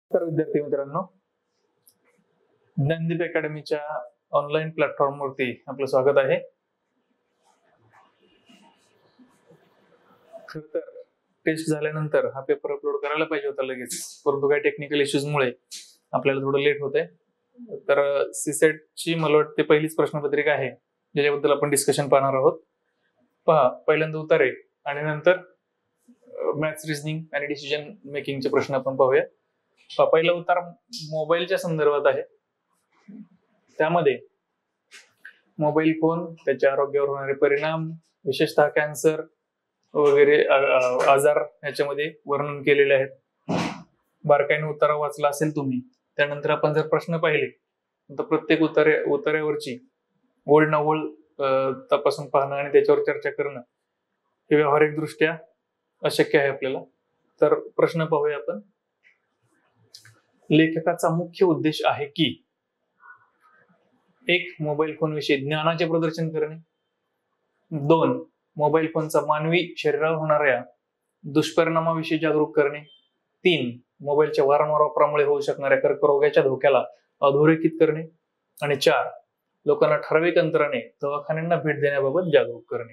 तर विद्यार्थी मित्रांनो, ज्ञानदीप अकॅडमीच्या ऑनलाईन प्लॅटफॉर्मवरती आपलं स्वागत आहे. खर तर टेस्ट झाल्यानंतर हा पेपर अपलोड करायला पाहिजे होता लगेच, परंतु काही टेक्निकल इश्यूजमुळे आपल्याला थोडं लेट होतंय. तर सीसेट ची मला वाटते पहिलीच प्रश्नपत्रिका आहे ज्याच्याबद्दल आपण डिस्कशन पाहणार आहोत. पहा, पहिल्यांदा उतारे आणि नंतर मॅथ्स, रिझनिंग आणि डिसिजन मेकिंगचे प्रश्न आपण पाहूया. पहिला उत्तर मोबाईलच्या संदर्भात आहे. त्यामध्ये मोबाईल फोन, त्याच्या आरोग्यावर होणारे परिणाम, विशेषतः कॅन्सर वगैरे आजार याच्यामध्ये वर्णन केलेले आहेत. बारकाईने उतारा वाचला असेल तुम्ही. त्यानंतर आपण जर प्रश्न पाहिले तर प्रत्येक उतार्यावरची ओळ ना ओळ तपासून पाहणं आणि त्याच्यावर चर्चा करणं हे व्यावहारिक दृष्ट्या अशक्य आहे आपल्याला. तर प्रश्न पाहूया आपण. लेखकाचा मुख्य उद्देश आहे की 1. मोबाईल फोन विषयी ज्ञानाचे प्रदर्शन करणे. 2. मोबाईल फोनचा मानवी शरीरावर होणाऱ्या दुष्परिणामाविषयी जागरूक करणे. 3. मोबाईलच्या वारंवार वापरामुळे होऊ शकणाऱ्या कर्करोगाच्या धोक्याला अधोरेखित करणे. आणि 4. लोकांना ठराविक अंतराने दवाखान्यांना भेट देण्याबाबत जागरूक करणे.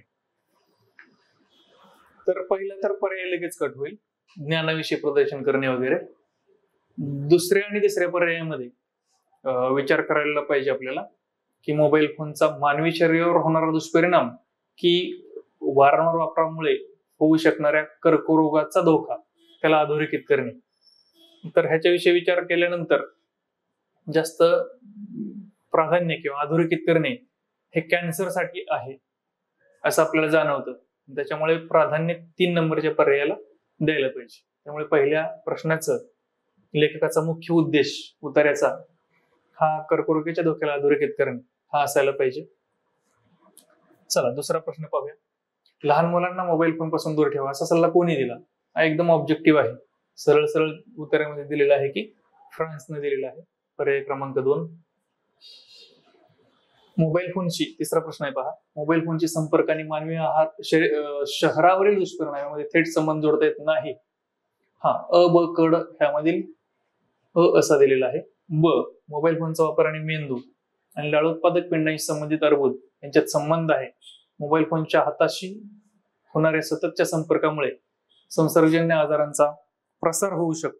तर पहिला तर पर्याय लगेच कट होईल, ज्ञानाविषयी प्रदर्शन करणे वगैरे. दुसऱ्या आणि तिसऱ्या पर्यायामध्ये विचार करायला पाहिजे आपल्याला की मोबाईल फोनचा मानवी शरीरावर होणारा दुष्परिणाम की वारंवार वापरामुळे होऊ शकणाऱ्या कर्करोगाचा धोका त्याला अधोरेखित करणे. तर ह्याच्याविषयी विचार केल्यानंतर जास्त प्राधान्य किंवा अधोरेखित करणे हे कॅन्सर साठी आहे असं आपल्याला जाणवतं. त्याच्यामुळे प्राधान्य 3 नंबरच्या पर्यायाला द्यायला पाहिजे. त्यामुळे पहिल्या प्रश्नाचं लेखकाचा मुख्य उद्देश उतार्याचा हा कर्करोगाच्या धोक्याला अधोरेखित करणे हा असायला पाहिजे. चला दुसरा प्रश्न पाहूया. लहान मुलांना मोबाईल फोन पासून दूर ठेवा असा सल्ला कोणी दिला? हा एकदम ऑब्जेक्टिव्ह आहे. सरळ सरळ उत्तरामध्ये दिलेला आहे की फ्रान्सने दिलेला आहे. पर्याय क्रमांक 2. मोबाईल फोनची, तिसरा प्रश्न आहे पहा. मोबाईल फोनची संपर्क आणि मानवी आहार शहरावरील दुष्परिणामामध्ये थेट संबंध जोडता येत नाही. हा अ ब क ड ह्यामधील अ असा दिलेला आहे. ब. मोबाईल फोनचा वापर आणि मेंदू आणि लाळ उत्पादक पिंडांशी संबंधित अर्बुद यांच्यात संबंध आहे. मोबाईल फोनच्या हाताशी होणाऱ्या सततच्या संपर्कामुळे संसर्गजन्य आजारांचा प्रसार होऊ शकतो.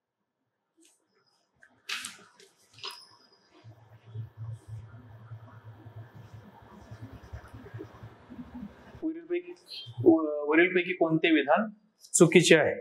वरीलपैकी कोणते विधान चुकीचे आहे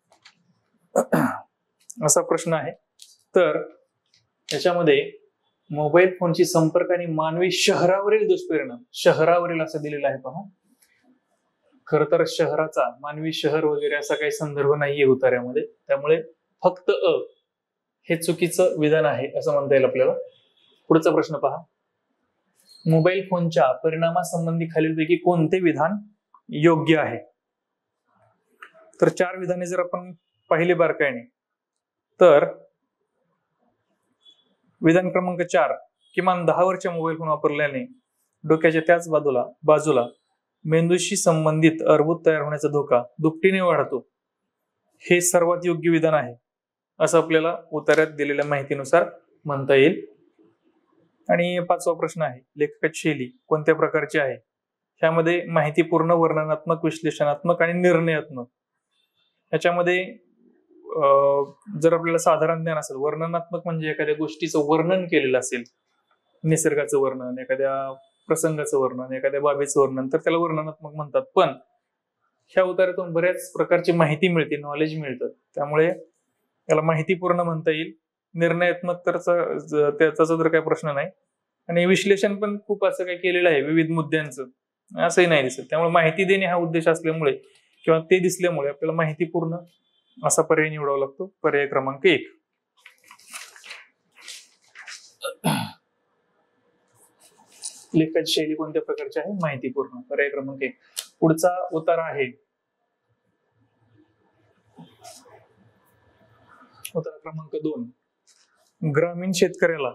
असा प्रश्न आहे. तर याच्यामध्ये मोबाईल फोनची संपर्क आणि मानवी शहरावरील दुष्परिणाम, शहरावरील असं दिलेलं आहे पहा. खर तर शहराचा, मानवी शहर वगैरे असा काही संदर्भ नाहीये उतार्यामध्ये. त्यामुळे फक्त अ हे चुकीचं विधान आहे असं म्हणता येईल आपल्याला. पुढचा प्रश्न पहा. मोबाईल फोनच्या परिणामासंबंधी खालीलपैकी कोणते विधान योग्य आहे? तर 4 विधाने जर आपण पाहिले बारकाईने तर विधान क्रमांक 4. किमान 10 वर्ष मोबाईल फोन वापरल्याने डोक्याच्या त्याच बाजूला मेंदूशी संबंधित अर्बुद तयार होण्याचा धोका दुपटीने वाढतो. हे सर्वात योग्य विधान आहे असं आपल्याला उतार्यात दिलेल्या माहितीनुसार म्हणता येईल. आणि 5वा प्रश्न आहे. लेखकाची शैली कोणत्या प्रकारची आहे? ह्यामध्ये माहितीपूर्ण, वर्णनात्मक, विश्लेषणात्मक आणि निर्णयात्मक. ह्याच्यामध्ये जर आपल्याला साधारण ज्ञान असेल, वर्णनात्मक म्हणजे एखाद्या गोष्टीचं वर्णन केलेलं असेल, निसर्गाचं वर्णन, एखाद्या प्रसंगाचं वर्णन, एखाद्या बाबीचं वर्णन, तर त्याला वर्णनात्मक म्हणतात. पण ह्या उतार्यातून बऱ्याच प्रकारची माहिती मिळते, नॉलेज मिळतं, त्यामुळे त्याला माहितीपूर्ण म्हणता येईल. निर्णयात्मक तर त्याचा तर काही प्रश्न नाही. आणि विश्लेषण पण खूप असं काही केलेलं आहे विविध मुद्द्यांचं, असंही नाही दिसत. त्यामुळे माहिती देणे हा उद्देश असल्यामुळे किंवा ते दिसल्यामुळे आपल्याला माहितीपूर्ण असा पर्याय निवडावा लागतो. पर्याय क्रमांक 1. लेखकाची शैली कोणत्या प्रकारची आहे? माहितीपूर्ण. पर्याय क्रमांक 1. पुढचा उतारा आहे उतारा क्रमांक 2. ग्रामीण शेतकऱ्याला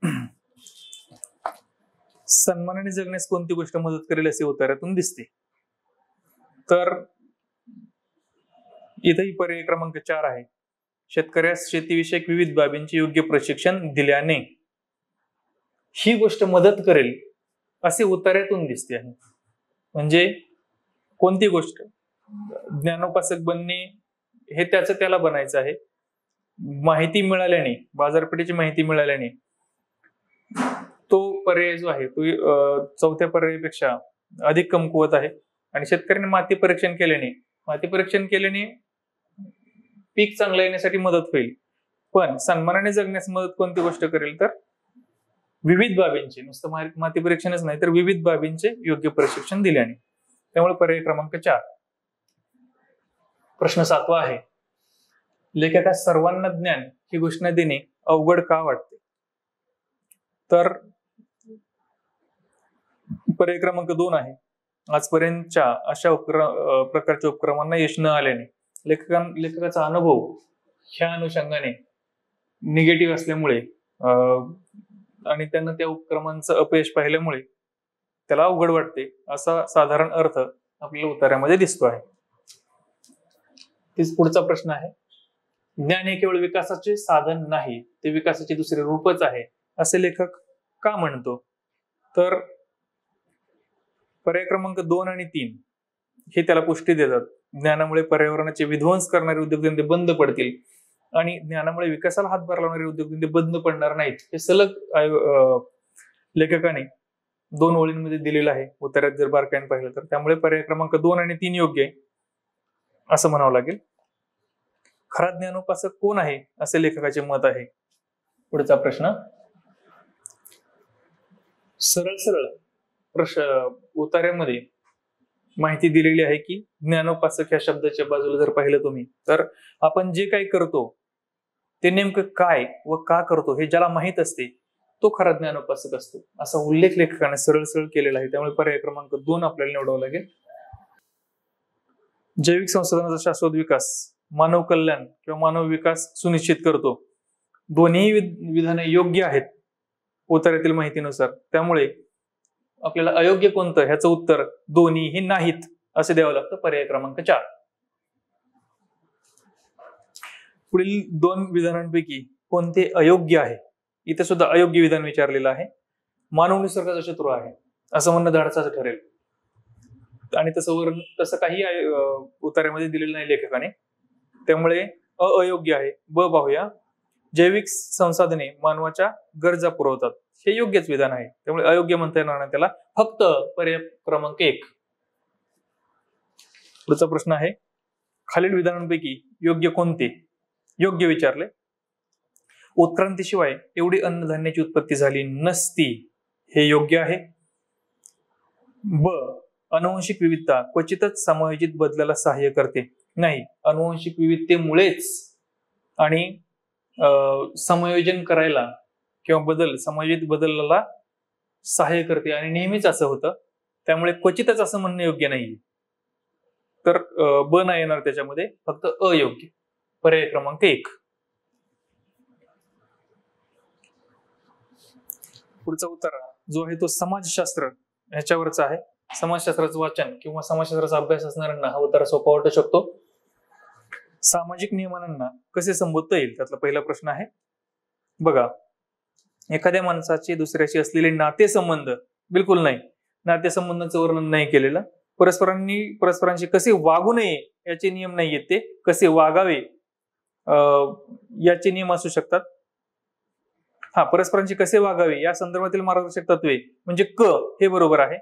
सन्मानाने जगण्यास कोणती गोष्ट मदत करेल असे उतार्यातून दिसते? तर इथेही पर्याय क्रमांक 4 आहे. शेतकऱ्यास शेतीविषयक विविध बाबींचे योग्य प्रशिक्षण दिल्याने ही गोष्ट मदत करेल असे उतार्यातून दिसते आहे. म्हणजे कोणती गोष्ट, ज्ञानोपासक बनणे हे त्याला बनायचं आहे. माहिती मिळाल्याने, बाजारपेठेची माहिती मिळाल्याने तो पर्याय जो आहे तो चौथ्या पर्यायापेक्षा अधिक कमकुवत आहे. आणि शेतकऱ्यांनी माती परीक्षण केल्याने पीक चांगलं येण्यासाठी मदत होईल. पण सन्मानाने जगण्यास मदत कोणती गोष्ट करेल, तर विविध बाबींचे, नुसतं माती परीक्षणच नाही तर विविध बाबींचे योग्य प्रशिक्षण दिल्याने. त्यामुळे पर्याय क्रमांक 4. प्रश्न 7वा आहे, लेखकास सर्वांना ज्ञान ही घोषणा देणे अवघड का वाटते? तर पर्याय क्रमांक 2 आहे, आजपर्यंतच्या अशा प्रकारच्या उपक्रमांना यश न आल्याने. लेखकाचा अनुभव ह्या अनुषंगाने निगेटिव्ह असल्यामुळे आणि त्यांना त्या उपक्रमांचं अपयश पाहिल्यामुळे त्याला अवघड वाटते, असा साधारण अर्थ आपल्याला उत्तरामध्ये दिसतो आहे. तीच पुढचा प्रश्न आहे, ज्ञान हे केवळ विकासाचे साधन नाही, ते विकासाचे दुसरे रूपच आहे असे लेखक का म्हणतो? तर पर्याय क्रमांक 2 आणि 3 हे त्याला पुष्टी देतात. ज्ञानामुळे पर्यावरणाचे विध्वंस करणारे उद्योगधंदे बंद पडतील आणि ज्ञानामुळे विकासाला हातभार लावणारे उद्योगधंदे बंद पडणार नाहीत, हे सलग लेखकाने 2 ओळींमध्ये दिलेलं आहे उत्तरात जर बारकाईने पाहिलं तर. त्यामुळे पर्याय क्रमांक 2 आणि 3 योग्य आहे असं म्हणावं लागेल. खरा ज्ञानोपासक कोण आहे असे लेखकाचे मत आहे. पुढचा प्रश्न, सरळ उतार्यामध्ये माहिती दिलेली आहे की ज्ञानोपासक ह्या शब्दाच्या बाजूला जर पाहिलं तुम्ही तर आपण जे काही करतो ते नेमकं काय व का करतो हे ज्याला माहित असते तो खरा ज्ञानोपासक असतो, असा उल्लेख लेखकाने सरळ केलेला आहे. त्यामुळे पर्याय क्रमांक 2 आपल्याला निवडावं लागेल. जैविक संसाधनाचा शाश्वत विकास मानव कल्याण किंवा मानव विकास सुनिश्चित करतो. दोन्ही विधाने योग्य आहेत उतार्यातील माहितीनुसार. त्यामुळे आपल्याला अयोग्य कोणतं ह्याचं उत्तर दोन्हीही नाहीत असे द्यावं लागतं. पर्याय क्रमांक 4. पुढील 2 विधानांपैकी कोणते अयोग्य आहे? इथे सुद्धा अयोग्य विधान विचारलेलं आहे. मानव निसर्गाचा शत्रू आहे असं म्हणणं धाडसाचं ठरेल आणि तसं काही उतार्यामध्ये दिलेलं नाही लेखकाने. त्यामुळे अयोग्य आहे. ब पाहूया, जैविक संसाधने मानवाच्या गरजा पुरवतात, हे योग्यच विधान आहे. त्यामुळे अयोग्य म्हणता येणार नाही त्याला, फक्त पर्याय क्रमांक 1. पुढचा प्रश्न आहे, खालील विधानांपैकी योग्य कोणते? योग्य विचारले. उत्क्रांतीशिवाय एवढी अन्नधान्याची उत्पत्ती झाली नसती, हे योग्य आहे. ब, अनुवांशिक विविधता क्वचितच समायोजित बदलाला सहाय्य करते. नाही, अनुवांशिक विविधतेमुळेच आणि समायोजन करायला किंवा समायोजित बदलाला सहाय्य करते आणि नेहमीच असं होतं. त्यामुळे क्वचितच असं म्हणणं योग्य नाही. तर ब नाही येणार त्याच्यामध्ये, फक्त अयोग्य. पर्याय क्रमांक 1. पुढचा उत्तर जो आहे तो समाजशास्त्र ह्याच्यावरचा आहे. समाजशास्त्राचं वाचन किंवा समाजशास्त्राचा अभ्यास असणाऱ्यांना हा उत्तर सोपा वाटू शकतो. सामाजिक नियमांना कसे संबोधता येईल, त्यातला पहिला प्रश्न आहे. बघा, एखाद्या माणसाचे दुसऱ्याशी असलेले नातेसंबंध, बिलकुल नाही, नातेसंबंधांचं वर्णन नाही केलेलं. परस्परांशी कसे वागू नये याचे नियम नाही आहेत, ते कसे वागावे याचे नियम असू शकतात. परस्परांशी कसे वागावे या संदर्भातील मार्गदर्शक तत्वे म्हणजे क, हे बरोबर आहे.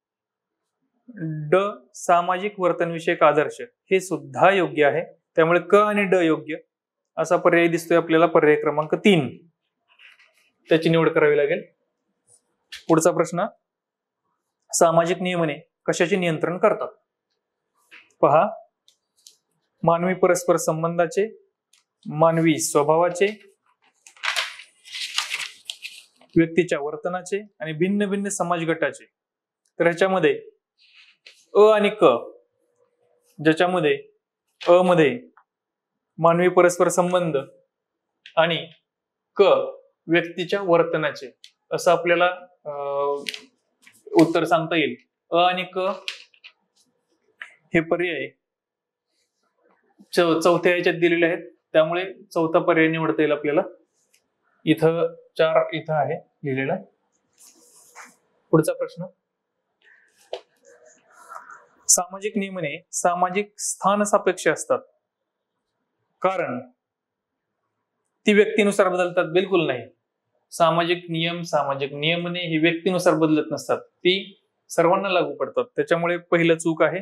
ड, सामाजिक वर्तनविषयक आदर्श, हे सुद्धा योग्य आहे. त्यामुळे क आणि ड योग्य असा पर्याय दिसतोय आपल्याला. पर्याय क्रमांक 3 त्याची निवड करावी लागेल. पुढचा प्रश्न, सामाजिक नियमने कशाचे नियंत्रण करतात? पहा, मानवी परस्पर संबंधाचे, मानवी स्वभावाचे, व्यक्तीच्या वर्तनाचे आणि भिन्न भिन्न समाज गटाचे. तर ह्याच्यामध्ये अ आणि क, ज्याच्यामध्ये अ मध्ये मानवी परस्पर संबंध आणि क व्यक्तीच्या वर्तनाचे असं आपल्याला उत्तर सांगता येईल. अ आणि क हे पर्याय चौथ्या याच्यात दिलेले आहेत. त्यामुळे चौथा पर्याय निवडता येईल आपल्याला. इथं 4 इथं आहे लिहिलेला. पुढचा प्रश्न, सामाजिक नियमने सामाजिक स्थान सापेक्ष असतात कारण ती व्यक्तीनुसार बदलतात. बिलकुल नाही. सामाजिक नियमने ही व्यक्तीनुसार बदलत नसतात, ती सर्वांना लागू पडतात. त्याच्यामुळे पहिलं चूक आहे.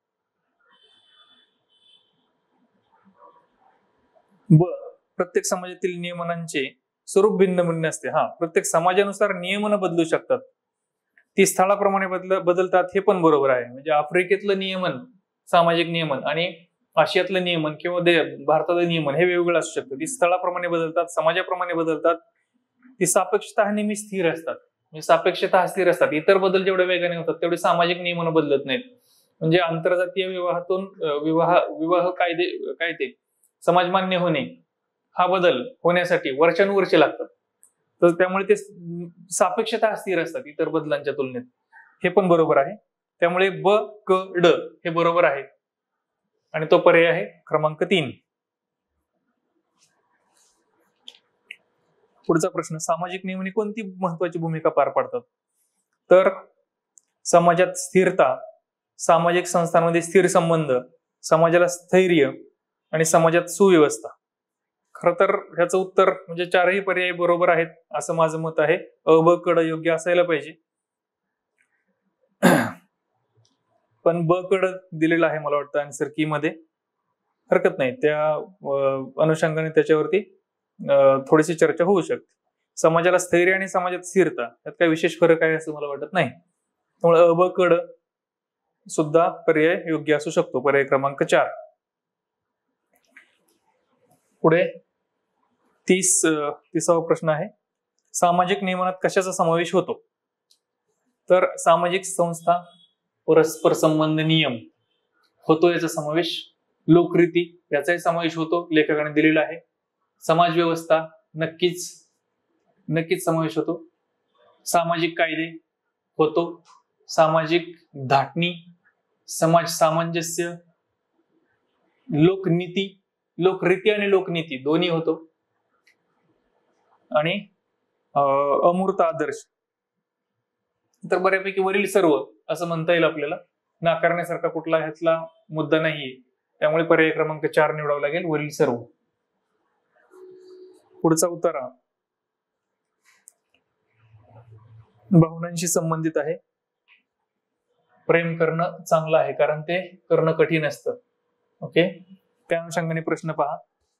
प्रत्येक समाजातील नियमनांचे स्वरूप भिन्न भिन्न असते. प्रत्येक समाजानुसार नियमन बदलू शकतात, ती स्थळाप्रमाणे बदलतात, हे पण बरोबर आहे. म्हणजे आफ्रिकेतलं नियमन, सामाजिक नियमन आणि आशियातलं नियमन किंवा भारतातलं नियमन हे वेगवेगळं असू शकतं. ती स्थळाप्रमाणे बदलतात, समाजाप्रमाणे बदलतात. ती सापेक्षता नेहमी स्थिर असतात. म्हणजे सापेक्षता स्थिर असतात. इतर बदल जेवढे वेगाने होतात तेवढे सामाजिक नियमन बदलत नाहीत. म्हणजे आंतरजातीय विवाहातून विवाह कायदे काय ते समाजमान्य होणे, हा बदल होण्यासाठी वर्षानुवर्षे लागतात. तर त्यामुळे ते सापेक्षता स्थिर असतात इतर बदलांच्या तुलनेत, हे पण बरोबर आहे. त्यामुळे ब क ड हे बरोबर आहे आणि तो पर्याय आहे क्रमांक 3. पुढचा प्रश्न, सामाजिक नियमने कोणती महत्वाची भूमिका पार पाडतात? तर समाजात स्थिरता, सामाजिक संस्थांमध्ये स्थिर संबंध, समाजाला स्थैर्य आणि समाजात सुव्यवस्था. खर तर ह्याचं उत्तर म्हणजे 4ही पर्याय बरोबर आहेत असं माझं मत आहे. अ ब क ड योग्य असायला पाहिजे, पण ब क ड दिलेलं आहे मला वाटतं आन्सर की मध्ये. हरकत नाही, त्या अनुषंगाने त्याच्यावरती थोडीशी चर्चा होऊ शकते. समाजाला स्थैर्य आणि समाजात स्थिरता यात काही विशेष फरक आहे असं मला वाटत नाही. त्यामुळे अ ब क ड सुद्धा पर्याय योग्य असू शकतो, पर्याय क्रमांक 4. पुढे 30वा प्रश्न आहे, सामाजिक नियमनात कशाचा समावेश होतो? तर सामाजिक संस्था, परस्पर संबंध नियम होतो याचा समावेश. लोकरीती याचाही समावेश होतो, लेखकाने दिलेला आहे. समाज व्यवस्था नक्कीच समावेश होतो. सामाजिक कायदे होतो. सामाजिक धाटणी, समाज सामंजस्य, लोकरीती आणि लोकनीती दोन्ही होतो. आणि अमूर्त आदर्श, तर बऱ्यापैकी वरील सर्व असं म्हणता येईल आपल्याला. नाकारण्यासारखा कुठला ह्यातला मुद्दा नाहीये, त्यामुळे पर्याय क्रमांक 4 निवडावा लागेल, वरील सर्व. पुढचा उत्तर भावनांशी संबंधित आहे. प्रेम करणं चांगलं आहे कारण ते करणं कठीण असतं. ओके, त्या अनुषंगाने प्रश्न पहा.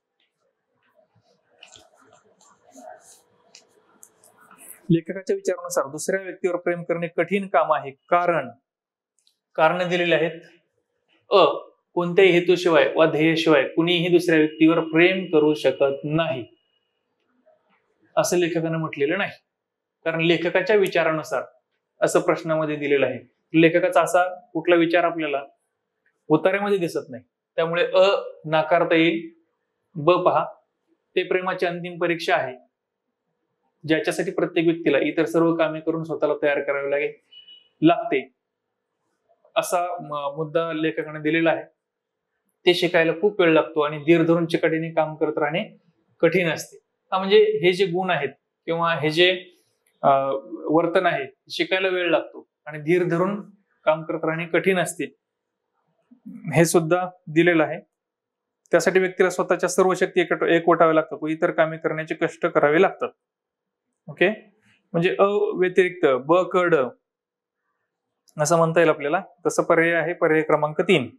लेखकाच्या विचारानुसार दुसऱ्या व्यक्तीवर प्रेम करणे कठीण काम आहे कारण दिलेले आहेत. कोणत्याही हेतूशिवाय वा ध्येयाशिवाय कुणीही दुसऱ्या व्यक्तीवर प्रेम करू शकत नाही असं लेखकाने म्हटलेलं नाही. कारण लेखकाच्या विचारानुसार असं प्रश्नामध्ये दिलेलं आहे. लेखकाचा असा कुठला विचार आपल्याला उतार्यामध्ये दिसत नाही, त्यामुळे नाकारता येईल. ब पहा, ते प्रेमाची अंतिम परीक्षा आहे ज्याच्यासाठी प्रत्येक व्यक्तीला इतर सर्व कामे करून स्वतःला तयार करावे लागते असा मुद्दा लेखकाने दिलेला आहे. ते शिकायला खूप वेळ लागतो आणि धीर धरून चिकाटीने काम करत राहणे कठीण असते. म्हणजे हे जे गुण आहेत किंवा हे जे वर्तन आहे शिकायला वेळ लागतो आणि धीर धरून काम करत राहणे कठीण असते, हे सुद्धा दिलेलं आहे. त्यासाठी व्यक्तीला स्वतःच्या सर्व शक्ती एकवटाव्या लागतात व इतर कामे करण्याचे कष्ट करावे लागतात. ओके, म्हणजे व्यतिरिक्त ब क ड असं म्हणता येईल आपल्याला. तसं पर्याय आहे पर्याय क्रमांक 3.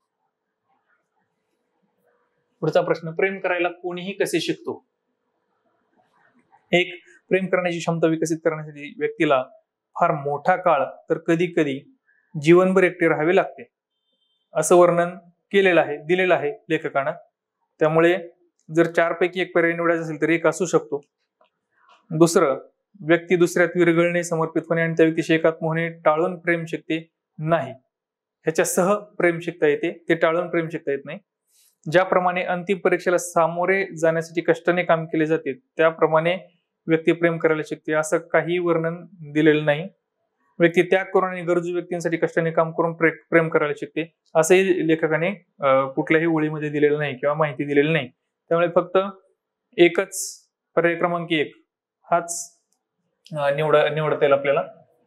पुढचा प्रश्न, प्रेम करायला कोणीही कसे शिकतो? एक, प्रेम करण्याची क्षमता विकसित करण्यासाठी व्यक्तीला फार मोठा काळ तर कधी कधी जीवनभर एकटे राहावे लागते असं वर्णन केलेलं आहे, दिलेलं आहे लेखकानं. त्यामुळे जर 4 पैकी एक पर्याय निवडायचा असेल तर एक असू शकतो. दुसरं, व्यक्ती दुसऱ्यात विरघळणे, समर्पित होणे आणि त्या व्यक्तीशी एकात्म होणे टाळून प्रेम शिकते नाही. ह्याच्या सह प्रेम शिकता येते, ते टाळून प्रेम शिकता येत नाही. ज्याप्रमाणे अंतिम परीक्षेला सामोरे जाण्यासाठी कष्टाने काम केले जाते त्याप्रमाणे व्यक्ती प्रेम करायला शिकते असं काही वर्णन दिलेलं नाही. व्यक्ती त्याग करून आणि गरजू व्यक्तींसाठी कष्टाने काम करून प्रेम करायला शिकते असंही लेखकाने कुठल्याही ओळीमध्ये दिलेलं नाही किंवा माहिती दिलेली नाही. त्यामुळे फक्त एकच पर्याय क्रमांक 1 हाच निवडता येईल आपल्याला.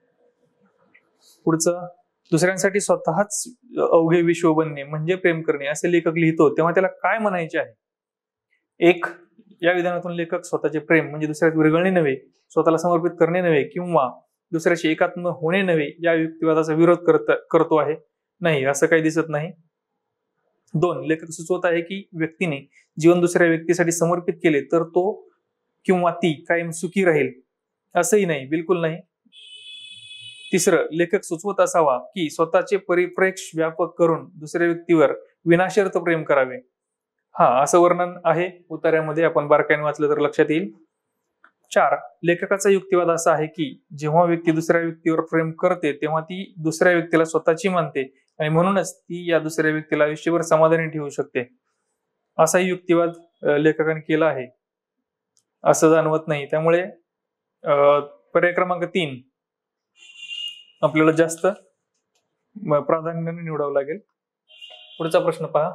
पुढचं, दुसऱ्यांसाठी स्वतःच अवघे विश्व बनणे म्हणजे प्रेम करणे असे लेखक लिहितो तेव्हा त्याला काय म्हणायचे आहे? एक, या विधानातून लेखक स्वतःचे प्रेम म्हणजे दुसऱ्यात विरघळणे नव्हे, स्वतःला समर्पित करणे नव्हे किंवा दुसऱ्याशी एकात्म होणे नव्हे या युक्तिवादाचा विरोध करतो आहे? नाही, असं काही दिसत नाही. 2, लेखक सुचवत आहे की व्यक्तीने जीवन दुसऱ्या व्यक्तीसाठी समर्पित केले तर तो किंवा ती कायम सुखी राहील? असंही नाही, बिलकुल नाही. 3, लेखक सुचवत असावा की स्वतःचे परिप्रेक्ष्य व्यापक करून दुसऱ्या व्यक्तीवर विनाशर्त प्रेम करावे. हा, असं वर्णन आहे उतार्यामध्ये, आपण बारकाईने वाचलं तर लक्षात येईल. 4, लेखकाचा युक्तिवाद असा आहे की जेव्हा व्यक्ती दुसऱ्या व्यक्तीवर प्रेम करते तेव्हा ती दुसऱ्या व्यक्तीला स्वतःची मानते आणि म्हणूनच ती या दुसऱ्या व्यक्तीला आयुष्यभर समाधानी ठेवू शकते. असाही युक्तिवाद लेखकाने केला आहे असं जाणवत नाही. त्यामुळे पर्याय क्रमांक 3 आपल्याला जास्त प्राधान्याने निवडावं लागेल. पुढचा प्रश्न पहा.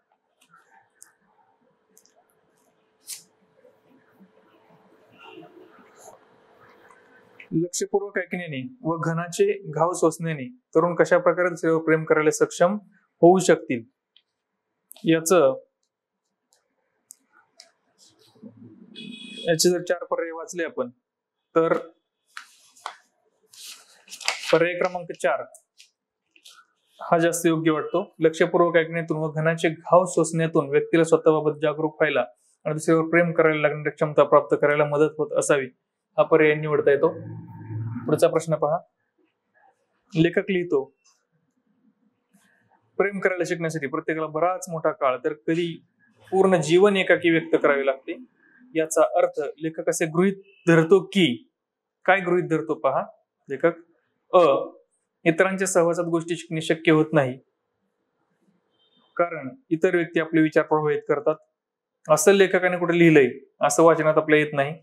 लक्षपूर्वक ऐकण्याने व घनाचे घाव सोसण्याने तरुण कशा प्रकारे दुसऱ्यावर प्रेम करायला सक्षम होऊ शकतील? याचे जर 4 पर्याय वाचले आपण तर पर्याय क्रमांक 4 हा जास्त योग्य वाटतो. लक्षपूर्वक ऐकण्यातून व घनाचे घाव सोसण्यातून व्यक्तीला स्वतःबाबत जागरूक व्हायला आणि दुसऱ्यावर प्रेम करायला लागणारी क्षमता प्राप्त करायला मदत होत असावी, हा पर्याय निवडता येतो. पुढचा प्रश्न पहा. लेखक लिहितो, प्रेम करायला शिकण्यासाठी प्रत्येकाला बराच मोठा काळ तर कधी पूर्ण जीवन एकाकी व्यक्त करावे लागते. याचा अर्थ लेखक असे गृहीत धरतो की, काय गृहीत धरतो पहा लेखक? इतरांच्या सहवासात गोष्टी शिकणे शक्य होत नाही कारण इतर व्यक्ती आपले विचार प्रभावित करतात, असं लेखकाने कुठे लिहिलंय, असं वाचनात आपल्या येत नाही.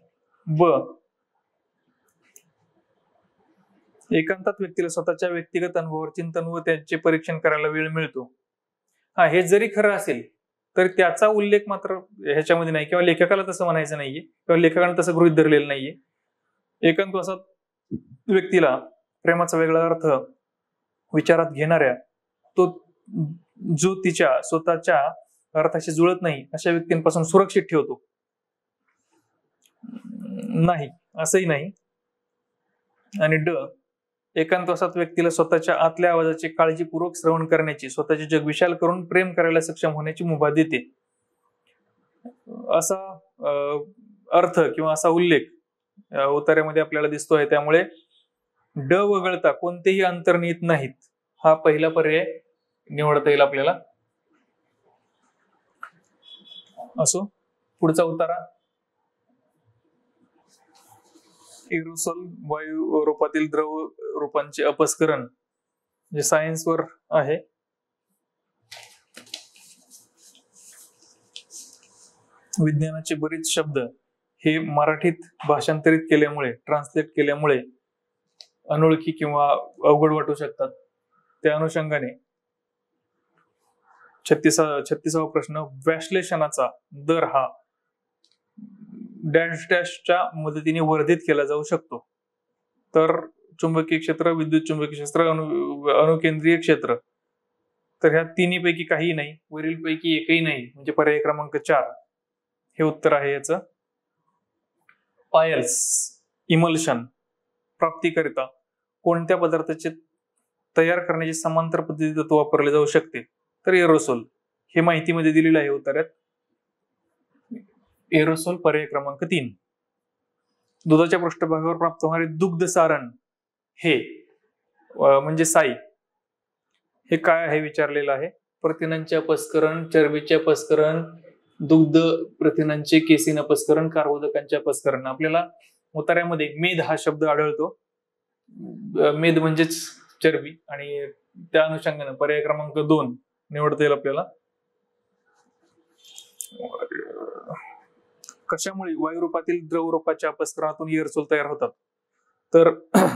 एकांतात व्यक्तीला स्वतःच्या व्यक्तिगत अनुभवावर चिंतन व त्यांचे परीक्षण करायला वेळ मिळतो. हा, हे जरी खरं असेल तर त्याचा उल्लेख मात्र ह्याच्यामध्ये नाही किंवा लेखकाला तसं म्हणायचं नाहीये किंवा लेखकाने तसं गृहीत धरलेलं नाहीये. एकांतवासात व्यक्तीला प्रेमाचा वेगळा अर्थ विचारात घेणाऱ्या तो जो तिच्या स्वतःच्या अर्थाशी जुळत नाही अशा व्यक्तींपासून सुरक्षित ठेवतो. नाही, असंही नाही. आणि एकांतवासात व्यक्तीला स्वतःच्या आतल्या आवाजाचे काळजीपूर्वक श्रवण करण्याची, स्वतःचे जग विशाल करून प्रेम करायला सक्षम होण्याची मुभा देते. असा अर्थ किंवा असा उल्लेख उतार्यामध्ये आपल्याला दिसतोय. त्यामुळे वगळता कोणतेही अंतर्निहित नाहीत, हा पहिला पर्याय निवडता येईल आपल्याला. असो, पुढचा उतारा. एरोसोल वायू रूपातील द्रव रूपांचे अपस्करण, जे सायन्सवर आहे. विज्ञानाचे बरेच शब्द हे मराठीत भाषांतरित केल्यामुळे, ट्रान्सलेट केल्यामुळे अनोळखी किंवा अवघड वाटू शकतात. त्या अनुषंगाने 36वा प्रश्न. व्याश्लेषणाचा दर हा डॅश डॅशच्या मदतीने वर्धित केला जाऊ शकतो. तर चुंबकीय क्षेत्र, विद्युत चुंबकीय क्षेत्र, अणुकेंद्रीय क्षेत्र. तर ह्या तिन्हीपैकी काही नाही, वरील पैकी एकही नाही, म्हणजे पर्याय क्रमांक 4 हे उत्तर आहे याचं. पायल्स इमल्शन प्राप्तीकरिता कोणत्या पदार्थाचे तयार करण्याची समांतर पद्धतीत वापरले जाऊ शकते? तर एरोसोल, हे माहितीमध्ये दिलेलं आहे उत्तरात. एरोसोल पर्याय क्रमांक 3. दुधाच्या पृष्ठभागावर प्राप्त होणारे दुग्ध सारण हे म्हणजे साई, हे काय आहे विचारलेलं आहे. प्रथिनांचे अपस्करण, चरबीचे अपस्करण, दुग्ध प्रथिनांचे केसीन अपस्करण, कार्बोदकांचे अपस्करण. आपल्याला उतार्यामध्ये मेद हा शब्द आढळतो. मेद म्हणजेच चरबी, आणि त्या अनुषंगाने पर्याय क्रमांक 2 निवडता येईल आपल्याला. कशामुळे वायुरूपातील द्रवरूपाच्या अपस्करणातून एअरसोल तयार होतात? तर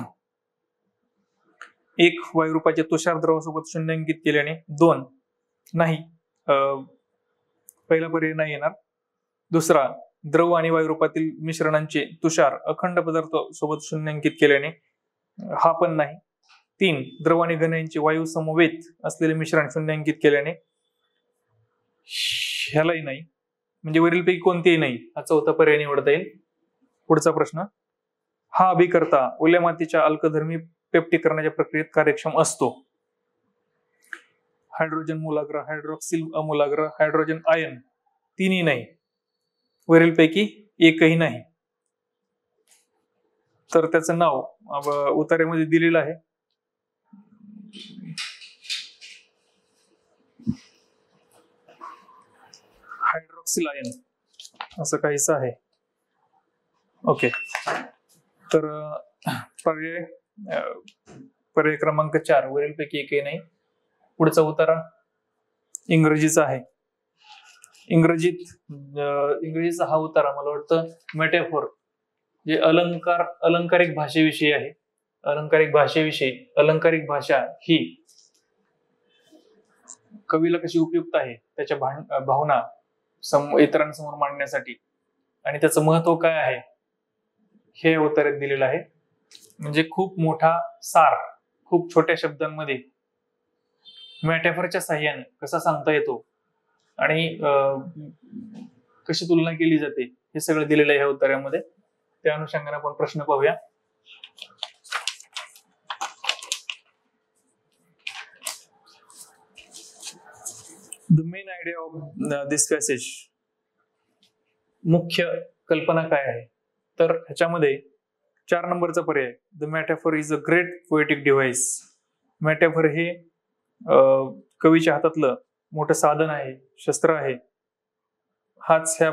1, वायुरूपाचे तुषार द्रवासोबत शून्यांकित केल्याने. 2, नाही, पहिला पर्याय नाही येणार. दुसरा, द्रव आणि वायू रूपातील मिश्रणांचे तुषार अखंड पदार्थ सोबत शून्यांकित केल्याने, हा पण नाही. 3, द्रव आणि घन यांचे वायू समवेत असलेले मिश्रण शून्यांकित केल्याने, ह्यालाही नाही. म्हणजे वरीलपैकी कोणतेही नाही, हा चौथा पर्याय निवडता येईल. पुढचा प्रश्न, हा अभिकर्ता ओल्या मातीच्या अल्कधर्मी पेप्टीकरणाच्या प्रक्रियेत कार्यक्षम असतो. हायड्रोजन मूलाग्र, हायड्रॉक्सिल अमूलाग्र, हायड्रोजन आयन, तिन्ही नाही. वरीलपैकी एकही नाही. तर त्याचं नाव उतार्यामध्ये दिलेलं आहे. हायड्रॉक्सिल आयन असं काहीच आहे. ओके, तर पर्याय क्रमांक 4 वरीलपैकी एकही नाही. पुढचा उतारा इंग्रजीचा आहे. इंग्रजीचा हा उतारा मला वाटतं मेटाफोर, जे अलंकारिक भाषेविषयी आहे. अलंकारिक भाषा ही कवीला कशी उपयुक्त आहे त्याच्या भावना इतरांसमोर मांडण्यासाठी आणि त्याचं महत्व काय आहे हे उत्तरात दिलेलं आहे. म्हणजे खूप मोठा सार खूप छोट्या शब्दांमध्ये मेटाफरच्या साह्याने कसा सांगता येतो आणि कशी तुलना केली जाते हे सगळं दिलेलं आहे ह्या उत्तरामध्ये. त्या अनुषंगाने आपण प्रश्न पाहूया. The main idea of this passage, मुख्य कल्पना काय आहे, तर ह्याच्यामध्ये 4 नंबरचा पर्याय, the metaphor is a great poetic device. Metaphor हे कवीच्या हातातलं मोठं साधन आहे, शस्त्र आहे. हाच ह्या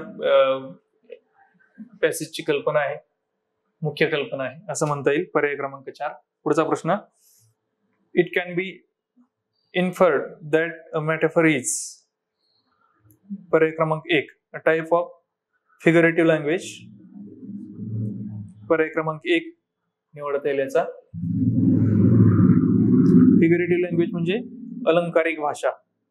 पॅसेजची कल्पना आहे, मुख्य कल्पना आहे असं म्हणता येईल. पर्याय क्रमांक 4. पुढचा प्रश्न, it can be inferred that a metaphor is, पर्याय क्रमांक 1, a type of figurative language. पर्याय क्रमांक 1 निवडता येईल याचा. फिगरेटिव्ह लँग्वेज म्हणजे अलंकारिक भाषा.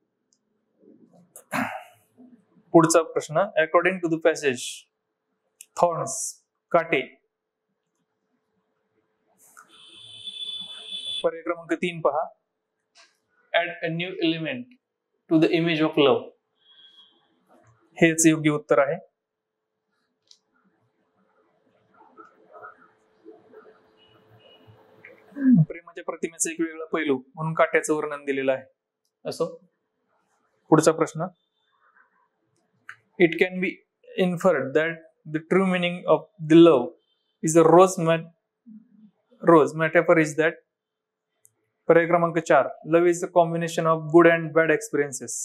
पुढचा प्रश्न, according to the passage, thorns, काटे. पर्याय क्रमांक 3 पहा, add a new element to the image of love. हेच योग्य उत्तर आहे. प्रेमाच्या प्रतिमेचा एक वेगळा पैलू म्हणून काट्याचं वर्णन दिलेलं आहे. असो, पुढचा प्रश्न, it can be inferred that the true meaning of the love is a rose metaphor is that. पर्याय क्रमांक 4, love is a combination of good and bad experiences.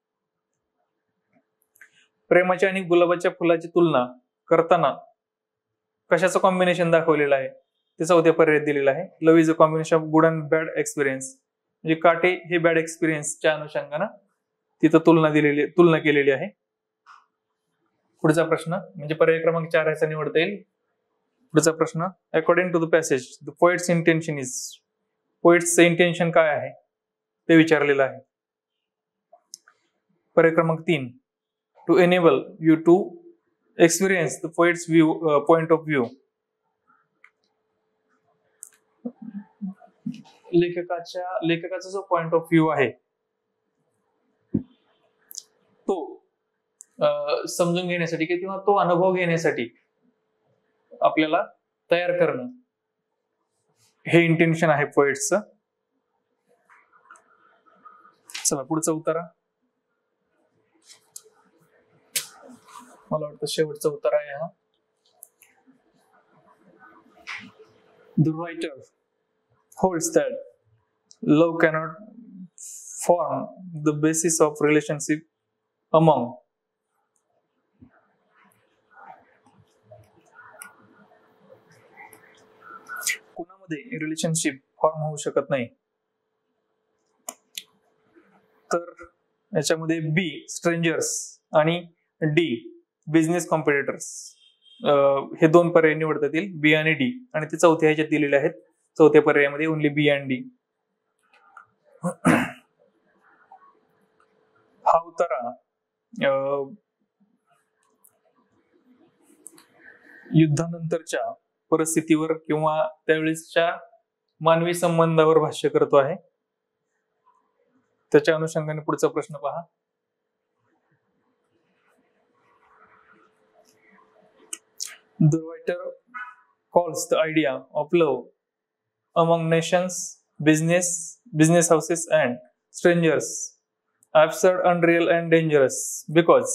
प्रेमाच्या आणि गुलाबाच्या फुलाची तुलना करताना कशाचं कॉम्बिनेशन दाखवलेलं आहे ते चौथ्या पर्याय दिलेला आहे. Love is a combination of good and bad experience, म्हणजे काटे हे बॅड एक्सपिरियन्सच्या अनुषंगाने तिथं तुलना केलेली आहे. पुढचा प्रश्न, म्हणजे पर्याय क्रमांक 4 याचा निवडता येईल. पुढचा प्रश्न, according to the passage the poet's intention is, पोएट्सचं इंटेन्शन काय आहे ते विचारलेलं आहे. पर्याय क्रमांक 3, to enable you to experience the poet's point of view. लेखकाचा जो पॉइंट ऑफ व्ह्यू आहे तो समजून घेण्यासाठी किंवा तो अनुभव घेण्यासाठी आपल्याला तयार करणं हे इंटेन्शन आहे पोएट्सचं. चला पुढचा उतारा, मला वाटतं शेवटचा उतारा आहे हा. The writer holds that love cannot form the basis of relationship among. कुणामध्ये रिलेशनशिप फॉर्म होऊ शकत नाही. तर याच्यामध्ये बी स्ट्रेंजर्स आणि डी बिझनेस कॉम्पिटिटर्स हे 2 पर्याय निवडता येतील, बी आणि डी. आणि ते चौथ्या ह्याच्यात दिलेले आहेत. चौथ्या पर्यायामध्ये ओनली बी अँड डी. हा उतारा युद्धानंतरच्या परिस्थितीवर किंवा त्यावेळेसच्या मानवी संबंधावर भाष्य करतो आहे. त्याच्या अनुषंगाने पुढचा प्रश्न पहा. The writer calls the idea of love among nations, business houses and strangers absurd, unreal and dangerous because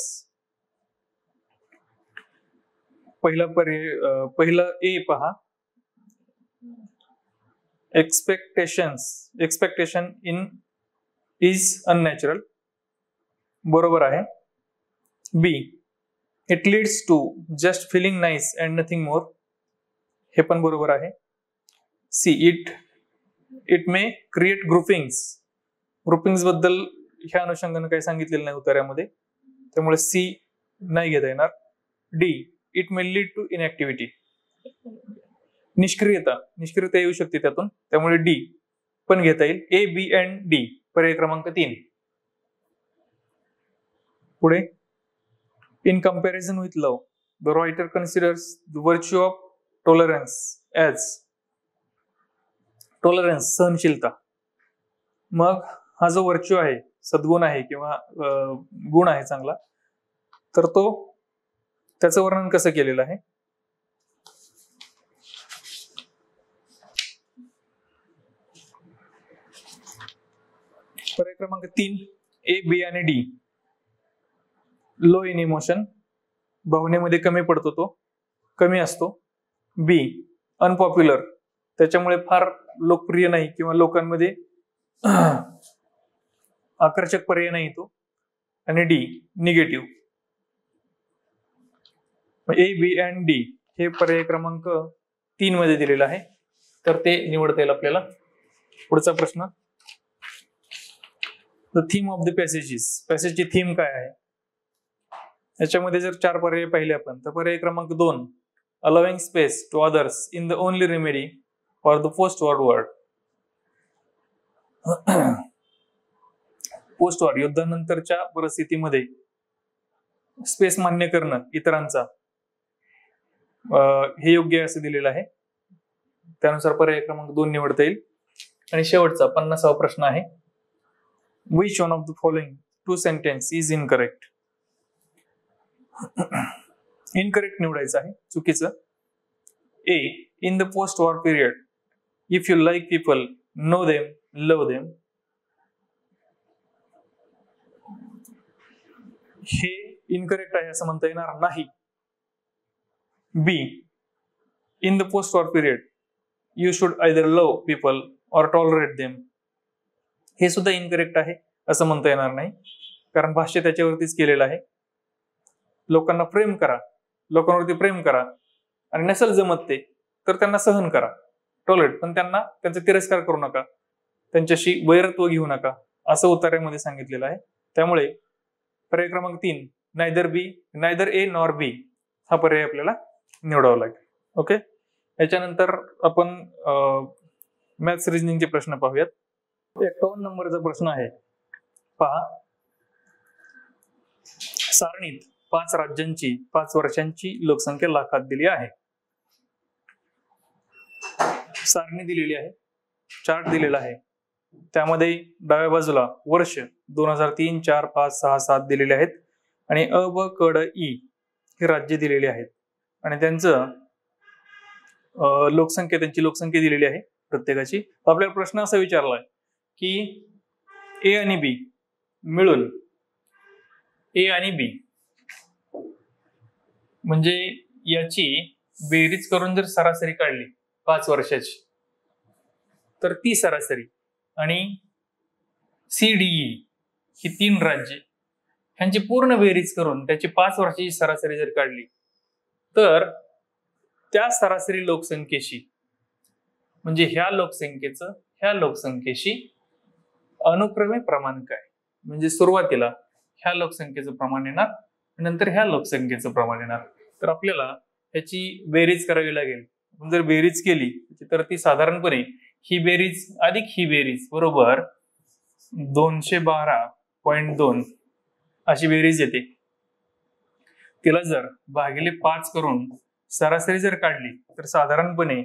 पहिला ए पहा. एक्सपेक्टेशन इन इज अननॅचरल, बरोबर आहे. B, it leads to just feeling nice and nothing more, हे पण बरोबर आहे. C, it may create groupings बद्दल ह्या अनुषंगाने काही सांगितलेलं नाही उत्तरामध्ये, त्यामुळे सी नाही घेता येणार. D, it may lead to inactivity, निष्क्रियता येऊ शकते त्यातून, त्यामुळे डी पण घेता येईल. ए, बी अँड डी पर्याय क्रमांक 3. पुढे, in comparison with love the writer considers the virtue of tolerance as, tolerance सहनशीलता. मग हा जो व्हर्च्यू आहे, सद्गुण आहे किंवा गुण आहे चांगला, तर तो त्याचं वर्णन कसं केलेलं आहे. पर्याय क्रमांक 3 ए, बी आणि डी. लो इन इमोशन, भावनेमध्ये कमी पडतो, तो कमी असतो. बी, अनपॉप्युलर, त्याच्यामुळे फार लोकप्रिय नाही किंवा लोकांमध्ये आकर्षक पर्याय नाही तो. आणि D, negative. A, B and D हे पर्याय क्रमांक 3 मध्ये दिलेलं आहे, तर ते निवडता येईल आपल्याला. पुढचा प्रश्न, द थीम ऑफ द पॅसेजची थीम काय आहे. याच्यामध्ये जर 4 पर्याय पाहिले आपण, तर पर्याय क्रमांक 2, allowing space to others in the only remedy for the post war world. Post war, युद्धानंतरच्या परिस्थितीमध्ये स्पेस मान्य करणं इतरांचा, हे योग्य असं दिलेलं आहे. त्यानुसार पर्याय क्रमांक 2 निवडता येईल. आणि शेवटचा 50वा प्रश्न आहे, which one of the following 2 sentence is incorrect. Incorrect निवडायचं आहे, चुकीचं. A, in the post war period if you like people know them love them, हे इनकरेक्ट आहे असं म्हणता येणार नाही. B, in the post war period you should either love people or tolerate them, हे सुद्धा इनकरेक्ट आहे असं म्हणता येणार नाही, कारण भाष्य त्याच्यावरतीच केलेलं आहे. लोकांना लोकांवरती प्रेम करा आणि नसेल जमत ते तर त्यांना सहन करा, टॉलरेट, पण त्यांचा तिरस्कार करू नका, त्यांच्याशी वैरत्व घेऊ नका, असं उत्तरामध्ये सांगितलेलं आहे. त्यामुळे पर्याय क्रमांक 3, नायदर ए नॉर बी हा पर्याय आपल्याला निवडावा लागेल. ओके, याच्यानंतर आपण मॅथ्स रिजनिंगचे प्रश्न पाहूयात. 51 नंबरचा प्रश्न आहे, पहा. सारणीत 5 राज्यांची 5 वर्षांची लोकसंख्या लाखात दिली आहे. सारणी दिलेली आहे, चार्ट दिलेला आहे. त्यामध्ये डाव्या बाजूला वर्ष 2003, 4, 5, 6, 7 दिलेले आहेत आणि अ, ब, क, ड, ई हे राज्य दिलेली आहेत आणि त्यांची लोकसंख्या दिलेली आहे प्रत्येकाची. आपल्याला प्रश्न असा विचारलाय की ए आणि बी मिळून, ए आणि बी म्हणजे याची बेरीज करून जर सरासरी काढली 5 वर्षाची, तर ती सरासरी आणि CDE ही 3 राज्य ह्यांची पूर्ण बेरीज करून त्याची 5 वर्षाची सरासरी जर काढली, तर त्या सरासरी लोकसंख्येशी म्हणजे ह्या लोकसंख्येशी अनुक्रमे प्रमाण काय, म्हणजे सुरुवातीला ह्या लोकसंख्येचं प्रमाण येणार, नंतर ह्या लोकसंख्येचं प्रमाण येणार. तर आपल्याला ह्याची बेरीज करावी लागेल. जर बेरीज केली तर ती साधारणपणे ही बेरीज अधिक ही बेरीज बरोबर 212.2 अशी बेरीज येते. तिला जर भागिले 5 करून सरासरी जर काढली तर साधारणपणे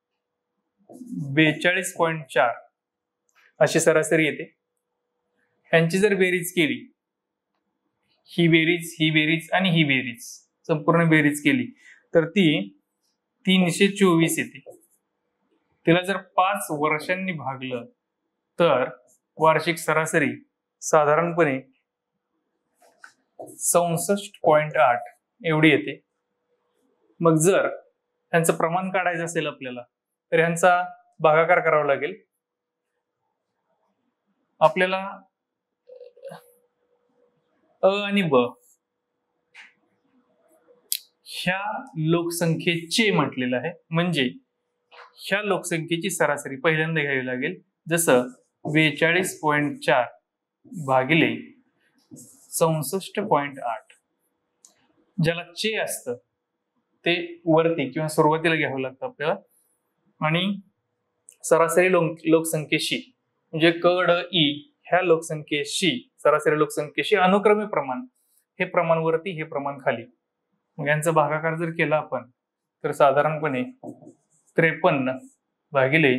42.4 अशी सरासरी येते. यांची जर बेरीज केली, ही बेरीज आणि ही बेरीज संपूर्ण बेरीज केली तर ती 324 येते. तिला जर 5 वर्षांनी भागलं तर वार्षिक सरासरी साधारणपणे 64.8 एवढी येते. मग जर ह्यांचं प्रमाण काढायचं असेल आपल्याला तर ह्यांचा भागाकार करावा लागेल. आपल्याला अ आणि ब ह्या लोकसंख्येचे म्हटलेलं आहे, म्हणजे ह्या लोकसंख्येची सरासरी पहिल्यांदा घ्यावी लागेल. जसं 42.4 भागिले 64.8, ज्याला चे असतं ते वरती किंवा सुरुवातीला घ्यावं लागतं आपल्याला. आणि सरासरी लोकसंख्येशी म्हणजे क ड ई ह्या लोकसंख्येशी सरासरी लोकसंख्येशी अनुक्रमे प्रमाण, हे प्रमाण वरती हे प्रमाण खाली. मग यांचा भागाकार जर केला आपण तर साधारणपणे 53 भागिले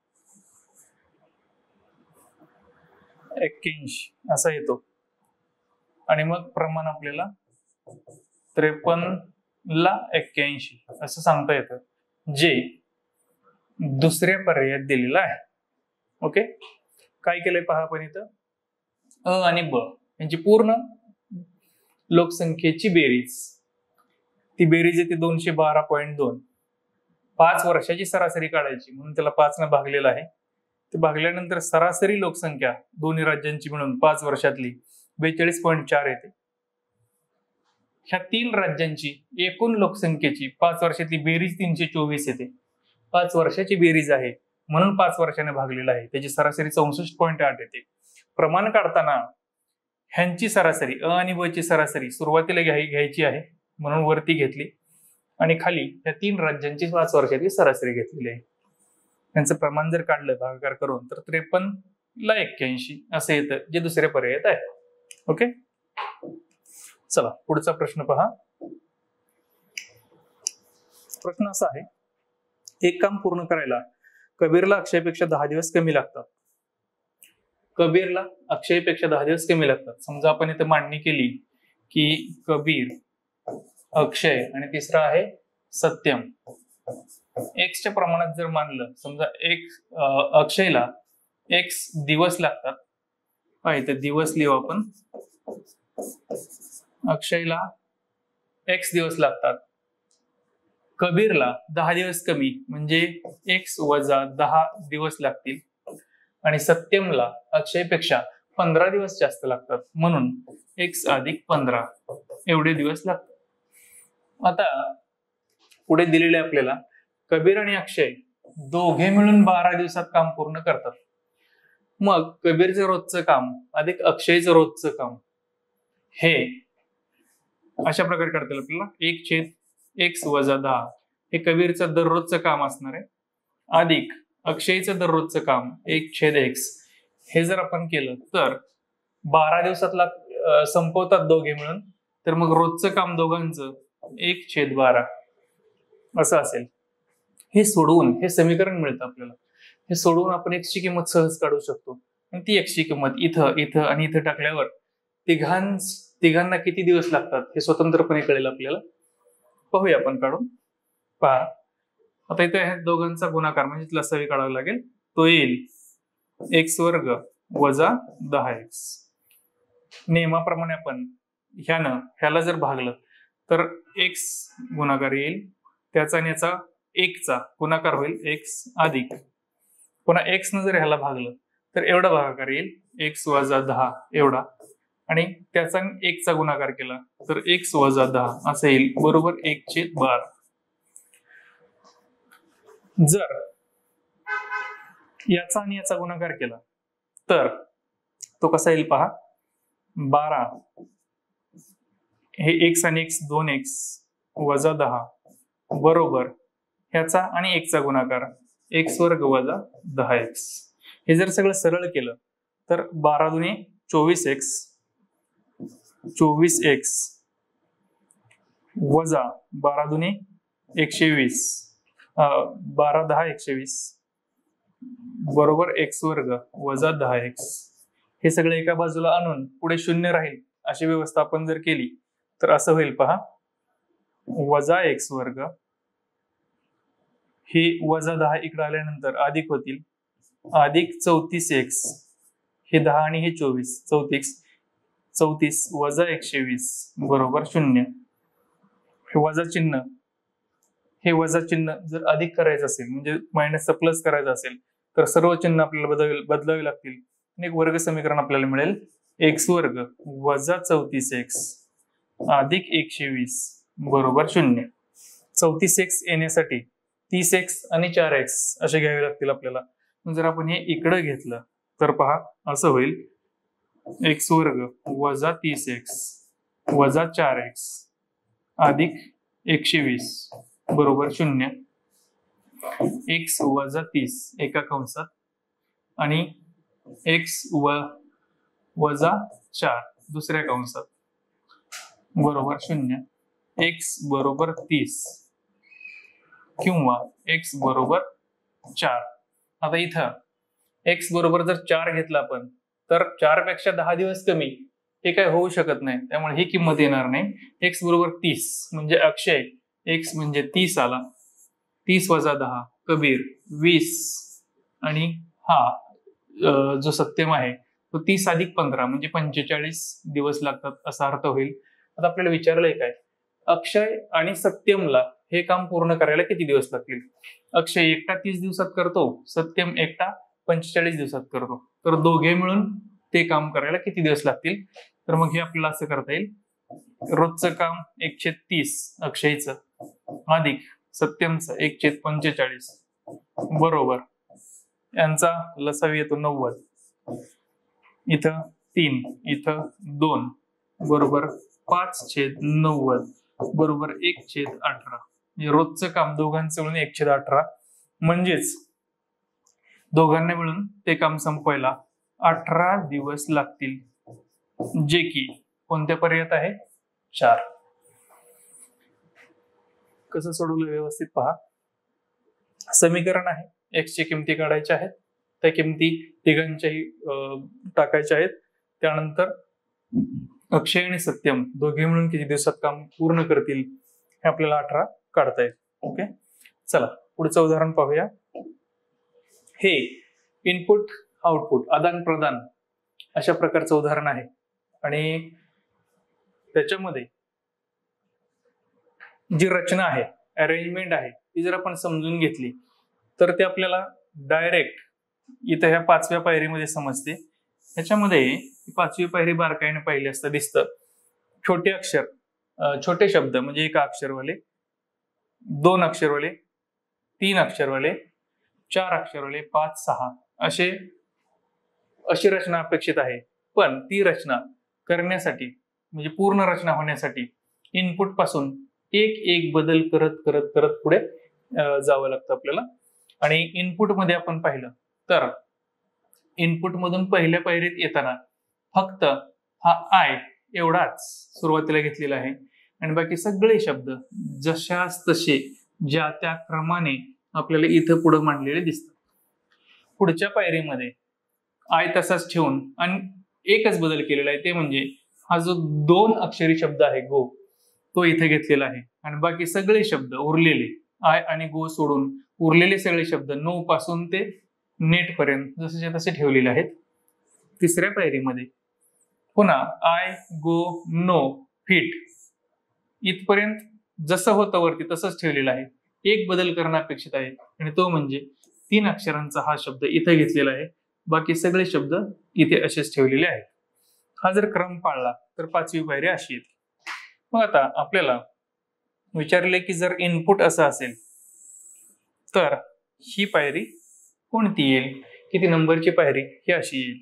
81 असा येतो. आणि मग प्रमाण आपल्याला 53 ला 81 असं सांगता येतं, जे दुसऱ्या पर्यायात दिलेलं आहे. ओके, काय केलंय पहा आपण इथं, अ आणि ब यांची पूर्ण लोकसंख्येची बेरीज, ती बेरीज येते 212.2. 5 वर्षाची सरासरी काढायची म्हणून त्याला 5 न भागलेलं आहे. ते भागल्यानंतर सरासरी लोकसंख्या दोन्ही राज्यांची मिळून 5 वर्षातली 42.4 येते. ह्या 3 राज्यांची एकूण लोकसंख्येची 5 वर्षातली बेरीज 324 येते. 5 वर्षाची बेरीज आहे म्हणून 5 वर्षाने भागलेला आहे, त्याची सरासरी 64.8 येते. प्रमाण काढताना ह्यांची सरासरी अ आणि ब ची सरासरी सुरुवातीला घ्यायची आहे म्हणून वरती घेतली आणि खाली ह्या 3 राज्यांची 5 वर्षाची सरासरी घेतलेली आहे. यांचं प्रमाण जर काढलं भागाकार करून तर 53 ला 81 असं येतं, जे दुसऱ्या पर्यायात आहे. ओके, चला पुढचा प्रश्न पहा. प्रश्न असा आहे, एक काम पूर्ण करायला कबीरला अक्षयपेक्षा 10 दिवस कमी लागतात. कबीरला अक्षयपेक्षा 10 दिवस कमी लागतात. समजा आपण इथे मांडणी केली की कबीर, अक्षय आणि तिसरा आहे सत्यम. एक्सच्या प्रमाणात जर मानलं, समजा अक्षयला एक्स दिवस लागतात, इथे दिवस लिहू आपण, अक्षयला एक्स दिवस लागतात. कबीरला 10 दिवस कमी म्हणजे एक्स वजा 10 दिवस लागतील आणि सत्यमला अक्षयपेक्षा 15 दिवस जास्त लागतात म्हणून एक्स अधिक 15 एवढे दिवस लागतात. आता पुढे दिलेले आपल्याला कबीर आणि अक्षय दोघे मिळून 12 दिवसात काम पूर्ण करतात. मग कबीरचं रोजचं काम अधिक अक्षयचं रोजचं काम हे अशा प्रकारे करता येईल आपल्याला. 1/x वजा 10 हे कबीरचं दररोजचं काम असणार आहे, अधिक अक्षयचं दररोजचं काम 1/x. हे जर आपण केलं तर 12 दिवसात संपवतात दोघे मिळून, तर मग रोजचं काम दोघांचं 1/12 असं असेल. हे सोडवून हे समीकरण मिळतं आपल्याला. हे सोडवून आपण x ची किंमत सहज काढू शकतो आणि ती x ची किंमत इथं आणि इथं टाकल्यावर तिघांना किती दिवस लागतात हे स्वतंत्रपणे कळेल आपल्याला. पाहूया आपण काढून. पहा, आता इथे दोघांचा गुणाकार म्हणजे लसावी काढावा लागेल. तो येईल x वर्ग वजा 10x. नियमाप्रमाणे आपण ह्याला जर भागलं तर x गुणाकार येईल, त्याचा आणि याचा 1 चा गुणाकार होईल x अधिक, पुन्हा x न जर ह्याला भागलं तर एवढा भागाकार येईल x वजा 10 एवढा, आणि त्याचा 1 चा गुणाकार केला तर x वजा 10 असं येईल, बरोबर 1/12. जर याचा आणि याचा गुणाकार केला तर तो कसा येईल पहा. 12 हे x आणि x 2x वजा 10 बरोबर ह्याचा आणि 1 चा गुणाकार x वर्ग वजा 10x. हे जर सगळं सरळ केलं तर 12 दुने 24x वजा 12 दुने 120 12 10 120 बरोबर x वर्ग वजा 10x. हे सगळं एका बाजूला आणून पुढे शून्य राहील अशी व्यवस्था आपण जर केली तर असं होईल पहा, वजा x वर्ग हे वजा 10 इकडे आल्यानंतर अधिक होतील, अधिक 34x हे 10 आणि हे 24 34 वजा 120 बरोबर 0. हे वजा चिन्ह जर अधिक करायचं असेल म्हणजे मायनसचा प्लस करायचा असेल तर सर्व चिन्ह आपल्याला बदलावी लागतील आणि एक वर्ग समीकरण आपल्याला मिळेल x वर्ग वजा 34x अधिक 120 बरोबर 0. 34x येण्यासाठी 30x आणि 4x असे घ्यावे लागतील आपल्याला. जर आपण हे इकडे घेतलं तर पहा असं होईल, x वर्ग वजा 30x वजा 4x अधिक 120 बरोबर 0. x वजा 30 एका कंसात आणि x वजा 4 दुसऱ्या कंसात बरोबर 0. x बरोबर 30 किंवा x बरोबर 4. आता इथं x बरोबर जर 4 घेतला आपण तर 4 पेक्षा 10 दिवस कमी हे काय होऊ शकत नाही, त्यामुळे ही किंमत येणार नाही. x बरोबर 30 म्हणजे अक्षय x म्हणजे 30 आला, 30 वजा 10 कबीर 20 आणि हा जो सत्यम आहे तो 30 अधिक 15 म्हणजे 45 दिवस लागतात असा अर्थ होईल. आता आपल्याला विचारलंय काय, अक्षय आणि सत्यमला हे काम पूर्ण करायला किती दिवस लागतील. अक्षय एकटा 30 दिवसात करतो, सत्यम एकटा 45 दिवसात करतो, तर दोघे मिळून ते काम करायला किती दिवस लागतील. तर मग हे आपल्याला असं करता येईल, रोजचं काम 1/30 अक्षयचं अधिक सत्यमचं 1/45 बरोबर यांचा लसावी येतो 90, इथं 3 इथं 2 बरोबर 5/90 बरोबर 1/18. रोजचं काम दोघांचं मिळून 1/18 म्हणजेच दोघांना मिळून ते काम संपवायला 18 दिवस लागतील, जे की कोणत्या पर्यायात आहे 4. कसं सोडवलं व्यवस्थित पहा. समीकरण आहे, x ची किमती काढायच्या आहेत, त्या किमती तिघांच्याही टाकायच्या आहेत. त्यानंतर अक्षय आणि सत्यम दोघे मिळून किती दिवसात काम पूर्ण करतील हे आपल्याला 18 काढता येईल. ओके, चला पुढचं उदाहरण पाहूया. हे इनपुट आउटपुट आदान प्रदान अशा प्रकारचं उदाहरण आहे आणि त्याच्यामध्ये जी रचना आहे, अरेंजमेंट आहे, ती जर आपण समजून घेतली तर ते आपल्याला डायरेक्ट इथं ह्या 5व्या पायरीमध्ये समजते. ह्याच्यामध्ये 5वी पायरी बारकाईने पाहिली असता दिसतं, छोटे अक्षर छोटे शब्द म्हणजे 1 अक्षरवाले, 2 अक्षरवाले, 3 अक्षरवाले, 4 अक्षरवाले, 5 6 अशी रचना अपेक्षित आहे. पण ती रचना करण्यासाठी म्हणजे पूर्ण रचना होण्यासाठी इनपुट पासून एक बदल करत करत करत पुढे जावं लागतं आपल्याला. आणि इनपुट मध्ये आपण पाहिलं तर इनपुट मधून पहिल्या पायरीत येताना फक्त हा आय एवढाच सुरुवातीला घेतलेला आहे आणि बाकी सगळे शब्द जशाच तसे ज्या त्या क्रमाने आपल्याला इथं पुढे मांडलेले दिसतात. पुढच्या पायरीमध्ये आय तसाच ठेवून आणि एकच बदल केलेला आहे, ते म्हणजे हा जो 2 अक्षरी शब्द आहे गो तो इथे घेतलेला आहे आणि बाकी सगळे शब्द उरलेले आय आणि गो सोडून उरलेले सगळे शब्द नो पासून ते नेट पर्यंत जसे तसे ठेवलेले आहेत. तिसऱ्या पायरीमध्ये पुन्हा आय गो नो फिट इथपर्यंत जसं होतं वरती तसंच ठेवलेलं आहे. एक बदल करणं अपेक्षित आहे आणि तो म्हणजे 3 अक्षरांचा हा शब्द इथे घेतलेला आहे, बाकी सगळे शब्द इथे असेच ठेवलेले आहेत. हा जर क्रम पाळला तर 5वी पायरी अशी येते. मग आता आपल्याला विचारले की जर इनपुट असं असेल तर ही पायरी कोणती येईल, किती नंबरची पायरी ही अशी येईल.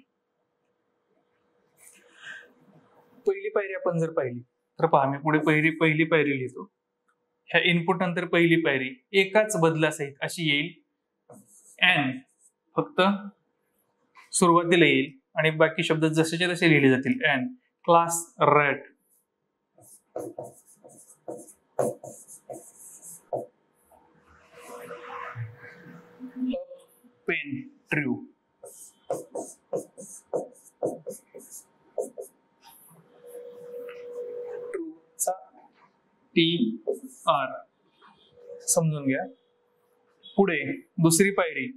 पहिली पायरी आपण जर पाहिली तर पहा, मी पुढे पहिली पायरी लिहितो. ह्या इनपुट नंतर पहिली पायरी एकाच बदलासहित अशी येईल, एन फक्त सुरुवातीला येईल आणि बाकी शब्द जसेच्या तसे लिहिले जातील. An class rat pen true. ट्रूचा TR समजून घ्या. पुढे दुसरी पायरी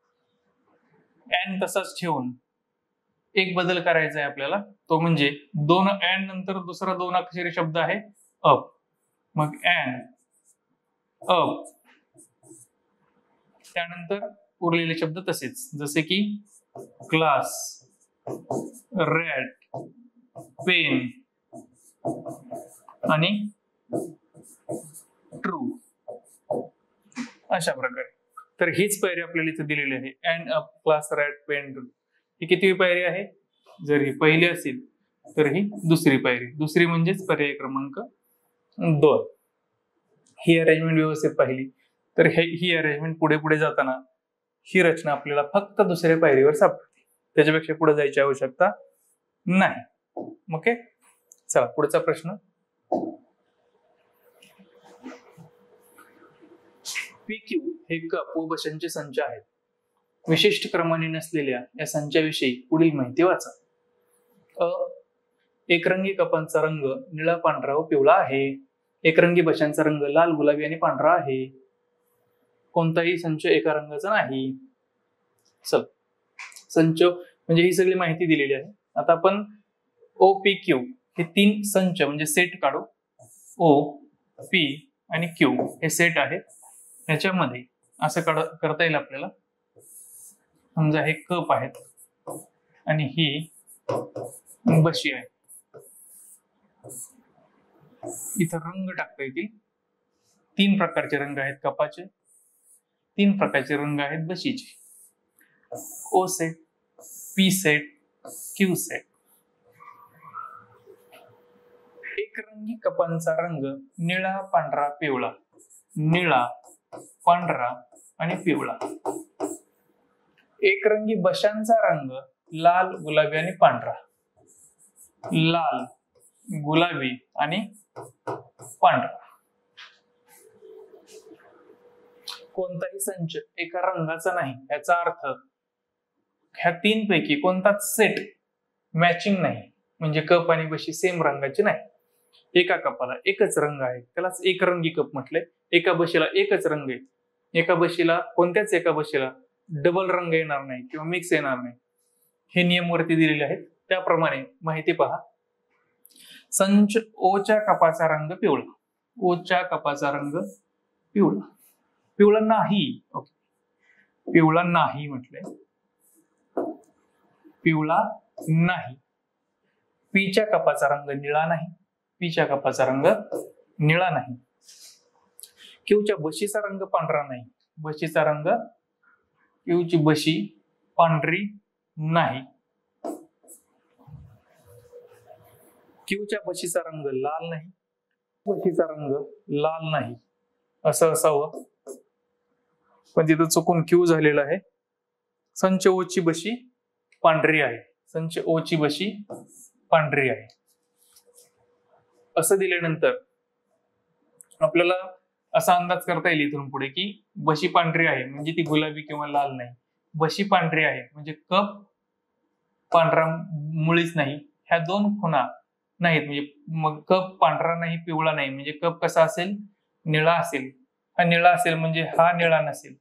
एन तसाच ठेवून एक बदल करायचा आहे आपल्याला, तो म्हणजे दोन एन नंतर दुसरा दोन अक्षरी शब्द आहे अप. मग एन अप, त्यानंतर उरलेले शब्द तसेच, जसे की क्लास, रॅट, पेन आणि ट्रू, अशा प्रकारे. तर हीच पायरी आपल्याला इथे दिलेली आहे, an up, class, rat, pen, true. ही कितवी पायरी आहे? जर ही पहिली असेल तर ही दुसरी पायरी. दुसरी म्हणजेच पर्याय क्रमांक 2. ही अरेंजमेंट व्यवस्थित पाहिली तर ही अरेंजमेंट पुढे पुढे जाताना ही रचना आपल्याला फक्त दुसऱ्या पायरीवर सापडते, त्याच्यापेक्षा पुढे जायची आवश्यकता नाही. ओके, चला पुढचा प्रश्न. PQ हे कप व बशांचे संच आहेत. विशिष्ट क्रमाने नसलेल्या या संचाविषयी पुढील माहिती वाचा. एकरंगी कपांचा रंग निळा, पांढरा व पिवळा आहे. एकरंगी बशांचा रंग लाल, गुलाबी आणि पांढरा आहे. कोणताही संच एका रंगाचा नाही. चल, संच म्हणजे ही सगळी माहिती दिलेली आहे. आता आपण OPQ हे 3 संच म्हणजे सेट काढू. O, P आणि Q हे सेट आहे. ह्याच्यामध्ये असं करता येईल आपल्याला. समजा हे कप आहेत आणि ही बशी आहे. इथं रंग टाकता येतील. 3 प्रकारचे रंग आहेत कपाचे, 3 प्रकारचे रंग आहेत बशीचे. O set, P set, Q set. एकरंगी कपांचा रंग निळा, पांढरा, पिवळा. निळा, पांढरा आणि पिवळा. एकरंगी बशांचा रंग लाल, गुलाबी आणि पांढरा. लाल, गुलाबी आणि पांढरा. कोणताही संच एका रंगाचा नाही, याचा अर्थ ह्या 3 पैकी कोणताच सेट मॅचिंग नाही, म्हणजे कप आणि बशी सेम रंगाची नाही. एका कपाला एकच रंग आहे, त्यालाच एकरंगी कप म्हटलंय. एका बशीला एकच रंग आहे. एका बशीला, कोणत्याच एका बशीला डबल रंग येणार नाही किंवा मिक्स येणार नाही. हे नियम वरती दिलेले आहेत. त्याप्रमाणे माहिती पहा. संच ओच्या कपाचा रंग पिवळा. ओच्या कपाचा रंग पिवळा. पिवळा नाही. ओके, पिवळा नाही म्हटलंय. पिवळा नाही. पीच्या कपाचा रंग निळा नाही. पीच्या कपाचा रंग निळा नाही. क्यूच्या बशीचा रंग पांढरा नाही. बशीचा रंग, क्यूची बशी पांढरी नाही. क्यूच्या बशीचा रंग लाल नाही. बशीचा रंग लाल नाही. असं असावं, पण तिथं चुकून क्यू झालेला आहे. संच ओची बशी पांढरी आहे. संच ओची बशी पांढरी आहे असं दिल्यानंतर आपल्याला असा अंदाज करता येईल इथून पुढे की बशी पांढरी आहे म्हणजे ती गुलाबी किंवा लाल नाही. बशी पांढरी आहे म्हणजे कप पांढरा मुळीच नाही. ह्या 2 खुणा नाहीत, म्हणजे मग कप पांढरा नाही, पिवळा नाही, म्हणजे कप कसा असेल? निळा असेल. हा निळा असेल म्हणजे हा निळा नसेल.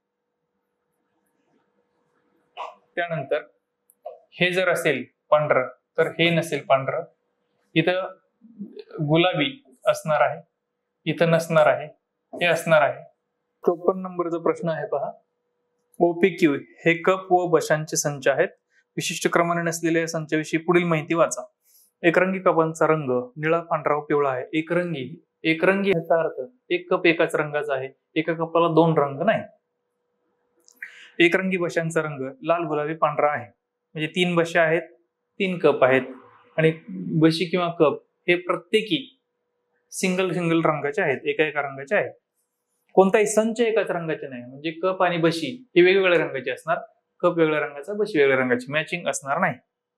त्यानंतर हे जर असेल पांढरं तर हे नसेल पांढरं. इथं गुलाबी असणार आहे, इथं नसणार आहे, हे असणार आहे. 54 नंबरचा प्रश्न आहे पहा. OPQ हे कप व बशांचे संच आहेत. विशिष्ट क्रमाने नसलेल्या संचाविषयी पुढील माहिती वाचा. एकरंगी कपांचा रंग निळा, पांढरा व पिवळा आहे. एकरंगी, एकरंगी याचा अर्थ एक कप एकाच रंगाचा आहे. एका कपाला 2 रंग नाही. एकरंगी बशांचा रंग लाल, गुलाबी, पांढरा आहे. म्हणजे 3 बशा आहेत, 3 कप आहेत आणि बशी किंवा कप हे प्रत्येकी सिंगल रंगाचे आहेत, एका रंगाचे आहेत. कोणताही संच एकाच रंगाचे नाही, म्हणजे कप आणि बशी हे वेगवेगळ्या रंगाचे असणार. कप वेगळ्या रंगाचा, बशी वेगळ्या रंगाची, मॅचिंग असणार नाही.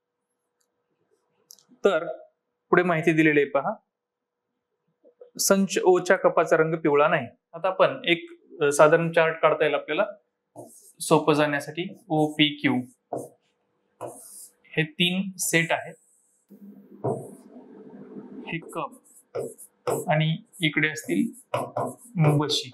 तर पुढे माहिती दिलेली आहे पहा. संच ओच्या कपाचा रंग पिवळा नाही. आता आपण एक साधारण चार्ट काढता येईल आपल्याला. सोपं जाण्यासाठी OPQ हे 3 सेट आहेत. हे कप आणि इकडे असतील बशी.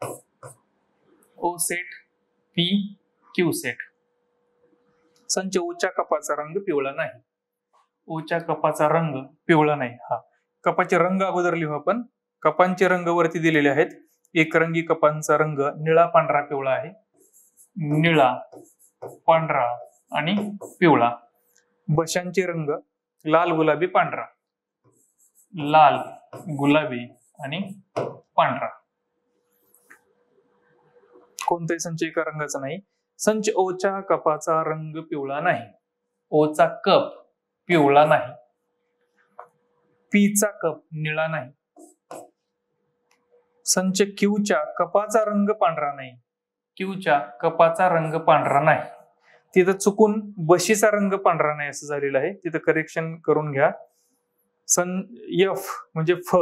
O set, P, Q set. संच ओच्या कपाचा रंग पिवळा नाही. ओच्या कपाचा रंग पिवळा नाही. हा कपाचे रंग अगोदर लिहू आपण. कपांचे रंग वरती दिलेले आहेत. एकरंगी कपांचा रंग निळा, पांढरा, पिवळा आहे. निळा, पांढरा आणि पिवळा. बशांचे रंग लाल, गुलाबी, पांढरा. लाल, गुलाबी आणि पांढरा. कोणताही संच एका रंगाचा नाही. संच ओच्या कपाचा रंग पिवळा नाही. ओचा कप पिवळा नाही. पीचा कप निळा नाही. संच क्यूच्या कपाचा रंग पांढरा नाही. क्यूच्या कपाचा रंग पांढरा नाही. तिथं चुकून बशीचा रंग पांढरा नाही असं झालेलं आहे. तिथं करेक्शन करून घ्या. F म्हणजे फ.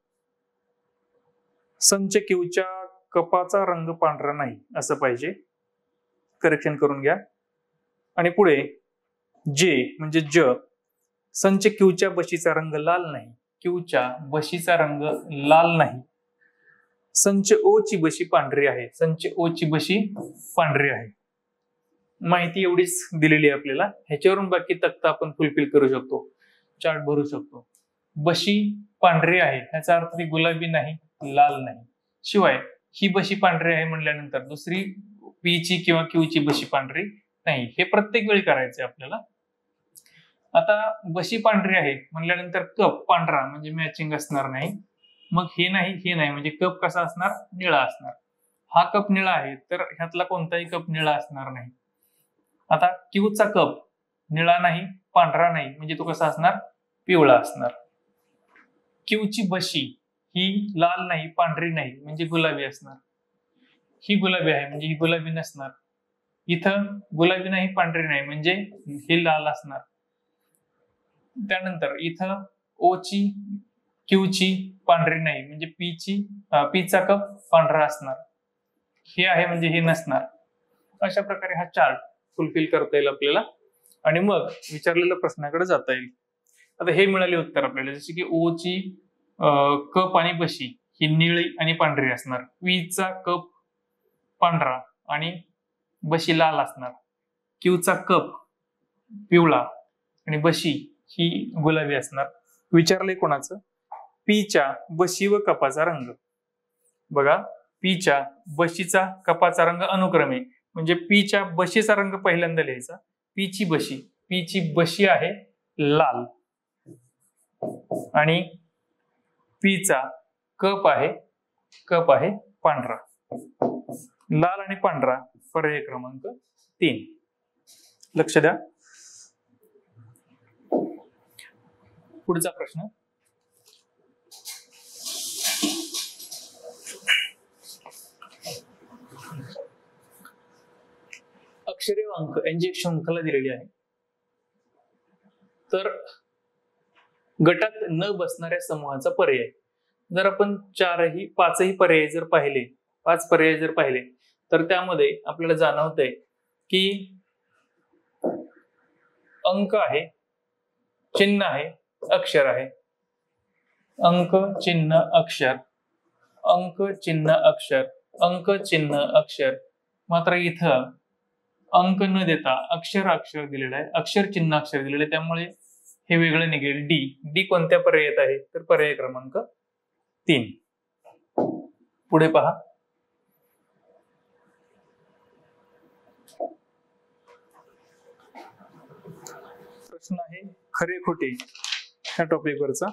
संच क्यूच्या कपाचा रंग पांढरा नाही असं पाहिजे. करेक्शन करून घ्या. आणि पुढे J म्हणजे ज. संच क्यूच्या बशीचा रंग लाल नाही. क्यूच्या बशीचा रंग लाल नाही. संच ओ ची बशी पांढरी आहे. संच ओ ची बशी पांढरी आहे. माहिती एवढीच दिलेली आहे आपल्याला. ह्याच्यावरून बाकी तक्ता आपण फुलफिल करू शकतो, चार्ट भरू शकतो. बशी पांढरी आहे ह्याचा अर्थ ती गुलाबी नाही, लाल नाही. शिवाय ही बशी पांढरी आहे म्हणल्यानंतर दुसरी पी ची किंवा क्यू ची बशी पांढरी नाही. हे प्रत्येक वेळी करायचंय आपल्याला. आता बशी पांढरी आहे म्हणल्यानंतर कप पांढरा म्हणजे मॅचिंग असणार नाही. मग हे नाही हे नाही म्हणजे कप कसा असणार, निळा असणार. हा कप निळा आहे तर ह्यातला कोणताही कप निळा असणार नाही. आता क्यूचा कप निळा नाही, पांढरा नाही म्हणजे तो कसा असणार, पिवळा असणार. क्यूची बशी ही लाल नाही, पांढरी नाही म्हणजे गुलाबी असणार. ही गुलाबी आहे म्हणजे ही गुलाबी नसणार. इथं गुलाबी नाही, पांढरी नाही म्हणजे हे लाल असणार. त्यानंतर इथं ओ ची क्यू ची पांढरी नाही म्हणजे पीचा कप पांढरा असणार. हे आहे म्हणजे हे नसणार. अशा प्रकारे हा चार्ट फुलफिल करता येईल आपल्याला आणि मग विचारलेल्या प्रश्नाकडे जाता येईल. आता हे मिळाले उत्तर आपल्याला, जसे की ओ ची कप आणि बशी ही निळी आणि पांढरी असणार. पीचा कप पांढरा आणि बशी लाल असणार. क्यूचा कप पिवळा आणि बशी ही गुलाबी असणार. विचारले कोणाचं, पीच्या बशी व कपाचा रंग. बघा, पीच्या बशीचा कपाचा रंग अनुक्रमे म्हणजे पीच्या बशीचा रंग पहिल्यांदा लिहायचा. पीची बशी आहे लाल आणि पीचा कप आहे पांढरा. लाल आणि पांढरा पर्याय क्रमांक 3. लक्ष द्या. पुढचा प्रश्न, अक्षरे व अंक यांची एक शृंखला दिलेली आहे. तर गटात न बसणाऱ्या समूहाचा पर्याय. जर आपण 5 पर्याय जर पाहिले तर त्यामध्ये आपल्याला जाणवतंय की अंक आहे, चिन्ह आहे, अक्षर आहे. अंक चिन्ह अक्षर, अंक चिन्ह अक्षर, अंक चिन्ह अक्षर. मात्र इथं अंक न देता अक्षर दिलेला आहे, अक्षर चिन्ह अक्षर दिलेलं आहे. त्यामुळे हे वेगळं निघेल. डी कोणत्या पर्यायात आहे तर पर्याय क्रमांक 3. पुढे पहा. प्रश्न आहे खरे खोटे ह्या टॉपिकवरचा.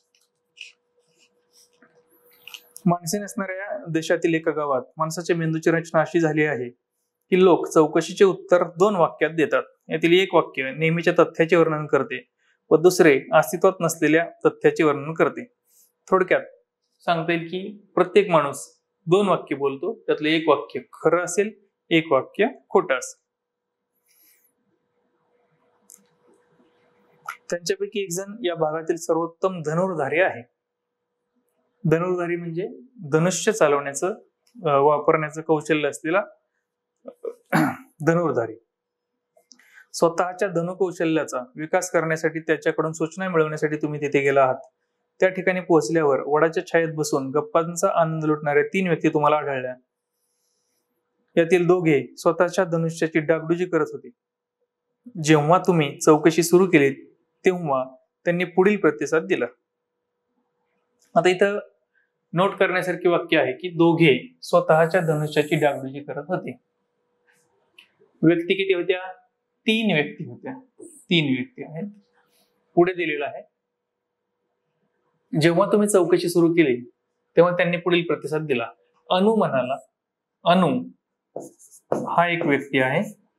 माणसे नसणाऱ्या देशातील एका गावात माणसाच्या मेंदूची रचना अशी झाली आहे की लोक चौकशीचे उत्तर 2 वाक्यात देतात. यातील एक वाक्य नेहमीच्या तथ्याचे वर्णन करते व दुसरे अस्तित्वात नसलेल्या तथ्याचे वर्णन करते. थोडक्यात सांगता येईल की प्रत्येक माणूस 2 वाक्य बोलतो, त्यातलं एक वाक्य खरं असेल, एक वाक्य खोटं असेल. त्यांच्यापैकी एक जण या भागातील सर्वोत्तम धनुर्धारी आहे. धनुर्धारी म्हणजे धनुष्य चालवण्याचं वापरण्याचं कौशल्य असलेला धनुर्धारी स्वतःच्या धनुकौशल्याचा विकास करण्यासाठी, त्याच्याकडून सूचना मिळवण्यासाठी तुम्ही तिथे गेला आहात. त्या ठिकाणी पोहोचल्यावर वडाच्या छायेत बसून गप्पांचा आनंद लुटणाऱ्या 3 व्यक्ती तुम्हाला आढळल्या. यातील दोघे स्वतःच्या धनुष्याची डागडुजी करत होते. जेव्हा तुम्ही चौकशी सुरू केली तेव्हा त्यांनी पुढील प्रतिसाद दिला. आता इथं नोट करण्यासारखी वाक्य आहे की दोघे स्वतःच्या धनुष्याची डागडुजी करत होते. व्यक्ती किती होत्या? 3 व्यक्ती होत्या. 3 व्यक्ती आहेत. पुढे दिलेला आहे, जेव्हा तुम्ही चौकशी सुरू केली तेव्हा त्यांनी पुढील प्रतिसाद दिला. अनु म्हणाला, अनु हा एक व्यक्ती आहे,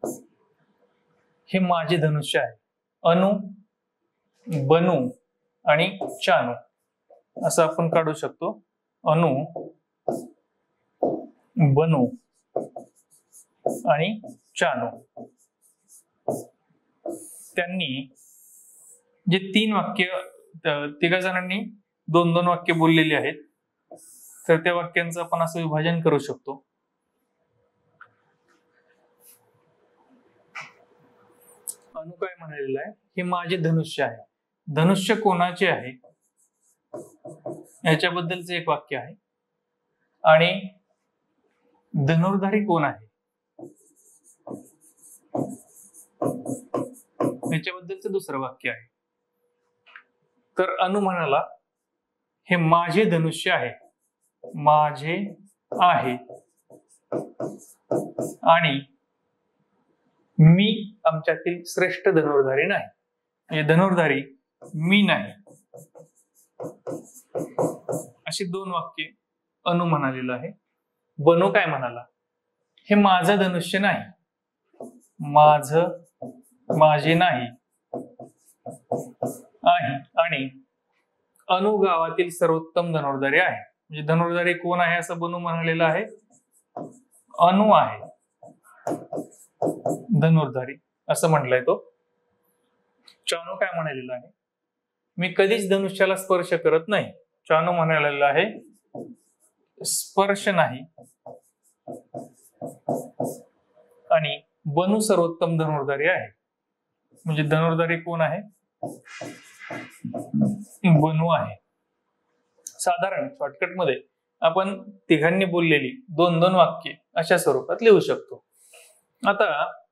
हे माझे धनुष्य आहे. अनु, बनू आणि चानू असं आपण काढू शकतो. अनु, बनू आणि चानू. त्यांनी जे 3 वाक्य, 3 जणांनी 2-2 वाक्य बोललेली आहेत, तर त्या वाक्यांचं आपण असं विभाजन करू शकतो. अनु काय म्हणालेलं आहे? हे माझे धनुष्य आहे. धनुष्य कोणाचे आहे याच्याबद्दलच एक वाक्य आहे. आणि धनुर्धारी कोण आहे याच्याबद्दलच दुसरं वाक्य आहे. तर अनु म्हणाला, हे माझे धनुष्य आहे, माझे आहे, आणि मी आमच्यातील श्रेष्ठ धनुर्धारी नाही. म्हणजे धनुर्धारी मी नाही. अशी 2 वाक्ये अनु म्हणालेलं आहे. बनू काय म्हणाला? हे माझं धनुष्य नाही, माझे नाही आहे, आणि अनु गावातील सर्वोत्तम धनुर्धारी आहे. म्हणजे धनुर्धारी कोण आहे असं बनू म्हणालेलं आहे? अनु आहे धनुर्धारी असं म्हटलंय तो. चानू काय म्हणालेला आहे? मी कधीच धनुष्याला स्पर्श करत नाही. चानू म्हणालेला आहे स्पर्श नाही. आणि बनू सर्वोत्तम धनुर्धारी आहे. म्हणजे धनुर्धारी कोण आहे? बनू आहे. साधारण शॉर्टकट मध्ये आपण तिघांनी बोललेली 2-2 वाक्ये अशा स्वरूपात लिहू शकतो. आता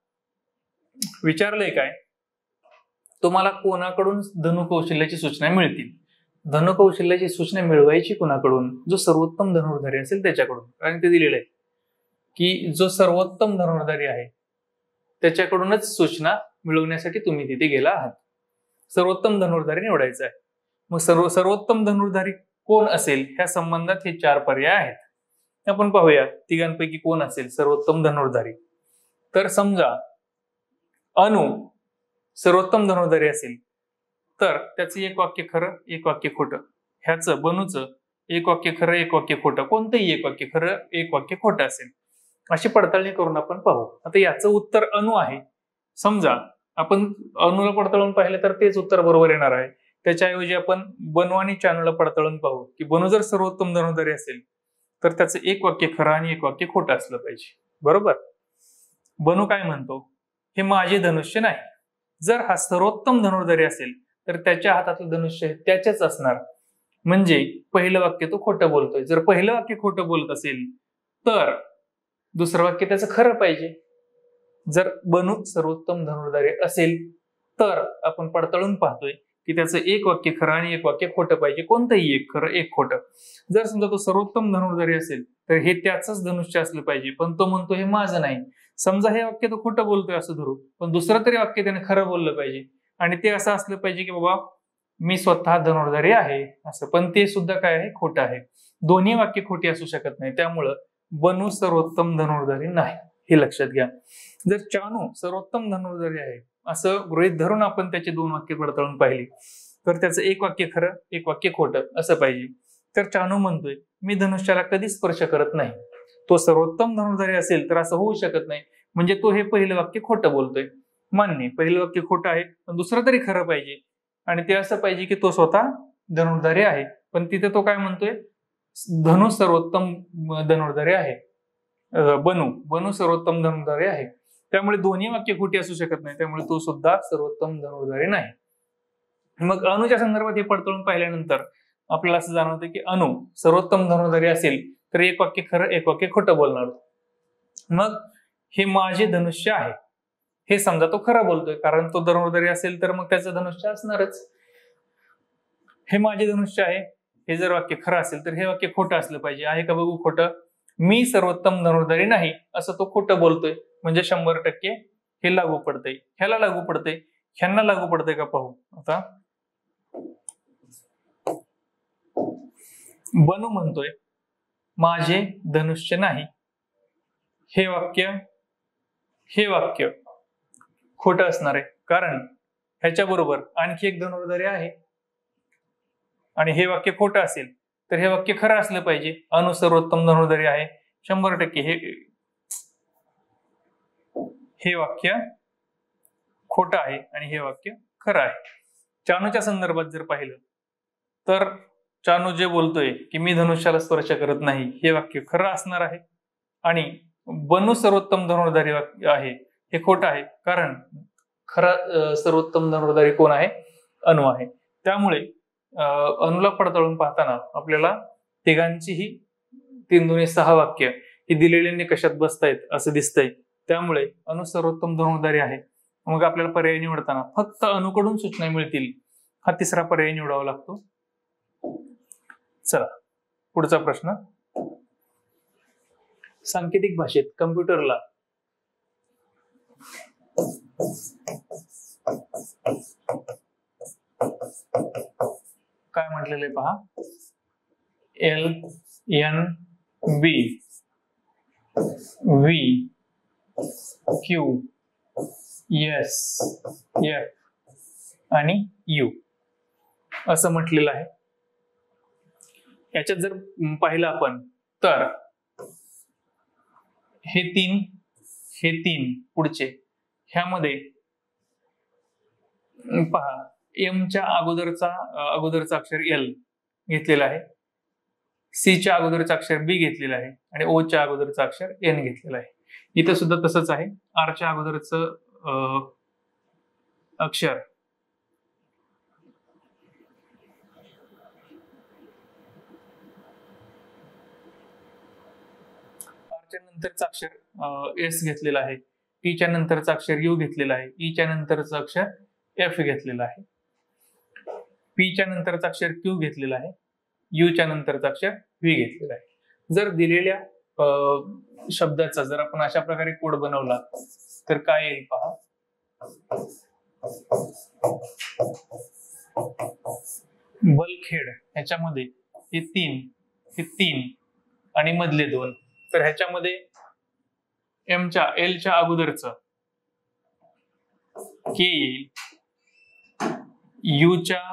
विचारलंय काय, तुम्हाला कोणाकडून धनुकौशल्याची सूचना मिळतील? धनुकौशल्याची सूचना मिळवायची कोणाकडून? जो सर्वोत्तम धनुर्धारी असेल त्याच्याकडून. कारण ते दिलेलं आहे की जो सर्वोत्तम धनुर्धारी आहे त्याच्याकडूनच सूचना मिळवण्यासाठी तुम्ही तिथे गेला आहात. सर्वोत्तम धनुर्धारी निवडायचा आहे. मग सर्वोत्तम धनुर्धारी कोण असेल ह्या संबंधात हे 4 पर्याय आहेत. आपण पाहूया तिघांपैकी कोण असेल सर्वोत्तम धनुर्धारी. तर समजा अनु सर्वोत्तम धनुर्धारी असेल तर त्याचं 1 वाक्य खरं, 1 वाक्य खोटं. ह्याचं बनूचं 1 वाक्य खरं, 1 वाक्य खोटं. कोणतंही 1 वाक्य खरं, 1 वाक्य खोटं असेल. अशी पडताळणी करून आपण पाहू. आता याचं उत्तर अनु आहे. समजा आपण अनुला पडताळून पाहिलं तर तेच उत्तर बरोबर येणार आहे. त्याच्याऐवजी आपण बनू आणि चानूला पडताळून पाहू की बनू जर सर्वोत्तम धनुर्धारी असेल तर त्याचं 1 वाक्य खरं आणि 1 वाक्य खोटं असलं पाहिजे. बरोबर. बनू काय म्हणतो? हे माझे धनुष्य नाही. जर हा सर्वोत्तम धनुर्धारी असेल तर त्याच्या हातातलं धनुष्य हे त्याच्याच असणार. म्हणजे पहिलं वाक्य तो खोटं बोलतोय. जर पहिलं वाक्य खोटं बोलत असेल तर दुसरं वाक्य त्याचं खरं पाहिजे. जर बनू सर्वोत्तम धनुर्धारी असेल तर आपण पडताळून पाहतोय की त्याचं 1 वाक्य खरं आणि 1 वाक्य खोटं पाहिजे. कोणतंही 1 खरं 1 खोटं. जर समजा तो सर्वोत्तम धनुर्धारी असेल तर हे त्याचंच धनुष्य असलं पाहिजे. पण तो म्हणतो हे माझं नाही. समजा हे वाक्य तो खोटं बोलतोय असं धरू, पण दुसरं तरी वाक्य त्याने खरं बोललं पाहिजे. आणि ते असं असलं पाहिजे की बाबा मी स्वतः धनुर्धारी आहे असं. पण ते सुद्धा काय आहे? खोटं आहे. दोन्ही वाक्य खोटी असू शकत नाही. त्यामुळं बनू सर्वोत्तम धनुर्धारी नाही, हे लक्षात घ्या. जर चानू सर्वोत्तम धनुर्धारी आहे असं गृहीत धरून आपण त्याची 2 वाक्य पडताळून पाहिली तर त्याचं 1 वाक्य खरं, 1 वाक्य खोटं असं पाहिजे. तर चानू म्हणतोय मी धनुष्याला कधीच स्पर्श करत नाही. तो सर्वोत्तम धनुर्धारी असेल तर असं होऊ शकत नाही. म्हणजे तो हे पहिलं वाक्य खोटं बोलतोय. मान्य, पहिलं वाक्य खोटं आहे, पण दुसरं तरी खरं पाहिजे. आणि ते असं पाहिजे की तो स्वतः धनुर्धारी आहे. पण तिथे तो काय म्हणतोय? धनु सर्वोत्तम धनुर्धारी आहे. बनू सर्वोत्तम धनुर्धारी आहे. त्यामुळे दोन्ही वाक्य खोटी असू शकत नाही, त्यामुळे तो सुद्धा सर्वोत्तम धनुर्धारी नाही. मग अणूच्या संदर्भात हे पडताळून पाहिल्यानंतर आपल्याला असं जाणवतं की अणू सर्वोत्तम धनुर्धारी असेल तर एक वाक्य खरं एक वाक्य खोटं बोलणार. मग हे माझे धनुष्य आहे हे समजा तो खरं बोलतोय, कारण तो धनुर्धारी असेल तर मग त्याचं धनुष्य असणारच. हे माझे धनुष्य आहे हे जर वाक्य खरं असेल तर हे वाक्य खोटं असलं पाहिजे. आहे का बघू खोटं? मी सर्वोत्तम धनुर्धारी नाही असं तो खोटं बोलतोय, म्हणजे 100% हे लागू पडतंय. ह्याला लागू पडतंय, ह्यांना लागू पडतंय का पाहू. आता बनू म्हणतोय माझे धनुष्य नाही, हे वाक्य खोटं असणार आहे, कारण ह्याच्या बरोबर आणखी एक धनुर्धारी आहे आणि हे वाक्य खोटं असेल तर हे वाक्य खरं असलं पाहिजे. अणू सर्वोत्तम धनुर्धारी आहे 100%. हे वाक्य खोटं आहे आणि हे वाक्य खरं आहे. चानूच्या संदर्भात जर पाहिलं तर चानू जे बोलतोय की मी धनुष्याला स्पर्श करत नाही हे वाक्य खरं असणार आहे आणि बनू सर्वोत्तम धनुर्धारी आहे हे खोटं आहे, कारण खरा सर्वोत्तम धनुर्धारी कोण आहे? अणू आहे. त्यामुळे अणूला पडताळून पाहताना आपल्याला तिघांचीही 3 दुणे 6 वाक्य ही दिलेल्या निकषात बसतायत असं दिसतंय. त्यामुळे अणू सर्वोत्तम धनुर्धारी आहे. मग आपल्याला पर्याय निवडताना फक्त अणूकडून सूचना मिळतील हा तिसरा पर्याय निवडावा लागतो. चला पुढचा प्रश्न. सांकेतिक भाषेत कम्प्युटरला काय म्हटलेलं आहे पहा. LNB V Q S F आणि U असं म्हटलेलं आहे. याच्यात जर पाहिलं आपण तर हे तीन पुढचे ह्यामध्ये पहा एमच्या अगोदरचा अक्षर एल घेतलेला आहे, सी च्या अगोदरचा अक्षर बी घेतलेला आहे आणि ओ च्या अगोदरचा अक्षर एन घेतलेला आहे. इथं सुद्धा तसंच आहे. आर च्या अगोदरचं अक्षर नंतरचा अक्षर एस घेतलेला आहे, टी च्या नंतरचा अक्षर यू घेतलेला आहे, ई च्या नंतरचा अक्षर एफ घेतलेला आहे, पी च्या नंतरचा अक्षर क्यू घेतलेला आहे, यू च्या नंतरचा अक्षर व्ही घेतलेला आहे. जर दिलेल्या शब्दाचा जर आपण अशा प्रकारे कोड बनवला तर काय येईल पहा. बल्कहेड ह्याच्यामध्ये हे तीन आणि मधले 2, तर ह्याच्यामध्ये एल च्या अगोदरचं के येईल, यू च्या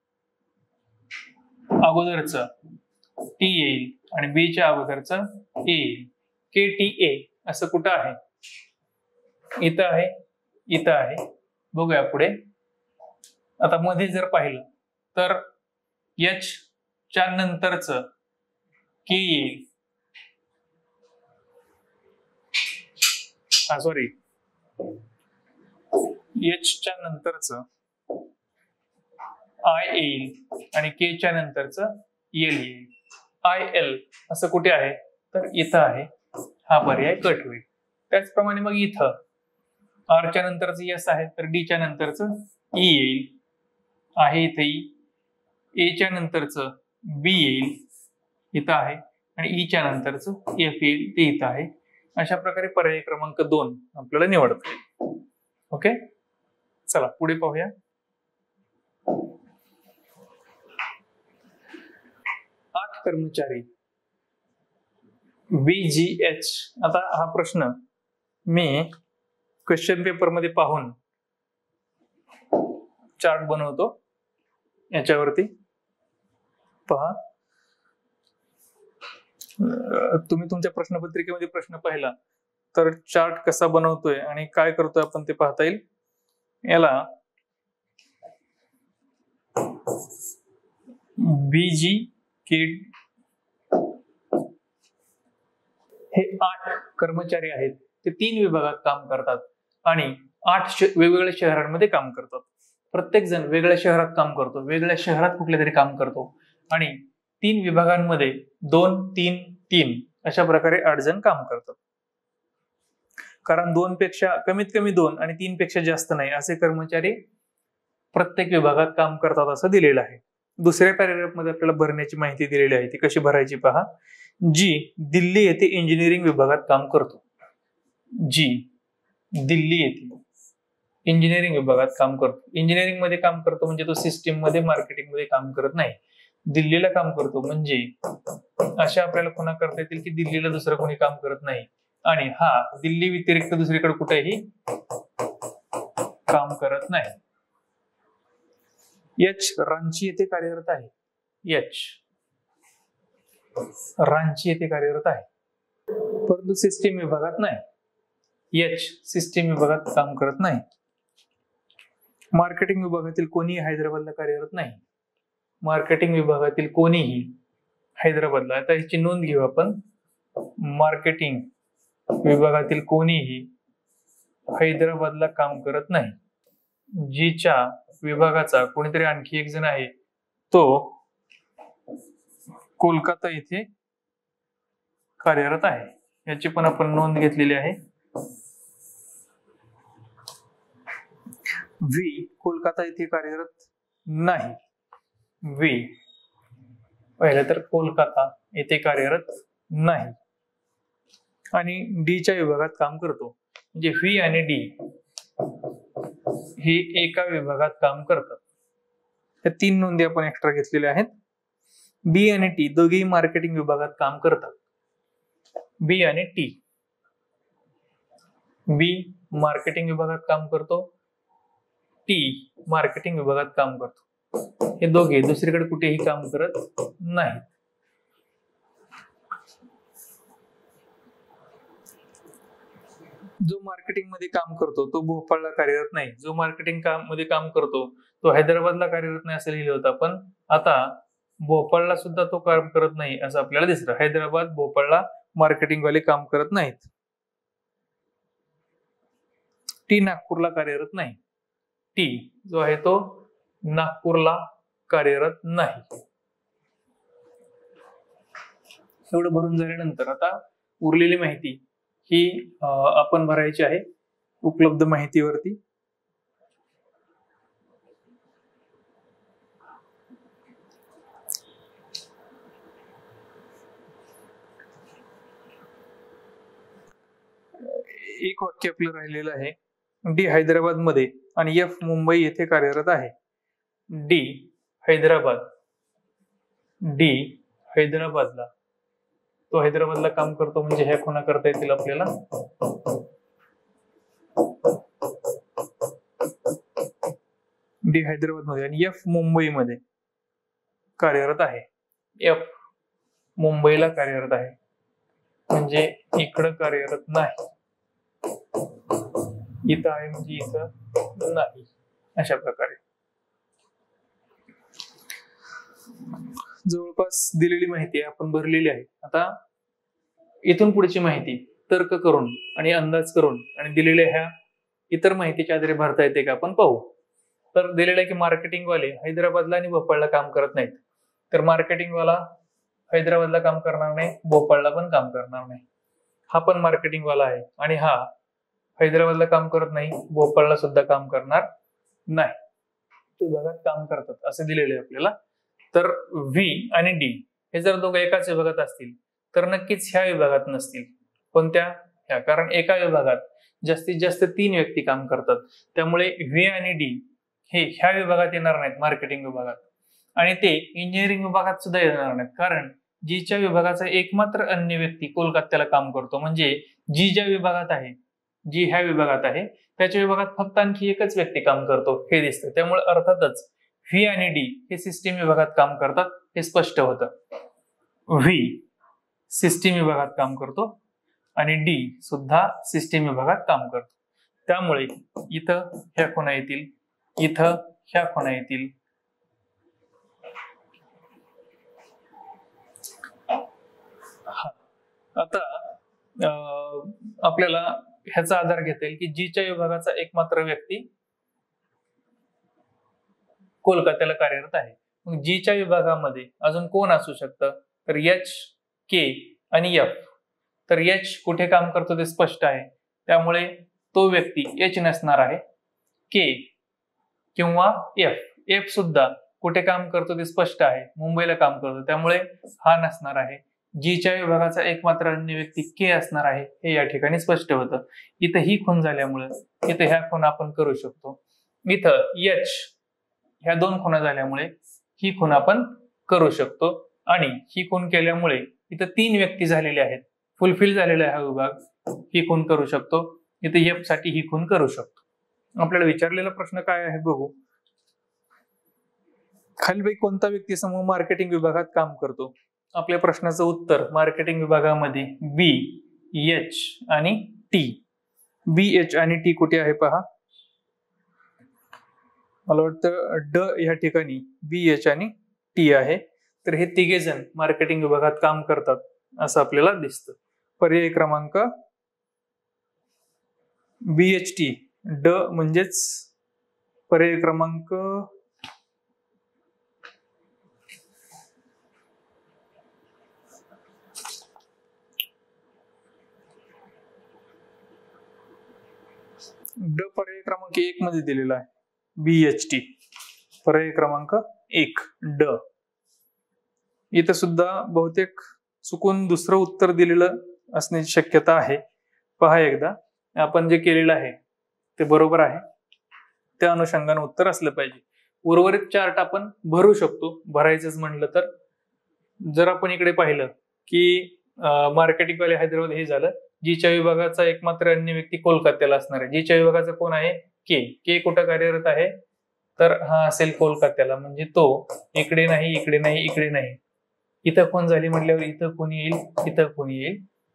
अगोदरचं टी येईल आणि बी च्या अगोदरचं ए येईल. के टी ए असं कुठं आहे? इथं आहे. बघूया पुढे. आता मध्ये जर पाहिलं तर एच च्या नंतरचं के येईल, सॉरी एच च्या नंतरचं आय येईल आणि के च्या नंतरचं एल येईल. आय एल असं कुठे आहे? तर इथं आहे. हा पर्याय कट होईल. त्याचप्रमाणे मग इथं आर च्या नंतरचं एस आहे तर डी च्या नंतरचं ई येईल, आहे इथे ई. ए च्या नंतरचं बी येईल, इथं आहे आणि ई च्या नंतरचं एफ येईल, ते इथं आहे. अशा प्रकारे पर्याय क्रमांक 2 आपल्याला निवडता येईल. ओके, चला पुढे पाहूया. कर्मचारी VGH. आता हा प्रश्न मी क्वेश्चन पेपर मध्ये पाहून चार्ट बनवतो. याच्यावरती पहा, तुम्ही तुमच्या प्रश्नपत्रिकेमध्ये प्रश्न पाहिला तर चार्ट कसा बनवतोय आणि काय करतोय आपण ते पाहता येईल. याला BG हे 8 कर्मचारी आहेत. ते 3 विभागात काम करतात. आणि 8 वेगवेगळ्या शहरांमध्ये काम करतात. प्रत्येक जण वेगळ्या शहरात काम करतो, वेगळ्या शहरात कुठल्या तरी काम करतो आणि 3 विभागांमध्ये 2, 3, 3 अशा प्रकारे 8 जण काम करतात. कारण 2 पेक्षा कमीत कमी 2 आणि 3 पेक्षा जास्त नाही असे कर्मचारी प्रत्येक विभागात काम करतात असं दिलेलं आहे. दुसऱ्या पॅराग्राफ मध्ये आपल्याला भरण्याची माहिती दिलेली आहे, ती कशी भरायची पहा. जी दिल्ली येथे इंजिनिअरिंग विभागात काम करतो. जी दिल्ली येथे इंजिनिअरिंग विभागात काम करतो. इंजिनिअरिंग मध्ये काम करतो म्हणजे तो सिस्टीम मध्ये मार्केटिंग मध्ये काम करत नाही, दिल्लीला काम करतो. म्हणजे अशा आपल्याला पुन्हा करता येतील की दिल्लीला दुसरं कोणी काम करत नाही आणि हा दिल्ली व्यतिरिक्त दुसरीकडे कुठेही काम करत नाही. एच रांची येथे कार्यरत आहे. एच रांची येथे कार्यरत आहे, परंतु सिस्टीम विभागात नाही. एच सिस्टीम विभागात काम करत नाही. मार्केटिंग विभागातील कोणीही हैदराबादला कार्यरत नाही. मार्केटिंग विभागातील कोणीही हैदराबादला, आता याची नोंद घेऊ आपण. मार्केटिंग विभागातील कोणीही हैदराबादला काम करत नाही. जीच्या विभागाचा कोणीतरी आणखी एक जण आहे, तो कोलकाता येथे कार्यरत आहे. याची पण आपण नोंद घेतलेली आहे. व्ही कोलकाता येथे कार्यरत नाही. व्ही पहिलं तर कोलकाता येथे कार्यरत नाही आणि डी च्या विभागात काम करतो. म्हणजे व्ही आणि डी ही एका विभागात काम करतात. या 3 नोंदी आपण एक्स्ट्रा घेतलेल्या आहेत. बी आणि टी दोघेही मार्केटिंग विभागात काम करतात. बी आणि टी, बी मार्केटिंग विभागात काम करतो, टी मार्केटिंग विभागात काम करतो. हे दोघे दुसरीकडे कुठेही काम करत नाहीत. जो मार्केटिंग मध्ये काम करतो तो भोपाळला कार्यरत नाही. जो मार्केटिंग मध्ये काम करतो तो हैदराबादला कार्यरत नाही असं लिहिलं होतं, पण आता भोपाळला सुद्धा तो काम करत नाही असं आपल्याला दिसतं. हैदराबाद भोपाळला मार्केटिंग वाले काम करत नाहीत. टी नागपूरला कार्यरत नाही. टी जो आहे तो नागपूरला कार्यरत नाही. एवढं भरून झाल्यानंतर आता उरलेली माहिती ही आपण भरायची आहे उपलब्ध माहितीवरती. एक वाक्य आपलं राहिलेलं आहे. डी हैदराबाद मध्ये आणि एफ मुंबई येथे कार्यरत आहे. डी हैदराबाद, डी हैदराबादला, तो हैदराबादला काम करतो म्हणजे ह्या खुणा करता येतील आपल्याला. डी हैदराबाद मध्ये आणि एफ मुंबई मध्ये कार्यरत आहे. एफ मुंबईला कार्यरत आहे म्हणजे इकडं कार्यरत नाही, इथं आहे म्हणजे इथं नाही. अशा प्रकारे जवळपास दिलेली माहिती आपण भरलेली आहे. आता इथून पुढची माहिती तर्क करून आणि अंदाज करून आणि दिलेल्या ह्या इतर माहितीच्या आधारे भरता येते का आपण पाहू. तर दिलेलं आहे की मार्केटिंग वाले हैदराबादला आणि भोपाळला काम करत नाहीत. तर मार्केटिंग वाला हैदराबादला काम करणार नाही, भोपाळला पण काम करणार नाही. हा पण मार्केटिंग वाला आहे आणि हा हैदराबादला काम करत नाही, भोपाळला सुद्धा काम करणार नाही. विभागात काम करतात असं दिलेलं आहे आपल्याला. तर व्ही आणि डी हे जर दोघं एकाच विभागात असतील तर नक्कीच ह्या विभागात नसतील. कोणत्या? ह्या. कारण एका विभागात जास्तीत जास्त 3 व्यक्ती काम करतात. त्यामुळे व्ही आणि डी हे ह्या विभागात येणार नाहीत, मार्केटिंग विभागात, आणि ते इंजिनिअरिंग विभागात सुद्धा येणार नाहीत. कारण जीच्या विभागाचा एकमात्र अन्य व्यक्ती कोलकात्याला काम करतो. म्हणजे जी ज्या विभागात आहे, जी ह्या विभागात आहे त्याच्या विभागात फक्त आणखी एकच व्यक्ती काम करतो हे दिसतं. त्यामुळे अर्थातच व्ही आणि डी हे सिस्टीम विभागात काम करतात हे स्पष्ट होतं. व्ही सिस्टीम विभागात काम करतो आणि डी सुद्धा सिस्टीम विभागात काम करतो. त्यामुळे इथं ह्या खुणा येतील, इथं ह्या खुणा येतील. आता आपल्याला ह्याचा आधार घेता येईल की जीच्या विभागाचा एकमात्र व्यक्ती कोलकात्याला कार्यरत आहे. मग जीच्या विभागामध्ये अजून कोण असू शकतं, तर एच, के आणि एफ. तर एच कुठे काम करतो ते स्पष्ट आहे, त्यामुळे तो व्यक्ती एच नसणार आहे. के किंवा एफ. एफ सुद्धा कुठे काम करतो ते स्पष्ट आहे, मुंबईला काम करतो, त्यामुळे हा नसणार आहे. जीच्या विभागाचा एकमात्र अन्य व्यक्ती के असणार आहे, हे या ठिकाणी स्पष्ट होतं. इथं ही खून झाल्यामुळे इथं ह्या खून आपण करू शकतो. इथं एच ह्या 2 खुणा झाल्यामुळे ही खून आपण करू शकतो. आणि ही खून केल्यामुळे इथं 3 व्यक्ती झालेले आहेत, फुलफिल झालेला आहे हा विभाग, ही खून करू शकतो. इथं एफ साठी ही खून करू शकतो. आपल्याला विचारलेला प्रश्न काय आहे बघू. खालीलपैकी कोणता व्यक्ती समूह मार्केटिंग विभागात काम करतो. आपल्या प्रश्नाचं उत्तर मार्केटिंग विभागामध्ये बी, एच आणि टी. बी, एच आणि टी कुठे आहे पहा. मला वाटतं ड या ठिकाणी बी, एच आणि टी आहे. तर हे तिघे जण मार्केटिंग विभागात काम करतात असं आपल्याला दिसतं. पर्याय क्रमांक बी, एच, टी. ड म्हणजेच पर्याय क्रमांक ड पर्याय क्रमांक 1 मध्ये दिलेला आहे. BHT पर्याय क्रमांक 1 ड. इथं सुद्धा बहुतेक चुकून दुसरं उत्तर दिलेलं असण्याची शक्यता आहे. पहा एकदा, आपण जे केलेलं आहे ते बरोबर आहे, त्या अनुषंगाने उत्तर असलं पाहिजे. उर्वरित चार्ट आपण भरू शकतो, भरायचंच म्हणलं तर. जर आपण इकडे पाहिलं की मार्केटिंग वाले हैदराबाद हे झालं. जीच्या विभागाचा एकमात्र अन्य व्यक्ती कोलकात्याला असणार आहे. जीच्या विभागाचा कोण आहे, के. के कुठं कार्यरत आहे, तर हा असेल कोलकात्याला, म्हणजे तो इकडे नाही, इकडे नाही, इकडे नाही. इथं कोण झाली म्हटल्यावर इथं कोणी येईल, इथं कोणी येईल.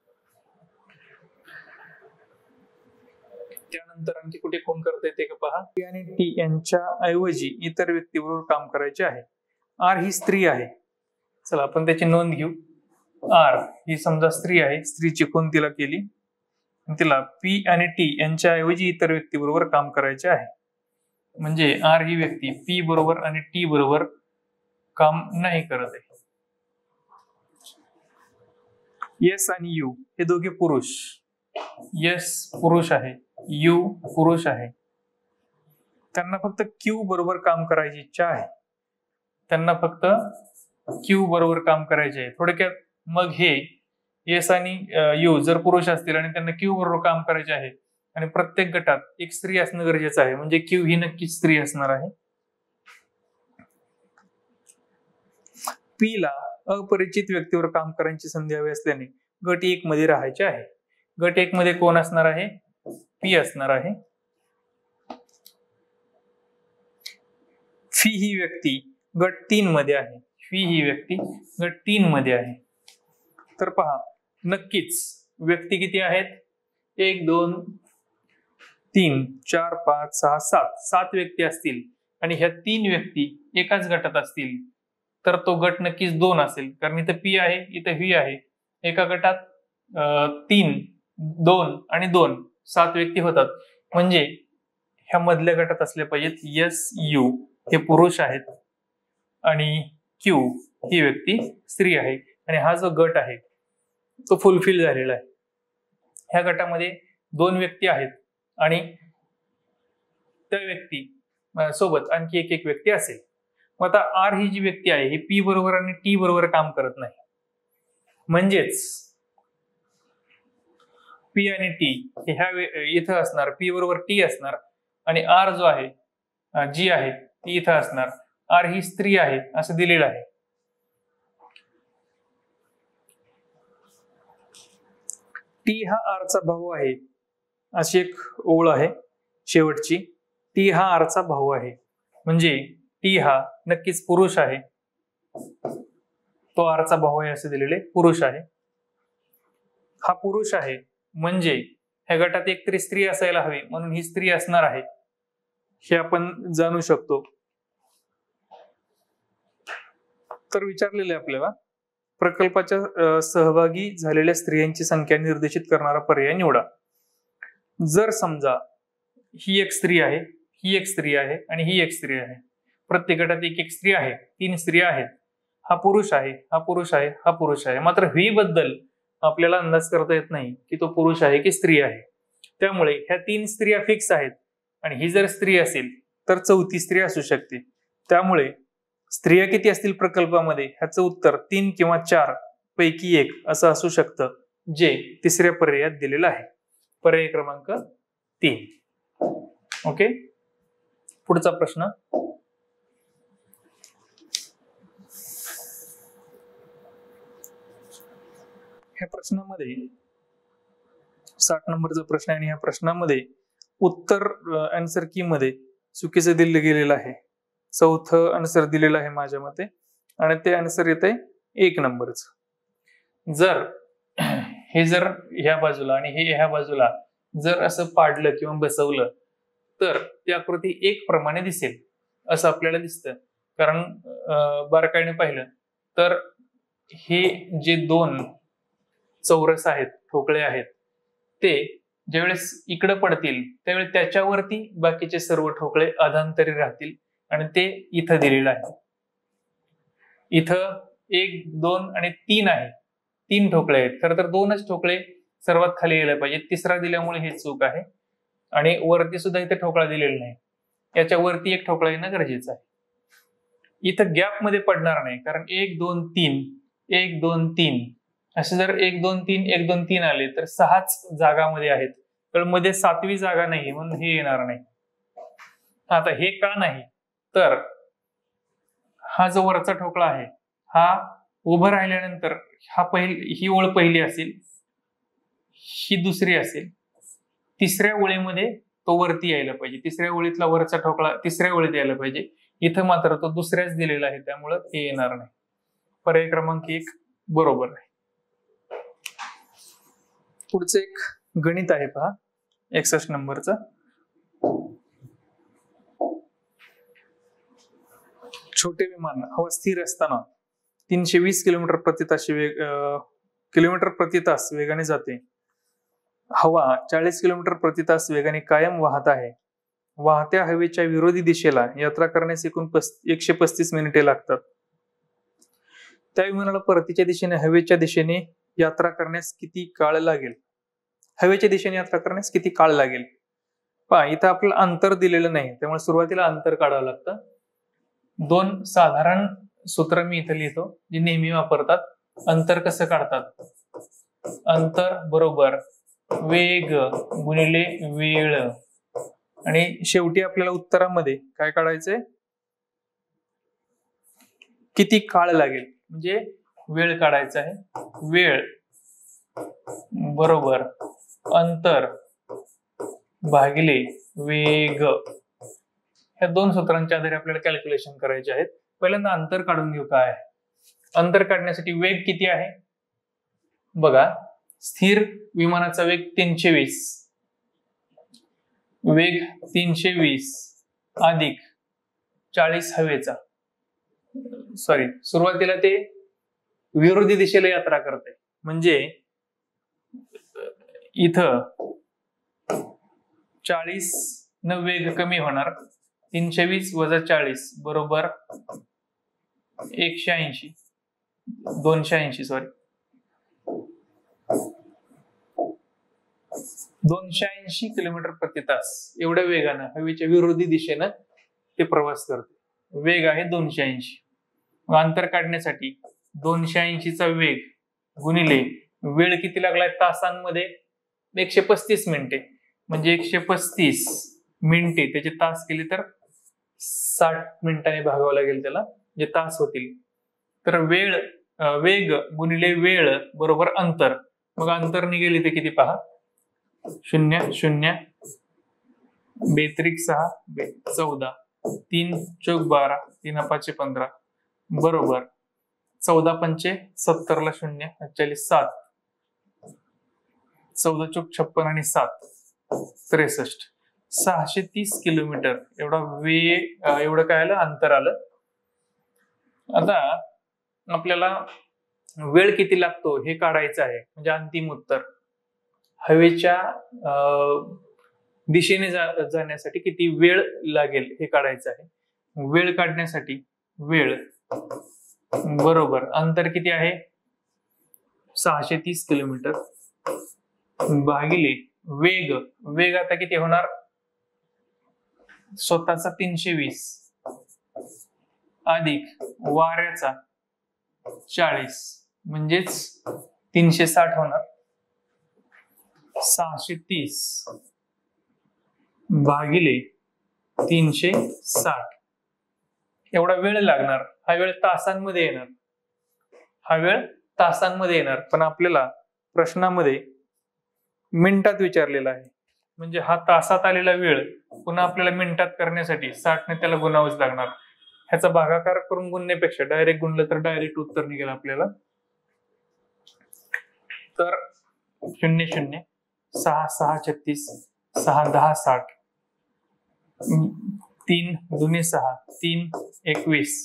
त्यानंतर आणखी कुठे कोण करता येते का पहा. टी आणि टी यांच्या ऐवजी इतर व्यक्तीबरोबर काम करायचे आहे. आर ही स्त्री आहे, चला आपण त्याची नोंद घेऊ. आर ही समजा स्त्री आहे, स्त्रीची खून तिला केली, तिला पी आणि टी यांच्या ऐवजी इतर व्यक्तीबरोबर काम करायचे आहे. म्हणजे आर ही व्यक्ती पी बरोबर आणि टी बरोबर काम नाही करत आहे. एस आणि यू हे दोघे पुरुष. एस पुरुष आहे, यू पुरुष आहे. त्यांना फक्त क्यू बरोबर काम करायची इच्छा आहे. त्यांना फक्त क्यू बरोबर काम करायचे आहे. थोडक्यात मग हे एस आणि यू जर पुरुष असतील आणि त्यांना क्यू बरोबर काम करायचे आहे आणि प्रत्येक गटात एक स्त्री असणं गरजेचं आहे, म्हणजे क्यू ही नक्कीच स्त्री असणार आहे. पी ला अपरिचित व्यक्तीवर काम करण्याची संधी हवी असल्याने गट 1 मध्ये राहायचे आहे. गट 1 मध्ये कोण असणार आहे, पी असणार आहे. फी ही व्यक्ती गट 3 मध्ये आहे. फी ही व्यक्ती गट 3 मध्ये आहे. तर पहा, नक्कीच व्यक्ती किती आहेत, 1, 2, 3, 4, 5, 6, 7 7 व्यक्ती असतील आणि ह्या 3 व्यक्ती एकाच गटात असतील तर तो गट नक्कीच 2 असेल, कारण इथं पी आहे, इथं व्ही आहे. एका गटात 3, 2 आणि 2 7 व्यक्ती होतात. म्हणजे ह्या मधल्या गटात असले पाहिजेत एस, यू हे पुरुष आहेत आणि क्यू ही व्यक्ती स्त्री आहे. आणि हा जो गट आहे तो फुलफिल झालेला आहे. ह्या गटामध्ये 2 व्यक्ती आहेत आणि त्या व्यक्ती सोबत आणखी एक व्यक्ती असेल. मग आता आर ही जी व्यक्ती आहे ही पी बरोबर आणि टी बरोबर काम करत नाही. म्हणजेच पी आणि टी ह्या इथं असणार, पी बरोबर टी असणार आणि आर जो आहे, जी आहे ती इथं असणार. आर ही स्त्री आहे असं दिलेलं आहे. टी हा आरचा भाऊ आहे अशी एक ओळ आहे शेवटची. टी हा आरचा भाऊ आहे, म्हणजे टी हा नक्कीच पुरुष आहे. तो आरचा भाऊ आहे असे दिलेले पुरुष आहे. हा पुरुष आहे म्हणजे ह्या गटात एक तरी स्त्री असायला हवी, म्हणून ही स्त्री असणार आहे हे आपण जाणू शकतो. तर विचारलेले आपल्याला प्रकल्पाच्या सहभागी झालेल्या स्त्रियांची संख्या निर्देशित करणारा पर्याय निवडा. जर समजा ही एक स्त्री आहे, ही एक स्त्री आहे आणि ही एक स्त्री आहे, प्रत्येक गटात एक एक स्त्री आहे, 3 स्त्रिया आहेत, हा पुरुष आहे, हा पुरुष आहे, हा पुरुष आहे, मात्र व्ही बद्दल आपल्याला अंदाज करता येत नाही की तो पुरुष आहे की स्त्री आहे. त्यामुळे ह्या 3 स्त्रिया फिक्स आहेत आणि ही जर स्त्री असेल तर चौथी स्त्री असू शकते. त्यामुळे स्त्रिया किती असतील प्रकल्पामध्ये ह्याचं उत्तर 3 किंवा 4 पैकी 1 असं असू शकतं, जे तिसऱ्या पर्यायात दिलेलं आहे. पर्याय क्रमांक 3. ओके, पुढचा प्रश्न. ह्या प्रश्नामध्ये 60 नंबरचा प्रश्न आहे आणि ह्या प्रश्नामध्ये उत्तर आन्सर की मध्ये चुकीचं दिलं गेलेलं आहे. चौथं आन्सर दिलेलं आहे माझ्या मते आणि ते आन्सर येत आहे 1 नंबरचं. जर हे जर ह्या बाजूला आणि हे ह्या बाजूला जर असं पाडलं किंवा बसवलं तर ती आकृती 1 प्रमाणे दिसेल असं आपल्याला दिसतं. कारण बारकाईने पाहिलं तर हे जे 2 चौरस आहेत, ठोकळे आहेत, ते ज्यावेळेस इकडे पडतील त्यावेळेस त्याच्यावरती बाकीचे सर्व ठोकळे अधांतरी राहतील आणि ते इथं दिलेलं आहे. इथं 1, 2 आणि 3 आहे, 3 ठोकळे आहेत. खरं तर 2च ठोकळे सर्वात खाली यायला पाहिजे, तिसरा दिल्यामुळे हे चूक आहे. आणि वरती सुद्धा इथे ठोकळा दिलेला नाही, याच्या वरती एक ठोकळा येणं गरजेचं आहे. इथं गॅप मध्ये पडणार नाही, कारण 1, 2, 3 1, 2, 3 असे जर 1, 2, 3 1, 2, 3 आले तर 6च जागामध्ये आहेत, तर मध्ये 7वी जागा नाही म्हणून हे येणार नाही. आता हे का नाही तर हा जो वरचा ठोकळा आहे हा उभं राहिल्यानंतर ही ओळ पहिली असेल, ही दुसरी असेल, तिसऱ्या ओळीमध्ये तो वरती यायला पाहिजे, तिसऱ्या ओळीतला वरचा ठोकळा तिसऱ्या ओळीत यायला पाहिजे. इथं मात्र तो दुसऱ्याच दिलेला आहे, त्यामुळं हे येणार नाही. पर्याय क्रमांक 1 बरोबर आहे. पुढचं एक गणित आहे पहा 61 नंबरचा. छोटे विमान हवा स्थिर असताना 320 किलोमीटर प्रति तास वेगाने जाते. हवा 40 किलोमीटर प्रति तास वेगाने कायम वाहत आहे. वाहत्या हवेच्या विरोधी दिशेला यात्रा करण्यास एकूण 135 मिनिटे लागतात. त्या विमानाला परतीच्या दिशेने हवेच्या दिशेने यात्रा करण्यास किती काळ लागेल? हवेच्या दिशेने यात्रा करण्यास किती काळ लागेल? पहा, इथं आपल्याला अंतर दिलेलं नाही, त्यामुळे सुरुवातीला अंतर काढावं लागतं. 2 साधारण सूत्र मी इथं लिहितो जे नेहमी वापरतात. अंतर कसं काढतात? अंतर बरोबर वेग गुणिले वेळ, आणि शेवटी आपल्याला उत्तरामध्ये काय काढायचंय? किती काळ लागेल, म्हणजे वेळ काढायचा आहे. वेळ बरोबर अंतर भागिले वेग, ह्या 2 सूत्रांच्या आधारे आपल्याला कॅल्क्युलेशन करायचे आहेत. पहिल्यांदा अंतर काढून घेऊ. काय आहे अंतर काढण्यासाठी? वेग किती आहे बघा. स्थिर विमानाचा वेग 320, वेग 320 अधिक 40 हवेचा. सॉरी, सुरुवातीला ते विरोधी दिशेला यात्रा करते, म्हणजे इथं 40 न वेग कमी होणार. 320 वजा 40 बरोबर 180, 280 सॉरी 280 किलोमीटर प्रति तास एवढ्या वेगानं हवेच्या विरोधी दिशेनं ते प्रवास करते. वेग आहे 280. अंतर काढण्यासाठी 280चा वेग गुणिले वेळ किती लागलाय तासांमध्ये? 135 मिनिटे, म्हणजे 135 मिनिटे त्याचे तास केले तर 60 मिनिटांनी भागावं लागेल त्याला, जे तास होतील. तर वेग गुणिले वेळ बरोबर अंतर. मग अंतर निघेल ते किती पहा. 0 0 बेत्रिक 6 14 3 चौक 12 3 5 15 बरोबर 14 पंचे 70 ला 0 40 7 14 चौक 56 आणि 7 63 630 किलोमीटर एवढं काय आलं? अंतर आलं. आता आपल्याला वेळ किती लागतो हे काढायचं आहे, म्हणजे अंतिम उत्तर. हवेच्या दिशेने जाण्यासाठी किती वेळ लागेल हे काढायचं आहे। वेळ काढण्यासाठी वेळ बरोबर अंतर किती आहे 630 किलोमीटर भागिले वेग, वेग आता किती होणार स्वतःचा 320 अधिक वाऱ्याचा 40 म्हणजेच 360 होणार। 630 भागिले 360 एवढा वेळ लागणार। हा वेळ तासांमध्ये येणार, हा वेळ तासांमध्ये येणार, पण आपल्याला प्रश्नामध्ये मिनिटात विचारलेला आहे। म्हणजे हा तासात आलेला वेळ पुन्हा आपल्याला मिनिटात करण्यासाठी 60 ने त्याला गुणावंच लागणार। ह्याचा भागाकार करून गुणण्यापेक्षा डायरेक्ट गुणलं तर डायरेक्ट उत्तर निघेल आपल्याला। तर 0 0 6 6 36 6 10 60 3 2 6 3 21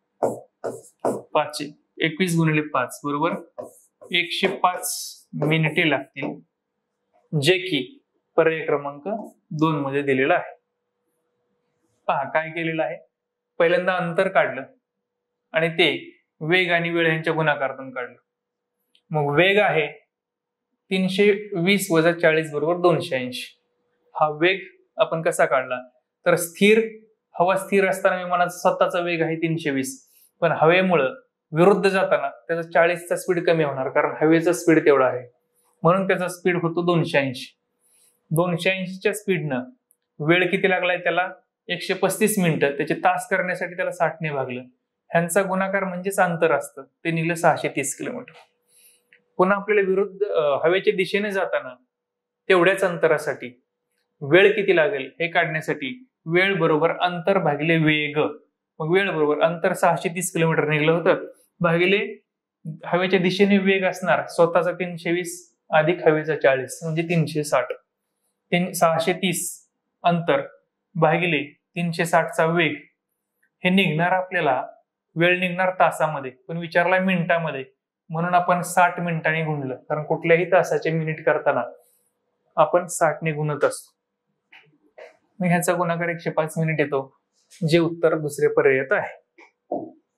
5 21 गुणिले 5 बरोबर 105 मिनिटे लागतील, जे की पर्याय क्रमांक 2 मध्ये दिलेला आहे। पहा काय केलेलं आहे, पहिल्यांदा अंतर काढलं आणि ते वेग आणि वेळ यांच्या गुणाकारातून काढलं। मग वेग आहे 320 वजा 40 बरोबर 280। हा वेग आपण कसा काढला तर स्थिर, हवा स्थिर असताना विमानाचा स्वतःचा वेग आहे 320, पण हवेमुळे विरुद्ध जाताना त्याचा 40चा स्पीड कमी होणार, कारण हवेचा स्पीड तेवढा आहे, म्हणून त्याचा स्पीड होतो 280। 280च्या स्पीडनं वेळ किती लागलाय त्याला 135 मिनिटं, त्याचे तास करण्यासाठी त्याला 60 ने भागलं, ह्यांचा गुणाकार म्हणजेच अंतर असतं, ते निघलं 630 किलोमीटर। पुन्हा आपल्याला विरुद्ध हवेच्या दिशेने जाताना तेवढ्याच अंतरासाठी वेळ किती लागेल हे काढण्यासाठी वेळ बरोबर अंतर भागिले वेग, मग वेळ बरोबर अंतर 630 किलोमीटर निघलं होतं भागिले हवेच्या दिशेने वेग असणार स्वतःचा 320 अधिक हवेचा 40 म्हणजे 360। 630 अंतर भागिले 360चा वेग, हे निघणार आपल्याला वेळ निघणार तासामध्ये, पण विचारला मिनिटामध्ये, म्हणून आपण 60 मिनिटांनी गुणलं, कारण कुठल्याही तासाचे मिनिट करताना आपण 60 ने गुणत असतो। मग ह्याचा गुणाकार 105 मिनिट येतो, जे उत्तर दुसरे पर्यायात आहे।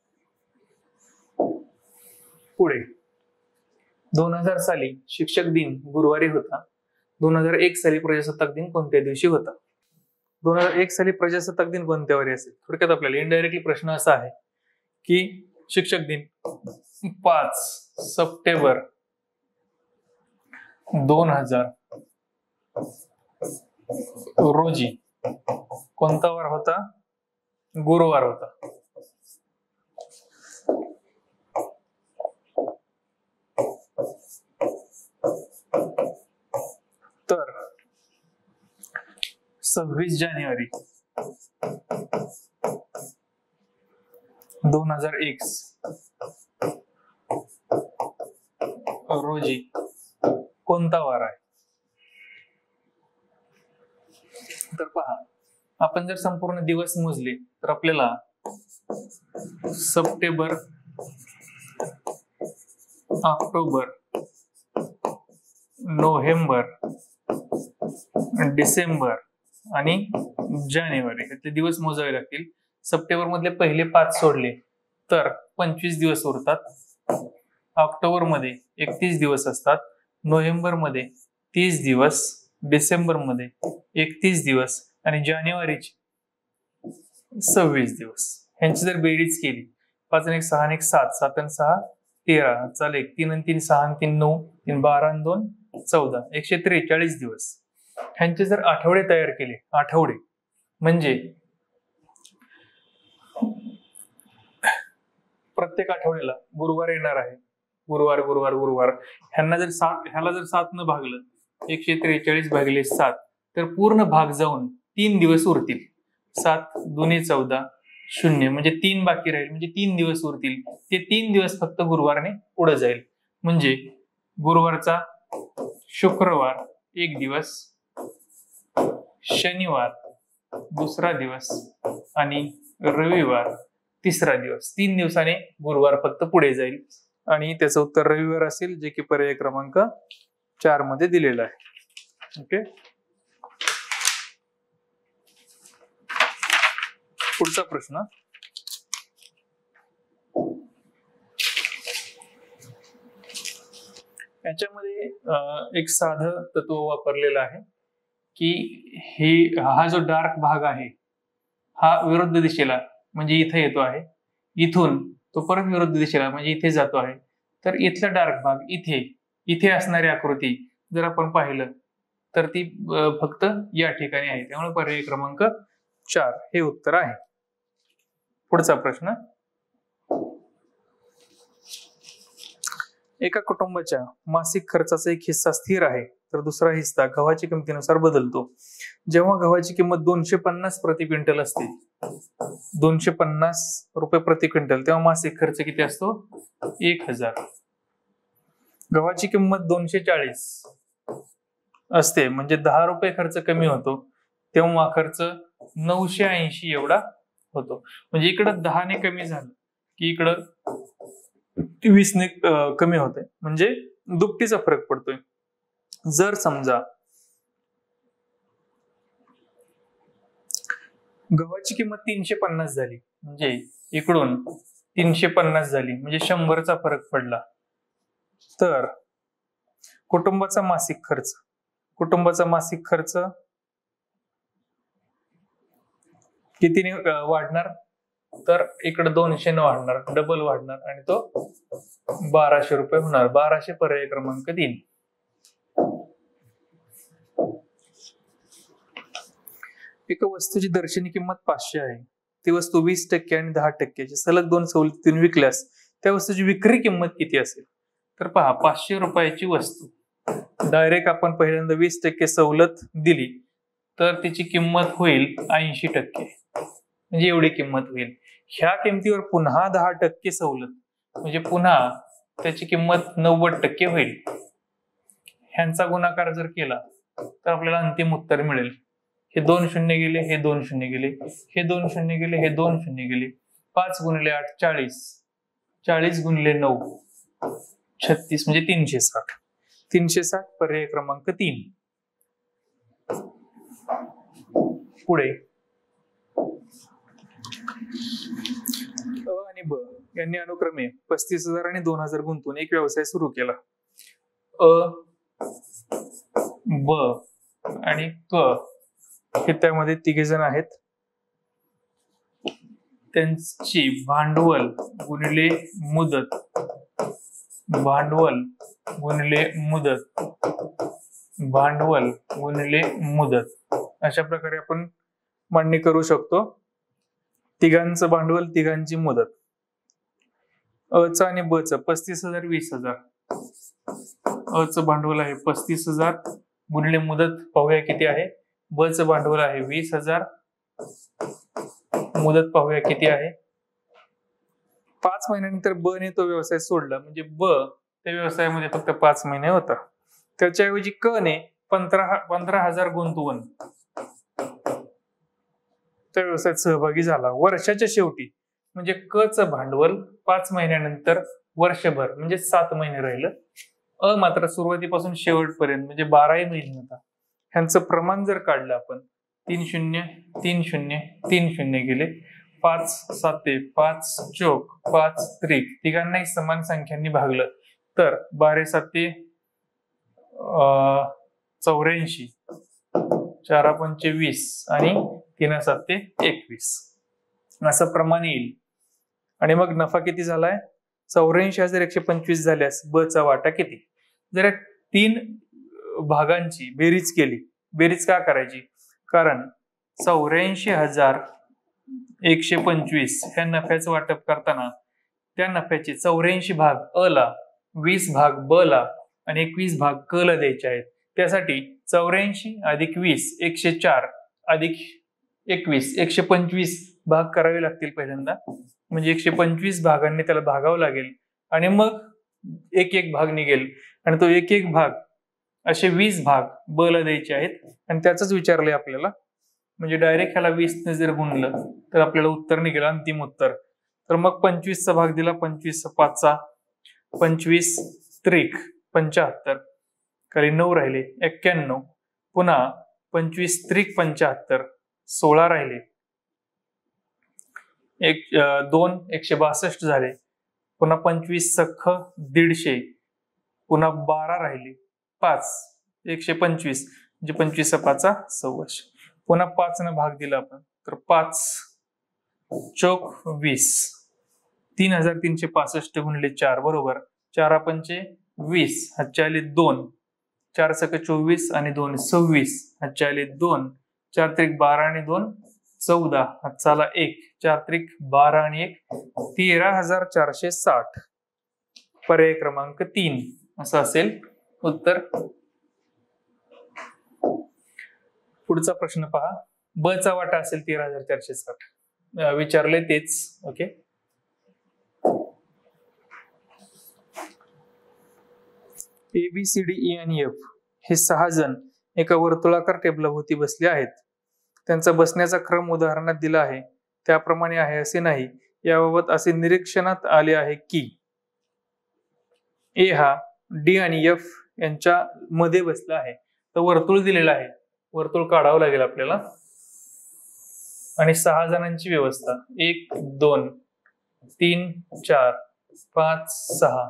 पुढे 2000 साली शिक्षक दिन गुरुवारी होता, 2001 साली प्रजासत्ताक दिन कोणत्या दिवशी होता? 2001 साली प्रजासत्ताक दिन कोणत्या वारी असेल? थोडक्यात आपल्याला इनडायरेक्टली प्रश्न असा आहे की शिक्षक दिन 5 सप्टेंबर 2000 रोजी कोणता वार होता? गुरुवार होता। तर 26 जानेवारी 2001 रोजी कोणता वार आहे? तर पहा, आपण जर संपूर्ण दिवस मोजले तर आपल्याला सप्टेंबर, ऑक्टोबर, नोव्हेंबर, डिसेंबर आणि जानेवारी यातले दिवस मोजावे लागतील। सप्टेंबर मधले पहिले 5 सोडले तर 25 दिवस उरतात, ऑक्टोबर मध्ये 31 दिवस असतात, नोव्हेंबर मध्ये 30 दिवस, डिसेंबर मध्ये 31 दिवस आणि जानेवारीचे 26 दिवस। ह्यांची जर बेरीज केली 5 आणि 1 6 आणि 1 7 7 आणि 6 13 चालेल 3 आणि 3 6 आणि 3 9 3 12 आणि 2 14 143 दिवस। ह्यांचे जर आठवडे तयार केले, आठवडे म्हणजे प्रत्येक आठवड्याला गुरुवार येणार आहे, गुरुवार गुरुवार गुरुवार, ह्याला जर 7 न भागलं 143 भागिले 7 तर पूर्ण भाग जाऊन 3 दिवस उरतील। 7 2 14 0 म्हणजे 3 बाकी राहील, म्हणजे 3 दिवस उरतील, ते 3 दिवस फक्त गुरुवारने पुढे जाईल। म्हणजे गुरुवारचा शुक्रवार 1 दिवस, शनिवार 2रा दिवस आणि रविवार 3रा दिवस। 3 दिवसाने गुरुवार फक्त पुढे जाईल आणि त्याचं उत्तर रविवार असेल, जे की पर्याय क्रमांक 4 मध्ये दिलेलं आहे। ओके। पुढचा प्रश्न, याच्यामध्ये एक साधं तत्व वापरलेलं आहे की हा जो डार्क भाग आहे हा विरुद्ध दिशेला म्हणजे इथे येतो आहे, इथून तो परत विरुद्ध दिशेला म्हणजे इथे जातो आहे. तर इथला डार्क भाग इथे असणारी आकृती जर आपण पाहिलं तर ती फक्त या ठिकाणी आहे. त्यामुळे पर्याय क्रमांक 4 हे उत्तर आहे. पुढचा प्रश्न, एका कुटुंबाच्या मासिक खर्चाचा एक हिस्सा स्थिर आहे तर दुसरा हिस्सा गव्हाच्या किमतीनुसार बदलतो. जेव्हा गव्हाची किंमत 250 प्रति क्विंटल असते, 250 रुपये प्रति क्विंटल, तेव्हा मासिक खर्च किती असतो? 1000. गव्हाची किंमत 240 असते म्हणजे 10 रुपये खर्च कमी होतो, तेव्हा खर्च 980 एवढा होतो. म्हणजे इकडं 10 ने कमी झालं की इकडं 20 ने कमी होते, म्हणजे दुपटीचा फरक पडतोय. जर समजा गव्हाची किंमत 350 झाली म्हणजे इकडून 350 झाली म्हणजे 100चा फरक पडला, तर कुटुंबाचा मासिक खर्च कितीने वाढणार? तर इकडे 200 ने वाढणार, डबल वाढणार आणि तो 1200 रुपये होणार. 1200 पर्याय क्रमांक 3. एका वस्तूची दर्शनी किंमत 500 आहे. ती वस्तू 20% आणि 10% सलग 2 सवलतीने विकल्यास त्या वस्तूची विक्री किंमत किती असेल? तर पहा, 500 रुपयाची वस्तू डायरेक्ट आपण पहिल्यांदा 20% सवलत दिली तर तिची किंमत होईल 80%, म्हणजे एवढी किंमत होईल. ह्या किमतीवर पुन्हा 10% सवलत म्हणजे पुन्हा त्याची किंमत 90% होईल. ह्यांचा गुणाकार जर केला तर आपल्याला अंतिम उत्तर मिळेल. हे 2 शून्य गेले, हे 2 शून्य गेले, हे 2 शून्य गेले, हे 2 शून्य गेले. 5 गुणिले 8 40, 40 गुणिले 9 36 म्हणजे 360. 360 पर्याय क्रमांक 3. पुढे अ आणि ब यांनी अनुक्रमे 35,000 आणि 2,000 गुंतवून एक व्यवसाय सुरू केला. अ, ब आणि क हे त्यामध्ये तिघे जण आहेत. त्यांची भांडवल गुणिले मुदत, भांडवल गुणिले मुदत, भांडवल गुणिले मुदत अशा प्रकारे आपण मांडणी करू शकतो. तिघांचं भांडवल, तिघांची मुदत. अ च आणि ब च 35,000 20,000. अ च भांडवल आहे 35,000 गुणिले मुदत पाहूया किती आहे. ब च भांडवल आहे 20,000, मुदत पाहूया किती आहे. 5 महिन्यानंतर ब ने तो व्यवसाय सोडला म्हणजे ब त्या व्यवसायामध्ये फक्त 5 महिने होता. त्याच्याऐवजी क ने 15,000 गुंतवून त्या व्यवसायात सहभागी झाला. वर्षाच्या शेवटी म्हणजे क च भांडवल 5 महिन्यानंतर वर्षभर म्हणजे 7 महिने राहिलं. अ मात्र सुरुवातीपासून शेवटपर्यंत म्हणजे 12 महिने होता. ह्यांचं प्रमाण जर काढलं आपण 3 शून्य 3 शून्य 3 शून्य गेले. 5 साते 5 चोक 5 त्रिक तिघांनाही समान संख्यांनी भागलं तर 12 साते 84, 4 पंचे 20 आणि 3 साते 21 असं प्रमाण येईल. आणि मग नफा किती झालाय? 84,125 झाल्यास ब चा वाटा किती? जर 3 भागांची बेरीज केली, बेरीज का करायची? कारण 84,125 ह्या नफ्याचं वाटप करताना त्या नफ्याचे 84 भाग अ ला, 20 भाग ब ला आणि 21 भाग क ला द्यायचे आहेत. त्यासाठी 84 अधिक 20 104 अधिक 21 125 भाग करावे लागतील पहिल्यांदा. म्हणजे 125 भागांनी त्याला भागावं लागेल आणि मग एक भाग निघेल आणि तो एक भाग असे 20 भाग ब ला द्यायचे आहेत. आणि त्याच विचारलंय आपल्याला. म्हणजे डायरेक्ट ह्याला 20 ने जर गुणलं तर आपल्याला उत्तर निघेल अंतिम उत्तर. तर मग 25 चा भाग दिला, 25 5 25 त्रिक 75, खाली 9 राहिले 91, पुन्हा 25 त्रिक 75 16 राहिले 2 162 झाले, पुन्हा 25 सख्ख 150, पुन्हा 12 राहिले, 5 125 म्हणजे 25 5 26, पुन्हा 5 ने भाग दिला आपण तर 5 चौक 20, 3365 गुणिले 4 बरोबर 4 पंचे 20, हातचे आले 2, 4 सक 24 आणि 2 26, हातचे आले 2, 4 त्रिक 12 आणि 2 14, हातचा आला 1, 4 त्रिक 12 आणि 1 13460. पर्याय क्रमांक 3 असं असेल उत्तर. पुढचा प्रश्न पहा. ब चा वाटा असेल 13460. विचारले तेच. Okay, A B C D E आणि एफ हे 6 जण एका वर्तुळाकार टेबलाभोवती बसले आहेत. त्यांचा बसण्याचा क्रम उदाहरणात दिला आहे, त्याप्रमाणे आहे असे नाही. याबाबत असे निरीक्षणात आले आहे की ए हा डी आणि एफ यांच्या मध्ये बसला आहे. तर वर्तुळ दिलेलं आहे, वर्तुळ काढावं लागेल आपल्याला आणि 6 जणांची व्यवस्था 1 2 3 4 5 6.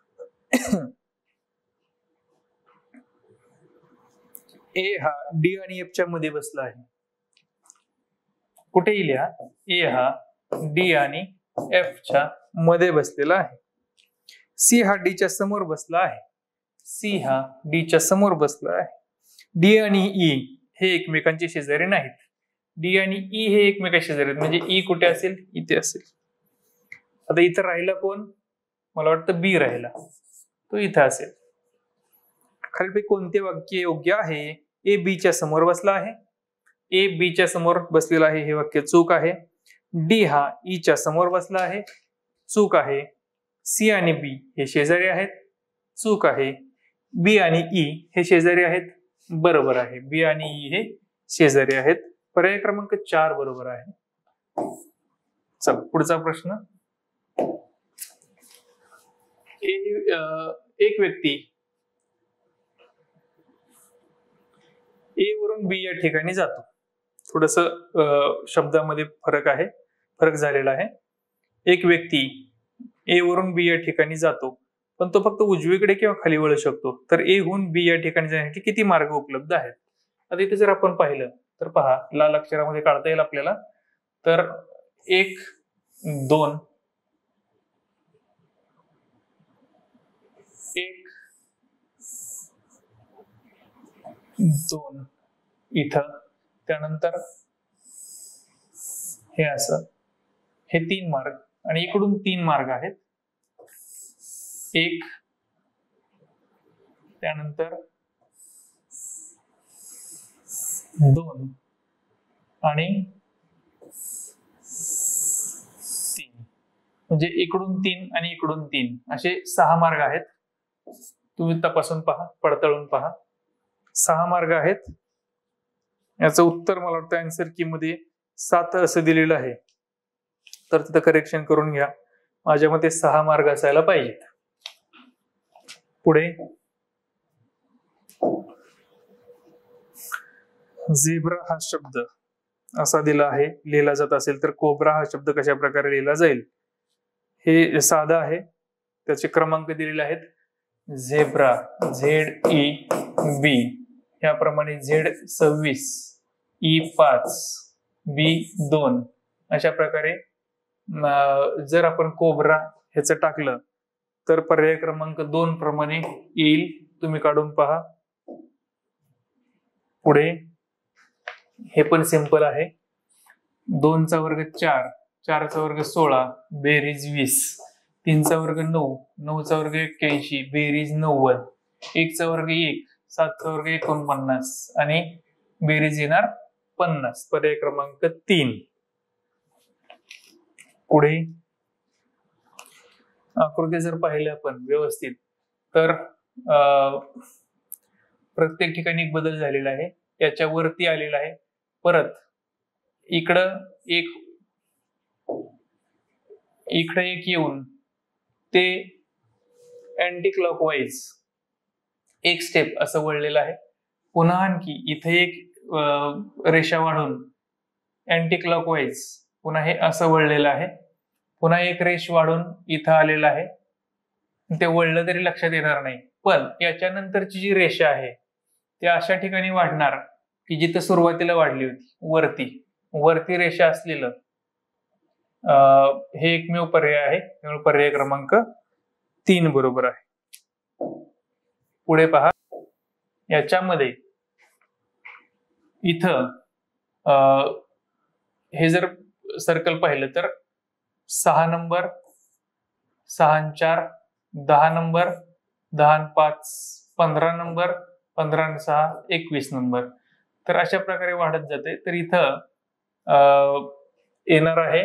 ए हा डी आणि एफ च्या मध्ये बसला आहे. कुठेही लिहा, ए हा डी आणि एफ च्या मध्ये बसलेला आहे. सी हा डी च्या समोर बसला आहे. सी हा डी च्या समोर बसला आहे. डी आणि ई हे एकमेकांचे शेजारी नाहीत. डी आणि ई हे एकमेकांचे शेजारी आहेत, म्हणजे ई कुठे असेल, इथे असेल. आता इथं राहिला कोण, मला वाटतं बी राहिला, तो इथं असेल. खालीलपैकी कोणते वाक्य योग्य आहे? ए बी च्या समोर बसला आहे. ए बी च्या समोर बसलेला आहे हे वाक्य चूक आहे. डी हा ई च्या समोर बसला आहे, चूक आहे. सी आणि बी हे शेजारी आहेत, चूक आहे. बी आणि ई हे शेजारी आहेत, बरोबर आहे. बी आणि ई हे शेजारी आहेत. पर्याय क्रमांक 4 बरोबर आहे. चल पुढचा प्रश्न. एक व्यक्ती ए वरून बी या ठिकाणी जातो. थोडस शब्दामध्ये फरक झालेला आहे. एक व्यक्ती ए वरून बी या ठिकाणी जातो, पण तो फक्त उजवीकडे किंवा खाली वळू शकतो. तर ए हून बी या ठिकाणी जाण्यासाठी किती मार्ग उपलब्ध आहेत? आता इथे जर आपण पाहिलं तर पहा, लाल अक्षरामध्ये काढता येईल आपल्याला. तर 1 2 1 2 इथं, त्यानंतर हे असं, हे 3 मार्ग आणि इकडून 3 मार्ग आहेत. 1 त्यानंतर 2 आणि 3, म्हणजे इकडून 3 आणि इकडून 3 असे 6 मार्ग आहेत. तुम्ही तपासून पहा, पडताळून पहा. 6 मार्ग आहेत. याचं उत्तर मला वाटतं आन्सर की मध्ये 7 असं दिलेलं आहे, तर तिथं करेक्शन करून घ्या. माझ्या मते 6 मार्ग असायला पाहिजेत. पुढे झेब्रा हा शब्द असा दिला आहे, लिहिला जात असेल तर कोब्रा हा शब्द कशा प्रकारे लिहिला जाईल? हे साधा आहे, त्याचे क्रमांक दिलेले आहेत. झेब्रा ZEB याप्रमाणे Z26, E5, B2 अशा प्रकारे. जर आपण कोब्रा ह्याचं टाकलं तर पर्याय क्रमांक 2 प्रमाणे येईल. तुम्ही काढून पहा. पुढे हे पण सिंपल आहे. 2 चा वर्ग 4, 4 चा वर्ग 16 बेरीज 20, 3 चा वर्ग 9, 9 चा वर्ग 81 बेरीज 90, 1 चा वर्ग 1, 7 चा वर्ग 49 आणि बेरीज येणार 50. पर्याय क्रमांक 3. पुढे आकृती जर पाहिलं आपण व्यवस्थित तर प्रत्येक ठिकाणी एक बदल झालेला आहे. याच्या वरती आलेला आहे, परत इकडं एक येऊन ते अँटी क्लॉकवाईज एक स्टेप असं वळलेलं आहे. पुन्हा आणखी इथे एक रेषा वाढून अँटी क्लॉकवाईज पुन्हा हे असं वळलेलं आहे, पुन्हा एक रेष वाढून इथं आलेलं आहे. ते वळलं तरी लक्षात येणार नाही, पण याच्यानंतरची जी रेषा आहे ती अशा ठिकाणी वाढणार की जिथं सुरुवातीला वाढली होती, वरती रेषा असलेलं हे एकमेव पर्याय आहे. त्यामुळे पर्याय क्रमांक 3 बरोबर आहे. पुढे पहा, याच्यामध्ये इथं हे जर सर्कल पाहिलं तर 6 नंबर, 6 4, 10 नंबर, 10 5, 15 नंबर, 15 6, 21 नंबर. तर अशा प्रकारे वाढत जाते. तर इथं येणार आहे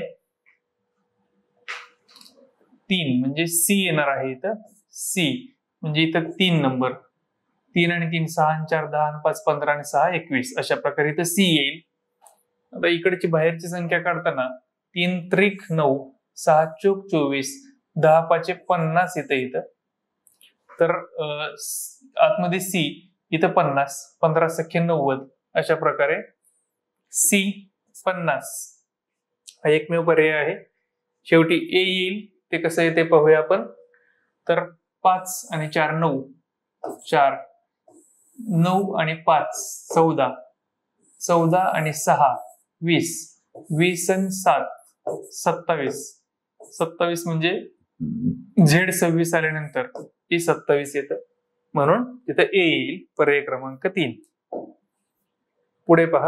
3, म्हणजे सी येणार आहे. इथं सी म्हणजे इथं 3 नंबर, 3 आणि 3, 6 4, 10 5, 15 आणि 6, 21 अशा प्रकारे इथं सी येईल. आता इकडची बाहेरची संख्या काढताना 3 त्रिक 9, 6 चोक 24, 10 5 50 येतं इथं. तर आतमध्ये सी, इथं 50, 15 सख्खे 90 अशा प्रकारे सी 50 हा एकमेव पर्याय आहे. शेवटी ए येईल. ते कसं आहे ते पाहूया आपण. तर 5 आणि 4 9, 4 9 आणि 5 14, 14 आणि 6 20, 20 आणि 7 27, 27 म्हणजे झेड 26 आल्यानंतर ती 27 येतं, म्हणून तिथं ए येईल. पर्याय क्रमांक 3. पुढे पहा,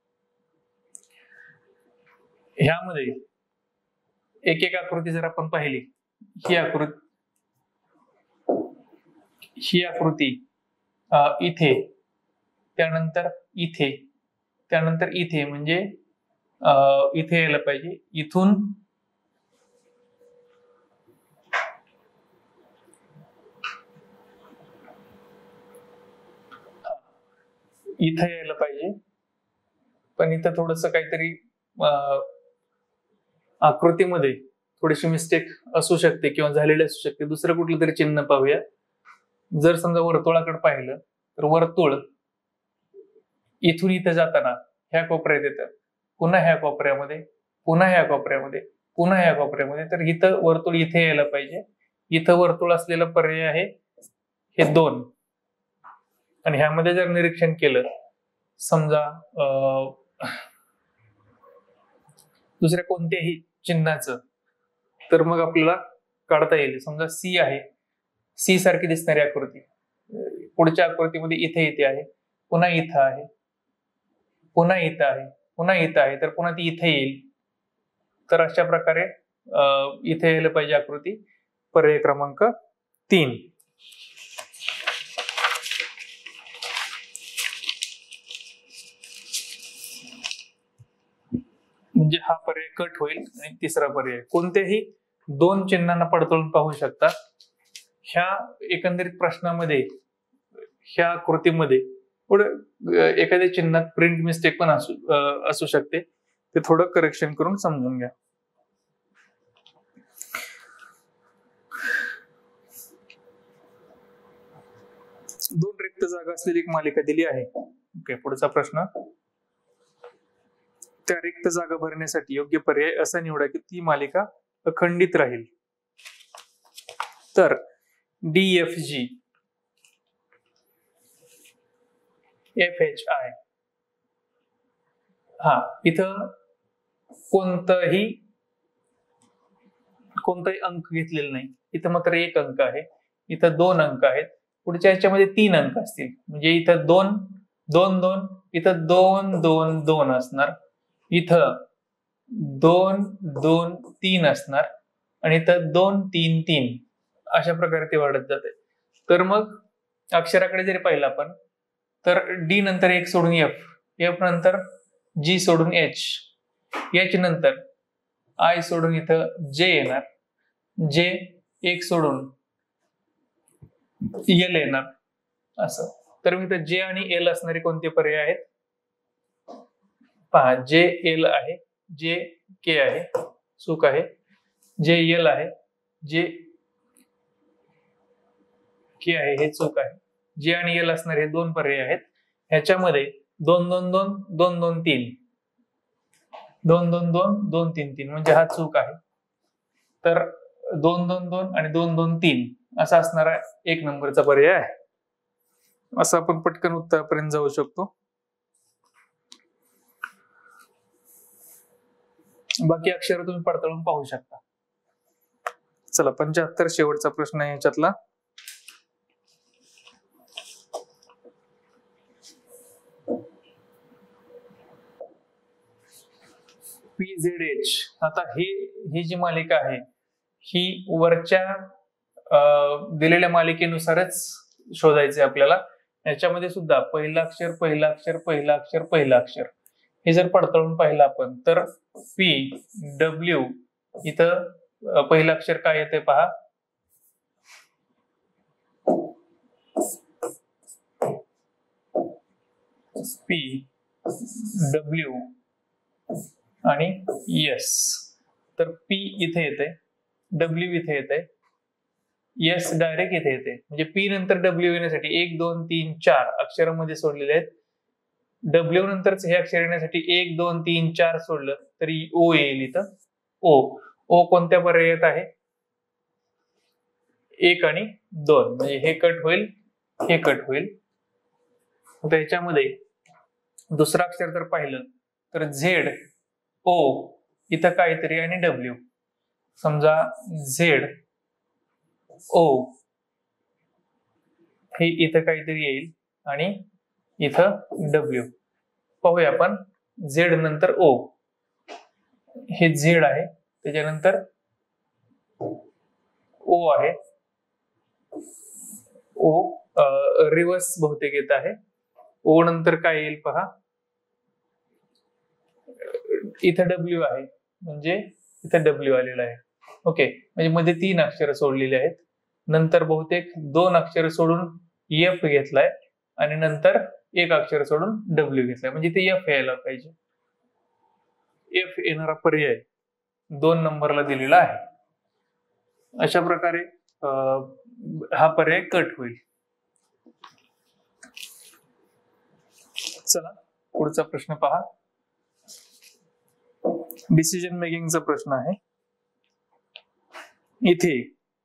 ह्यामध्ये एक एक आकृती जर आपण पाहिली, ही आकृती इथे, त्यानंतर इथे, त्यानंतर इथे, म्हणजे इथे यायला पाहिजे. इथून इथे यायला पाहिजे, पण इथं थोडस काहीतरी आकृतीमध्ये थोडीशी मिस्टेक असू शकते किंवा झालेली असू शकते. दुसरं कुठलं तरी चिन्ह पाहूया. जर समजा वर्तुळाकडे पाहिलं तर वर्तुळ इथून इथं जाताना ह्या कोपऱ्यात येतं, पुन्हा ह्या कोपऱ्यामध्ये, पुन्हा ह्या कोपऱ्यामध्ये, पुन्हा ह्या कोपऱ्यामध्ये. तर इथं वर्तुळ इथे यायला पाहिजे. इथं वर्तुळ असलेला पर्याय आहे हे 2. आणि ह्यामध्ये जर निरीक्षण केलं समजा दुसऱ्या कोणत्याही चिन्हाचं, तर मग आपल्याला काढता येईल. समजा सी आहे, सी सारखी दिसणारी आकृती पुढच्या आकृतीमध्ये इथे इथे आहे, पुन्हा इथं आहे, पुन्हा इथं आहे, पुन्हा इथं आहे, तर पुन्हा ती इथे येईल. तर अशा प्रकारे इथे यायला पाहिजे आकृती. पर्याय क्रमांक 3. म्हणजे हा पर्याय कट होईल. आणि तिसरा पर्याय, कोणत्याही 2 चिन्हांना पडताळून पाहू शकता. ह्या एकंदरीत प्रश्नामध्ये, ह्या आकृतीमध्ये थोडं एखाद्या चिन्हात प्रिंट मिस्टेक पण असू शकते. ते थोडं करेक्शन करून समजून घ्या. दोन रिक्त जागा असलेली एक मालिका दिली आहे. ओके, पुढचा प्रश्न. त्या रिक्त जागा भरण्यासाठी योग्य पर्याय असा निवडा की ती मालिका अखंडित राहील. तर DFG, FHI, हा, इथं कोणताही अंक घेतलेला नाही. इथं मात्र 1 अंक आहे, इथं 2 अंक आहेत, पुढच्या ह्याच्यामध्ये 3 अंक असतील. म्हणजे इथं 2 2 2, इथं 2 2 2 असणार, इथं 2 2 3 असणार, आणि इथं 2 3 3 अशा प्रकारे ते वाढत जाते. तर मग अक्षराकडे जरी पाहिलं आपण, तर डी नंतर 1 सोडून F नंतर G सोडून H नंतर I सोडून इथं J येणार, J 1 सोडून L येणार असं. तर मी इथं J आणि L असणारे कोणते पर्याय आहेत पहा. J L आहे, J K आहे, चूक आहे. J L आहे, J K आहे, हे चूक आहे. J आणि L असणारे 2 पर्याय आहेत. ह्याच्यामध्ये 2 2 2 2 2 3 2 2 2 2 3 3 म्हणजे हा चूक आहे. तर 2 2 2 आणि 2 2 3 असा असणारा 1 नंबरचा पर्याय आहे. असं आपण पटकन उत्तरापर्यंत जाऊ शकतो. बाकी अक्षर तुम्ही पडताळून पाहू शकता. चला 75 शेवटचा प्रश्न आहे याच्यातला. PZH. आता ही जी मालिका आहे ही वरच्या दिलेल्या मालिकेनुसारच शोधायचे आपल्याला. याच्यामध्ये सुद्धा पहिलं अक्षर पहिलं अक्षर पहिलं अक्षर पहिलं अक्षर हे जर पडताळून पाहिलं आपण तर PW इथं पहिलं अक्षर काय येते पहा. PW आणि S. तर P इथे येते, W इथे येते, S डायरेक्ट इथे येते. म्हणजे P नंतर W येण्यासाठी 1 2 3 4 अक्षरामध्ये सोडलेले आहेत. W नंतरच हे अक्षर येण्यासाठी 1 2 3 4 सोडलं तरी O येईल इथं. O कोणत्या पर्यायात आहे? 1 आणि 2 म्हणजे हे कट होईल, हे कट होईल. आता याच्यामध्ये दुसरं अक्षर जर पाहिलं तर Z O इथं काहीतरी आणि W. समजा Z O हे इथं काहीतरी येईल आणि इथं W. पाहूया आपण. Z नंतर O हे Z आहे, त्याच्यानंतर O आहे. O रिवर्स बहुतेक येत आहे. O नंतर काय येईल पहा. इथं W आहे म्हणजे इथं W आलेला आहे. ओके, म्हणजे मध्ये 3 अक्षर सोडलेली आहेत. नंतर बहुतेक 2 अक्षर सोडून F घेतलाय आणि नंतर 1 अक्षर सोडून W घेतलाय. म्हणजे ते F यायला पाहिजे. F येणारा पर्याय 2 नंबरला दिलेला आहे. अशा प्रकारे हा पर्याय कट होईल. चला पुढचा प्रश्न पहा. डिसिजन मेकिंगचा प्रश्न आहे. इथे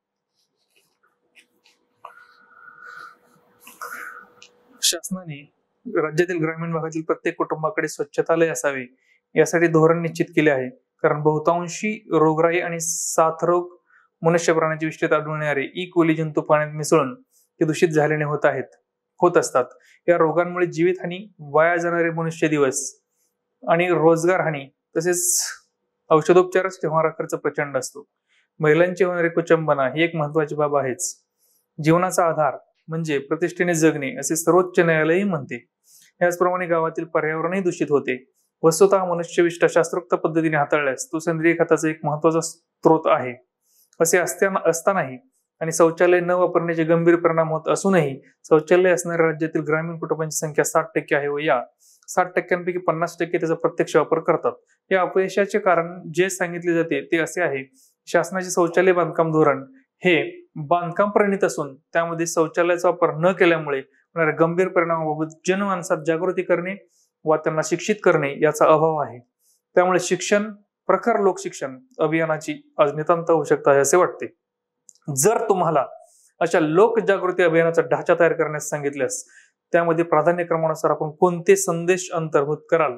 शासनाने राज्यातील ग्रामीण भागातील प्रत्येक कुटुंबाकडे स्वच्छतालय असावे यासाठी धोरण निश्चित केले आहे. कारण बहुतांशी रोगराई आणि साथरोग मनुष्य प्राण्याचे विषयात आढळून येणारे ई कोली जंतू पाण्यात मिसळून ते दूषित झाल्याने होत असतात. या रोगांमुळे जीवितहानी, वाया जाणारे मनुष्य दिवस आणि रोजगार हानी तसेच औषधोपचारच होणारा खर्च प्रचंड असतो. महिलांची होणारी कुचंबना ही एक महत्वाची बाब आहेच. जीवनाचा आधार म्हणजे प्रतिष्ठेने जगणे असे सर्वोच्च न्यायालयही म्हणते. याचप्रमाणे गावातील पर्यावरणही दूषित होते. वस्तुतः मनुष्यविष्ट शास्त्रोक्त पद्धतीने हाताळल्यास तो सेंद्रिय खताचा एक महत्वाचा स्रोत आहे. असे असतानाही आणि शौचालय न वापरण्याचे गंभीर परिणाम होत असूनही शौचालय असणाऱ्या राज्यातील ग्रामीण कुटुंबांची संख्या 60% आहे व या 60%पैकी 50% त्याचा प्रत्यक्ष वापर करतात. या अपयशाचे कारण जे सांगितले जाते ते असे आहे. शासनाचे शौचालय बांधकाम धोरण हे बांधकाम प्रणीत असून त्यामध्ये शौचालयाचा वापर न केल्यामुळे होणाऱ्या गंभीर परिणामाबाबत जनमानसात जागृती करणे व त्यांना शिक्षित करणे याचा अभाव आहे. त्यामुळे शिक्षण, प्रखर लोकशिक्षण अभियानाची आज नितांत आवश्यकता आहे असे वाटते. जर तुम्हाला अशा लोकजागृती अभियानाचा ढाचा तयार करण्यास सांगितल्यास त्यामध्ये प्राधान्यक्रमानुसार आपण कोणते संदेश अंतर्भूत कराल?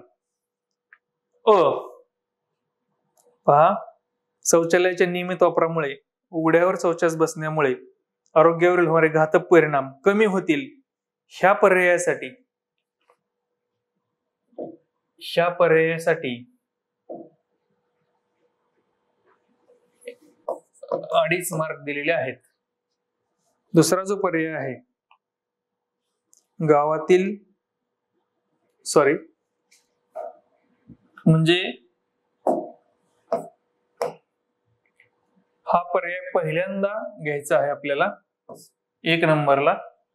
पहा, शौचालयाच्या नियमित वापरामुळे, उघड्यावर शौचास बसण्यामुळे आरोग्यावरील होणारे घातक परिणाम कमी होतील. ह्या पर्यायासाठी 2.5 मार्क दिलेले आहेत. दुसरा जो पर्याय आहे गावातील म्हणजे हा पर्याय पहिल्यांदा घ्यायचा आहे आपल्याला 1 नंबरला.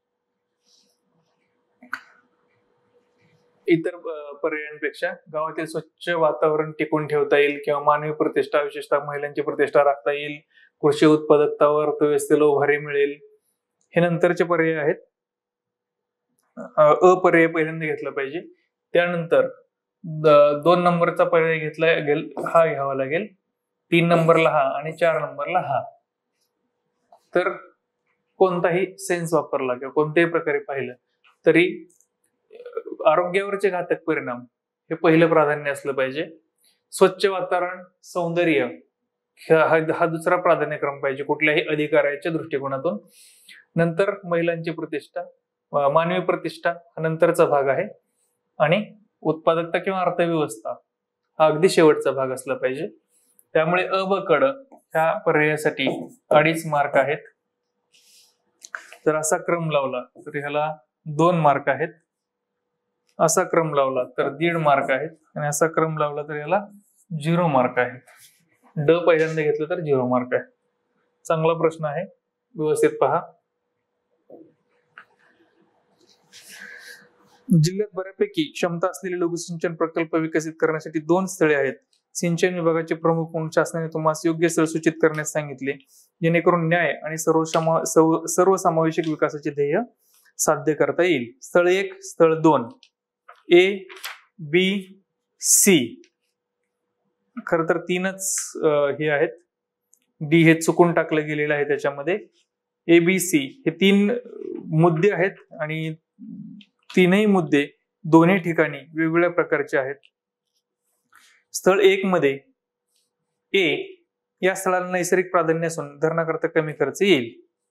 इतर पर्यायांपेक्षा गावातील स्वच्छ वातावरण टिकून ठेवता येईल किंवा मानवी प्रतिष्ठा, विशेषतः महिलांची प्रतिष्ठा राखता येईल. कृषी उत्पादकतावर अर्थव्यवस्थेला उभारी मिळेल. हे नंतरचे पर्याय आहेत. पर्याय पहिल्यांदा घेतला पाहिजे. त्यानंतर 2 नंबरचा पर्याय घेतला हा घ्यावा लागेल, 3 नंबरला हा आणि 4 नंबरला हा. तर कोणताही सेन्स वापरला किंवा कोणत्याही प्रकारे पाहिलं तरी आरोग्यावरचे घातक परिणाम हे पहिलं प्राधान्य असलं पाहिजे. स्वच्छ वातावरण, सौंदर्य हा दुसरा प्राधान्यक्रम पाहिजे कुठल्याही अधिकाऱ्याच्या दृष्टिकोनातून. नंतर महिलांची प्रतिष्ठा, मानवी प्रतिष्ठा हा नंतरचा भाग आहे. आणि उत्पादकता किंवा अर्थव्यवस्था हा अगदी शेवटचा भाग असला पाहिजे. त्यामुळे अ ब क ड ह्या पर्यायासाठी 2.5 मार्क आहेत. जर असा क्रम लावला तर ह्याला 2 मार्क आहेत, असा क्रम लावला तर 1.5 मार्क आहेत आणि असा क्रम लावला तर याला 0 मार्क आहेत. ड पहिल्यांदा घेतलं तर 0 मार्क आहे. चांगला प्रश्न आहे, व्यवस्थित पहा. जिल्ह्यात बऱ्यापैकी क्षमता असलेले लघुसिंचन प्रकल्प विकसित करण्यासाठी 2 स्थळे आहेत. सिंचन विभागाचे प्रमुख म्हणून शासनाने तुम्हाला योग्य स्थळ सूचित करण्यास सांगितले, जेणेकरून न्याय आणि सर्वसमावेशक विकासाचे ध्येय साध्य करता येईल. स्थळ 1, स्थळ 2, ए बी सी. खर तर 3च हे आहेत, डी हे चुकून टाकलं गेलेलं आहे त्याच्यामध्ये. ए बी सी हे 3 मुद्दे आहेत आणि 3ही मुद्दे दोन्ही ठिकाणी वेगवेगळ्या प्रकारचे आहेत. स्थळ 1 मध्ये ए या स्थळाला नैसर्गिक प्राधान्य असून धरणाकरता कमी खर्च येईल.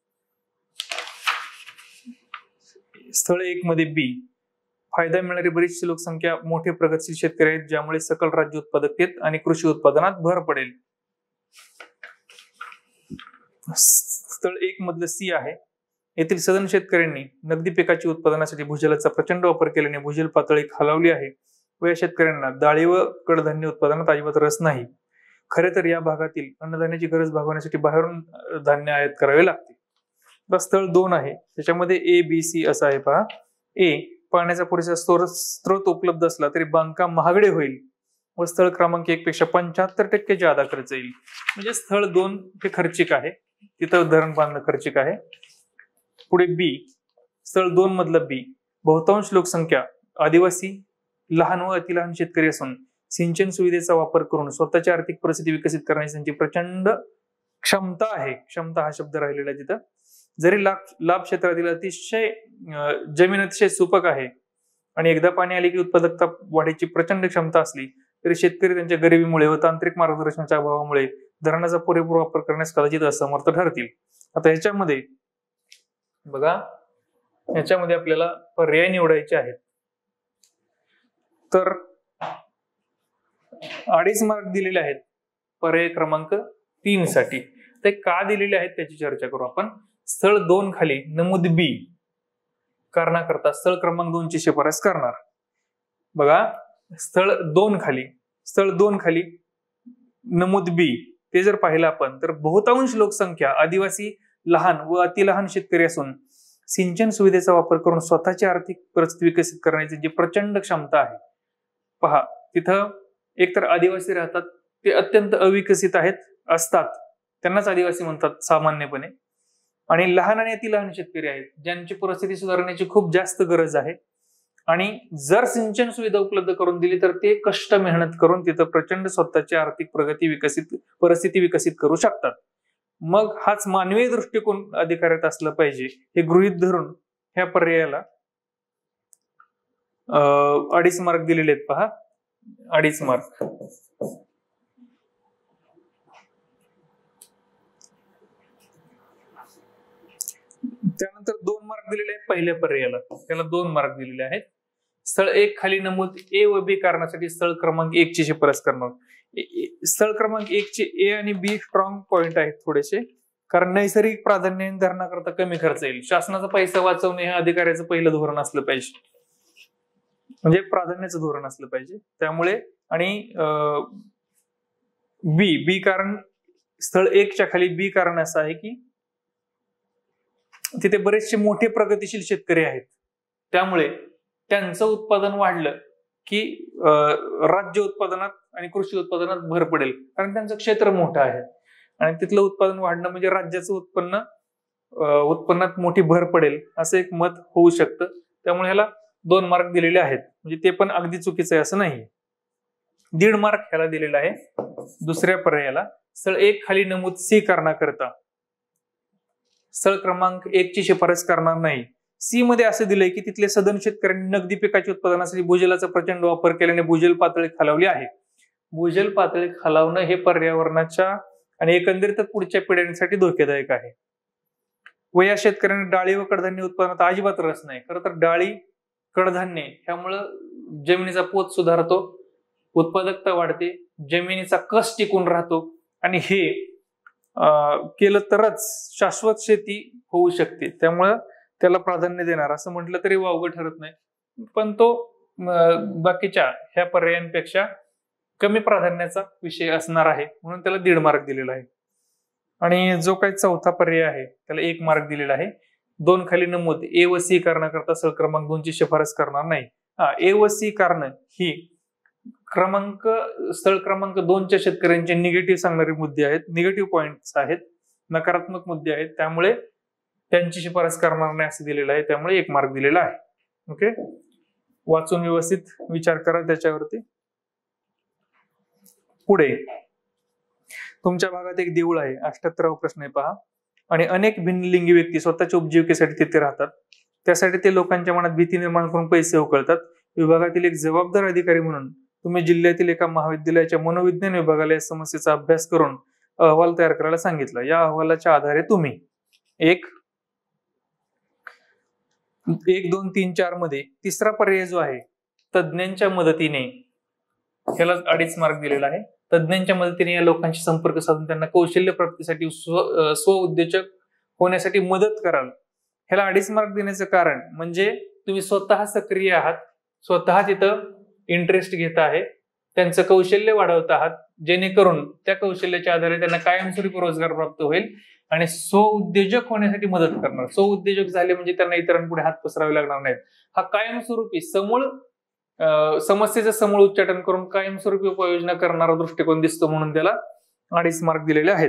स्थळ 1 मध्ये बी फायदा मिळणारी बरीचशी लोकसंख्या, मोठे प्रगतशील शेतकरी आहेत, ज्यामुळे सकल राज्य उत्पादकतेत आणि कृषी उत्पादनात भर पडेल. स्थळ 1 मधलं सी आहे. येथील सदन शेतकऱ्यांनी नगदी पिकाची उत्पादनासाठी भूजलाचा प्रचंड वापर केल्याने भूजल पातळी खालावली आहे व या शेतकऱ्यांना डाळी व कडधान्य उत्पादनात अजिबात रस नाही. खरे तर या भागातील अन्नधान्याची गरज भागवण्यासाठी बाहेरून धान्य आयात करावे लागते. स्थळ 2 आहे, त्याच्यामध्ये ए बी सी असं आहे पहा. ए पाण्याचा पुरेसा स्रोत उपलब्ध असला तरी बांधकाम महागडे होईल व स्थळ क्रमांक 1 पेक्षा 75% जादा खर्च येईल. म्हणजे स्थळ 2 हे खर्चिक आहे, तिथं धरण बांधणं खर्चिक आहे. पुढे बी, स्थळ 2 मधलं बी, बहुतांश लोकसंख्या आदिवासी, लहान व अतिलहान शेतकरी असून सिंचन सुविधेचा वापर करून स्वतःची आर्थिक परिस्थिती विकसित करण्याची त्यांची प्रचंड क्षमता आहे. क्षमता हा शब्द राहिलेला आहे तिथं. जरी लाभ क्षेत्रातील जमीन अतिशय सुपक आहे आणि एकदा पाणी आले की उत्पादकता वाढीची प्रचंड क्षमता असली तरी शेतकरी त्यांच्या गरिबीमुळे व तांत्रिक मार्गदर्शनाच्या अभावामुळे धरणाचा पुरेपूर वापर करण्यास कदाचित असमर्थ ठरतील. आता ह्याच्यामध्ये बघा, ह्याच्यामध्ये आपल्याला पर्याय निवडायचे आहेत. तर 2.5 मार्क दिलेले आहेत पर्याय क्रमांक 3 साठी. ते का दिलेले आहेत त्याची चर्चा करू आपण. स्थळ 2 खाली नमूद बी करण्याकरता स्थळ क्रमांक 2 ची शिफारस करणार. बघा, स्थळ 2 खाली नमूद बी ते जर पाहिलं आपण तर बहुतांश लोकसंख्या आदिवासी, लहान व अतिलहान शेतकरी असून सिंचन सुविधेचा वापर करून स्वतःची आर्थिक परिस्थिती विकसित करण्याची जी प्रचंड क्षमता आहे. पहा, तिथं एकतर आदिवासी राहतात, ते अत्यंत अविकसित असतात, त्यांनाच आदिवासी म्हणतात सामान्यपणे. आणि लहान आणि अतिलहान शेतकरी आहेत, ज्यांची परिस्थिती सुधारण्याची खूप जास्त गरज आहे. आणि जर सिंचन सुविधा उपलब्ध करून दिली तर ते कष्ट मेहनत करून तिथं प्रचंड स्वतःची आर्थिक परिस्थिती विकसित करू शकतात. मग हाच मानवीय दृष्टिकोन अधिकारात असलं पाहिजे हे गृहीत धरून ह्या पर्यायाला 2.5 मार्क दिलेले आहेत पहा. 2.5 मार्क. त्यानंतर 2 मार्क दिलेले आहेत पहिल्या पर्यायाला, त्याला 2 मार्क दिलेले आहेत. स्थळ 1 खाली नमूद ए व बी कारणासाठी स्थळ क्रमांक 1 ची शिफारस करणार. स्थळ क्रमांक 1 चे ए आणि बी स्ट्रॉंग पॉइंट आहेत थोडेसे, कारण नैसर्गिक प्राधान्य धरणाकरता कमी खर्च येईल. शासनाचा पैसा वाचवणे हे अधिकाऱ्याचं पहिलं धोरण असलं पाहिजे, म्हणजे प्राधान्याचं धोरण असलं पाहिजे. त्यामुळे आणि बी कारण स्थळ 1 च्या खाली बी कारण असं आहे की तिथे बरेचसे मोठे प्रगतिशील शेतकरी आहेत, त्यामुळे त्यांचं उत्पादन वाढलं की राज्य उत्पादनात आणि कृषी उत्पादनात भर पडेल, कारण त्यांचं क्षेत्र मोठं आहे आणि तिथलं उत्पादन वाढणं म्हणजे राज्याचं उत्पन्नात मोठी भर पडेल असं एक मत होऊ शकतं. त्यामुळे ह्याला 2 मार्क दिलेले आहेत, म्हणजे ते पण अगदी चुकीचं आहे असं नाही. 1.5 मार्क ह्याला दिलेला आहे. दुसऱ्या पर्यायाला स्थळ 1 खाली नमूद सी करण्याकरता स्थळ क्रमांक 1 ची शिफारस करणार नाही. सी मध्ये असं दिलंय की तिथले सदन शेतकऱ्यांनी नगदी पिकाच्या उत्पादनासाठी भूजलाचा प्रचंड वापर केल्याने भूजल पातळी खालावली आहे. भूजल पातळी खालावणं हे पर्यावरणाच्या आणि एकंदरीत पुढच्या पिढ्यांसाठी धोकेदायक आहे. व या शेतकऱ्यांना डाळी व कडधान्य उत्पादनात अजिबात रस नाही. खरं तर डाळी कडधान्य ह्यामुळं जमिनीचा पोत सुधारतो, उत्पादकता वाढते, जमिनीचा कस टिकून राहतो आणि हे केलं तरच शाश्वत शेती होऊ शकते. त्यामुळं त्याला प्राधान्य देणार असं म्हटलं तरी वावगं ठरत नाही. पण तो बाकीच्या ह्या पर्यायांपेक्षा कमी प्राधान्याचा विषय असणार आहे म्हणून त्याला 1.5 मार्क दिलेला आहे. आणि जो काही चौथा पर्याय आहे त्याला 1 मार्क दिलेला आहे. 2 खाली नमूद ए व सी कारणाकरता स्थळ क्रमांक 2 ची शिफारस करणार नाही. ए व सी कारण ही स्थळ क्रमांक 2 च्या शेतकऱ्यांचे निगेटिव्ह सांगणारे मुद्दे आहेत, निगेटिव्ह पॉइंट्स आहेत, नकारात्मक मुद्दे आहेत, त्यामुळे त्यांची शिफारस करणार नाही असं दिलेलं आहे. त्यामुळे 1 मार्क दिलेला आहे. ओके, वाचून व्यवस्थित विचार करा त्याच्यावरती. पुढे तुमच्या भागात एक देऊळ आहे, 78वा प्रश्न आहे पहा. आणि अनेक भिन्नलिंगी व्यक्ती स्वतःच्या उपजीविकेसाठी तिथे राहतात. त्यासाठी ते लोकांच्या मनात भीती निर्माण करून पैसे उकळतात. विभागातील एक जबाबदार अधिकारी म्हणून तुम्ही जिल्ह्यातील एका महाविद्यालयाच्या मनोविज्ञान विभागाला या समस्येचा अभ्यास करून अहवाल तयार करायला सांगितलं. या अहवालाच्या आधारे तुम्ही 1, 2, 3, 4 मध्ये तिसरा पर्याय जो आहे तज्ञांच्या मदतीने, ह्याला 2.5 मार्क दिलेला आहे. तज्ञांच्या मदतीने या लोकांशी संपर्क साधून त्यांना कौशल्य प्राप्तीसाठी स्व उद्योजक होण्यासाठी मदत कराल. ह्याला 2.5 मार्क देण्याचं कारण म्हणजे तुम्ही स्वतः सक्रिय आहात, स्वतः तिथं इंटरेस्ट घेत आहे, त्यांचं कौशल्य वाढवत आहात, जेणेकरून त्या कौशल्याच्या आधारे त्यांना कायमस्वरूपी रोजगार प्राप्त होईल आणि स्वउद्योजक होण्यासाठी मदत करणार. स्वउद्योजक झाले म्हणजे त्यांना इतरांपुढे हात पसरावे लागणार नाहीत. हा कायमस्वरूपी समस्येचं समूळ उच्चाटन करून कायमस्वरूपी उपाययोजना करणारा दृष्टिकोन दिसतो म्हणून त्याला 2.5 मार्क दिलेले आहेत.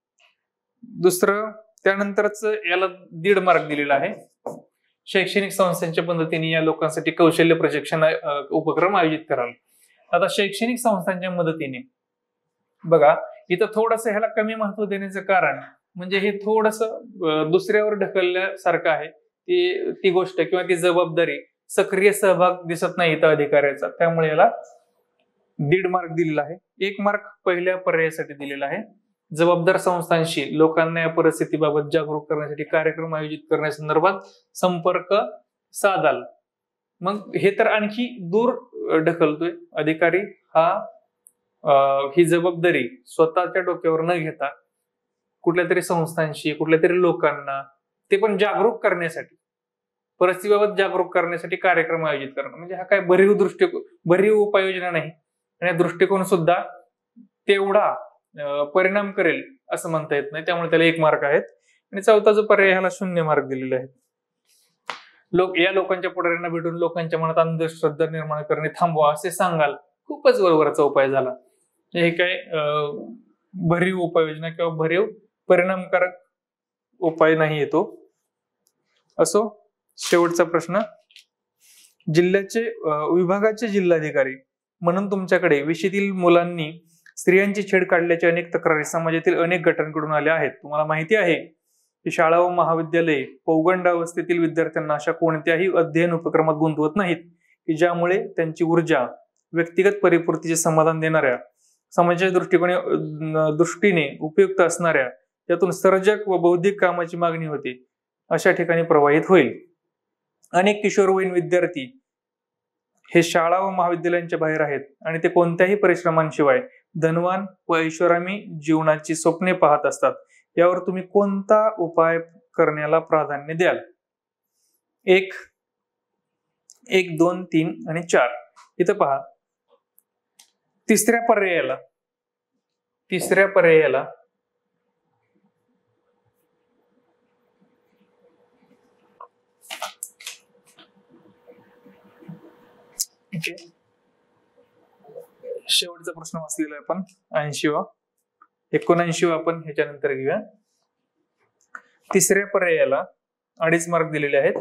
दुसरं त्यानंतरच याला 1.5 मार्क दिलेला आहे. शैक्षणिक संस्थांच्या मदतीने या लोकांसाठी कौशल्य प्रशिक्षण उपक्रम आयोजित कराल. आता शैक्षणिक संस्थांच्या मदतीने बघा इथं थोडस ह्याला कमी महत्व देण्याचं कारण म्हणजे हे थोडस दुसऱ्यावर ढकलल्यासारखं आहे. ती गोष्ट किंवा ती जबाबदारी, सक्रिय सहभाग दिसत नाही इथं अधिकाऱ्याचा, त्यामुळे याला 1.5 मार्क दिलेला आहे. 1 मार्क पहिल्या पर्यायासाठी दिलेला आहे. जबाबदार संस्थांशी लोकांना या परिस्थितीबाबत जागरूक करण्यासाठी कार्यक्रम आयोजित करण्यासंदर्भात संपर्क साधाल. मग हे तर आणखी दूर ढकलतोय. अधिकारी हा ही जबाबदारी स्वतःच्या डोक्यावर न घेता कुठल्या तरी संस्थांशी, कुठल्या तरी लोकांना, ते पण जागरूक करण्यासाठी, परिस्थितीबाबत जागरूक करण्यासाठी कार्यक्रम आयोजित करणं म्हणजे हा काय भरीव उपाययोजना नाही आणि दृष्टिकोन सुद्धा तेवढा परिणाम करेल असं म्हणता येत नाही. त्यामुळे त्याला 1 मार्क आहेत. आणि चौथा जो पर्याय ह्याला 0 मार्क दिलेले आहेत. या लोकांच्या पुढाऱ्यांना भेटून लोकांच्या मनात अंधश्रद्धा निर्माण करणे थांबवा असे सांगाल. खूपच बरोबरचा उपाय झाला. हे काय भरीव उपाययोजना किंवा भरीव परिणामकारक उपाय नाही येतो. असो, शेवटचा प्रश्न. विभागाचे जिल्हाधिकारी म्हणून तुमच्याकडे विषयातील मुलांनी स्त्रियांची छेड काढल्याच्या अनेक तक्रारी समाजातील अनेक गटांकडून आल्या आहेत. तुम्हाला माहिती आहे की शाळा व महाविद्यालये पौगंडावस्थेतील विद्यार्थ्यांना अशा कोणत्याही अध्ययन उपक्रमात गुंतवत नाहीत की ज्यामुळे त्यांची ऊर्जा व्यक्तिगत परिपूर्तीचे समाधान देणाऱ्या, समाजाच्या दृष्टीने उपयुक्त असणाऱ्या, त्यातून सर्जक व बौद्धिक कामाची मागणी होते अशा ठिकाणी प्रवाहित होईल. अनेक किशोरवयीन विद्यार्थी हे शाळा व महाविद्यालयांच्या बाहेर आहेत आणि ते कोणत्याही परिश्रमांशिवाय धनवान व ऐषारामी जीवनाची स्वप्ने पाहत असतात. यावर तुम्ही कोणता उपाय करण्याला प्राधान्य द्याल? 1, 2, 3 आणि 4. इथं पहा तिसऱ्या पर्यायाला शेवटचा प्रश्न वाचलेला आहे आपण 80वा. 79 आपण ह्याच्यानंतर घेऊया. तिसऱ्या पर्यायाला 2.5 मार्क दिलेले आहेत.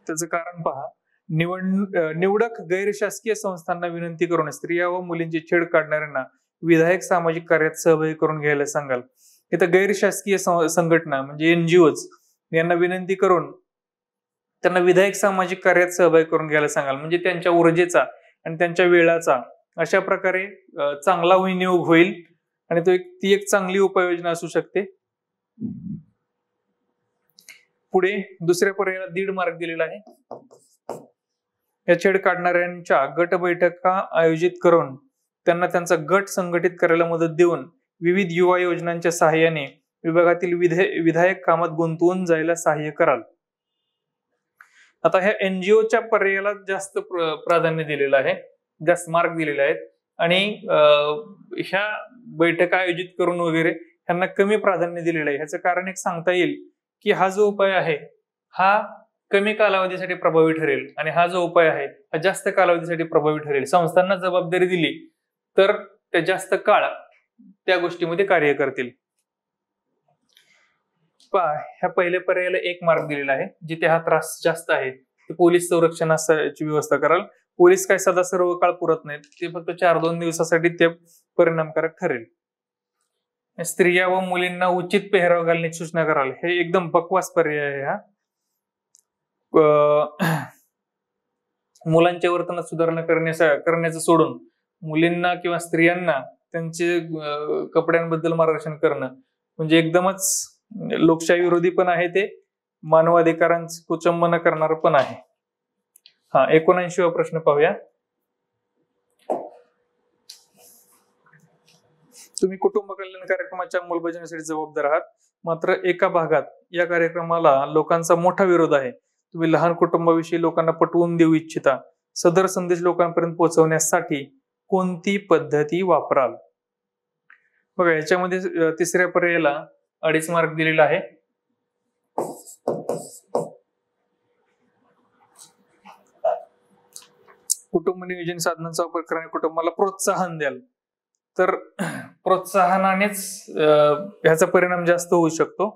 त्याचं कारण पहा. निवडक गैर शासकीय संस्थांना विनंती करून स्त्रिया व मुलींची छेड काढणाऱ्यांना विधायक सामाजिक कार्यात सहभागी करून घ्यायला सांगाल. इथं गैर शासकीय संघटना म्हणजे एनजीओज यांना विनंती करून त्यांना विधायक सामाजिक कार्यात सहभागी करून घ्यायला सांगाल. म्हणजे त्यांच्या ऊर्जेचा आणि त्यांच्या वेळाचा अशा प्रकारे चांगला विनियोग होईल आणि ती एक चांगली उपाययोजना असू शकते. पुढे दुसऱ्या पर्यायाला 1.5 मार्क दिलेला आहे. या छेड काढणाऱ्यांच्या गट बैठका आयोजित करून त्यांना त्यांचा गट संघटित करायला मदत देऊन विविध युवा योजनांच्या सहाय्याने विभागातील विधायक कामात गुंतवून जायला सहाय्य कराल. आता ह्या एनजीओच्या पर्यायाला जास्त प्राधान्य दिलेलं आहे, जास्त मार्क दिलेले आहेत आणि ह्या बैठका आयोजित करून वगैरे ह्यांना कमी प्राधान्य दिलेलं आहे. ह्याचं कारण एक सांगता येईल की हा जो उपाय आहे हा कमी कालावधीसाठी प्रभावी ठरेल आणि हा जो उपाय आहे हा जास्त कालावधीसाठी प्रभावी ठरेल. संस्थांना जबाबदारी दिली तर त्या जास्त काळ त्या गोष्टीमध्ये कार्य करतील. ह्या पहिल्या पर्यायाला 1 मार्क दिलेला आहे. जिथे हा त्रास जास्त आहे ते पोलीस संरक्षणाची व्यवस्था कराल. पोलीस काय सदा सर्व काळ पुरत नाहीत, ते फक्त 4-2 दिवसासाठी ते परिणामकारक ठरेल. स्त्रिया व मुलींना उचित पेहराव घालण्याची सूचना कराल. हे एकदम बकवास पर्याय आहे हा. मुलांच्या वर्तनात सुधारणा करण्याचं सोडून मुलींना किंवा स्त्रियांना त्यांचे कपड्यांबद्दल मार्गदर्शन करणं म्हणजे एकदमच लोकशाही विरोधी पण आहे, ते मानवाधिकारांचे कुचंबना करणार पण आहे. 79वा प्रश्न पाहूया. तुम्ही कुटुंब कल्याण कार्यक्रमाच्या अंमलबजावणीसाठी जबाबदार आहात, मात्र एका भागात या कार्यक्रमाला लोकांचा मोठा विरोध आहे. तुम्ही लहान कुटुंबाविषयी लोकांना पटवून देऊ इच्छिता. सदर संदेश लोकांपर्यंत पोहोचवण्यासाठी कोणती पद्धती वापराल? बघा, याच्यामध्ये तिसऱ्या पर्यायाला 2.5 मार्क दिलेला आहे. कुटुंब नियोजन साधनांचा वापर करणे कुटुंबाला प्रोत्साहन द्याल, तर प्रोत्साहनानेच ह्याचा परिणाम जास्त होऊ शकतो.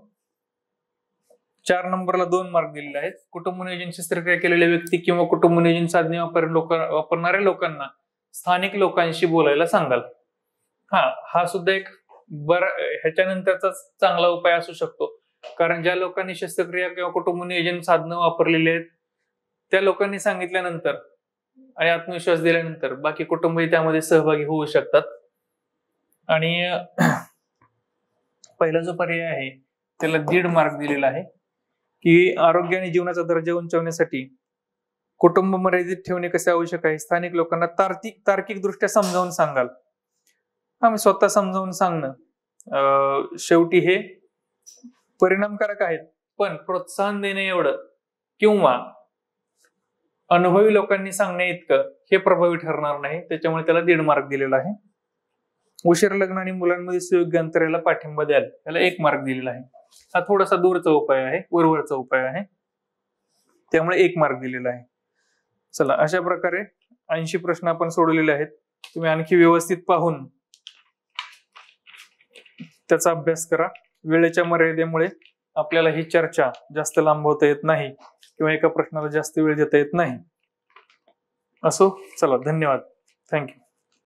4 नंबरला 2 मार्क दिलेले आहेत. कुटुंब नियोजन शस्त्रक्रिया केलेल्या व्यक्ती किंवा कुटुंब नियोजन साधने वापरणाऱ्या लोकांना स्थानिक लोकांशी बोलायला सांगाल. हा सुद्धा एक ह्याच्यानंतरचा चांगला उपाय असू शकतो. कारण ज्या लोकांनी शस्त्रक्रिया किंवा कुटुंब नियोजन साधनं वापरलेली आहेत त्या लोकांनी सांगितल्यानंतर आणि आत्मविश्वास दिल्यानंतर बाकी कुटुंबही त्यामध्ये सहभागी होऊ शकतात. आणि पहिला जो पर्याय आहे त्याला 1.5 मार्क दिलेला आहे की आरोग्य आणि जीवनाचा दर्जा उंचावण्यासाठी कुटुंब मर्यादित ठेवणे कसे आवश्यक आहे स्थानिक लोकांना तार्किक दृष्ट्या समजावून सांगाल. मी स्वतः समजावून सांगणं शेवटी हे परिणामकारक आहेत, पण प्रोत्साहन देणे एवढं किंवा अनुभवी लोकांनी सांगणे इतकं हे प्रभावी ठरणार नाही. त्याच्यामुळे त्याला 1.5 मार्क दिलेला आहे. उशीर लग्न आणि मुलांमध्ये सुयोग्य अंतराला पाठिंबा द्याल, त्याला 1 मार्क दिलेला आहे. हा थोडासा दूरचा उपाय आहे, वरवरचा उपाय आहे, त्यामुळे 1 मार्क दिलेला आहे. चला, अशा प्रकारे 80 प्रश्न आपण सोडवलेले आहेत. तुम्ही आणखी व्यवस्थित पाहून त्याचा अभ्यास करा. वेळेच्या मर्यादेमुळे आपल्याला ही चर्चा जास्त लांबवता येत नाही किंवा एका प्रश्नाला जास्त वेळ देता येत नाही. असो, चला, धन्यवाद, थँक्यू.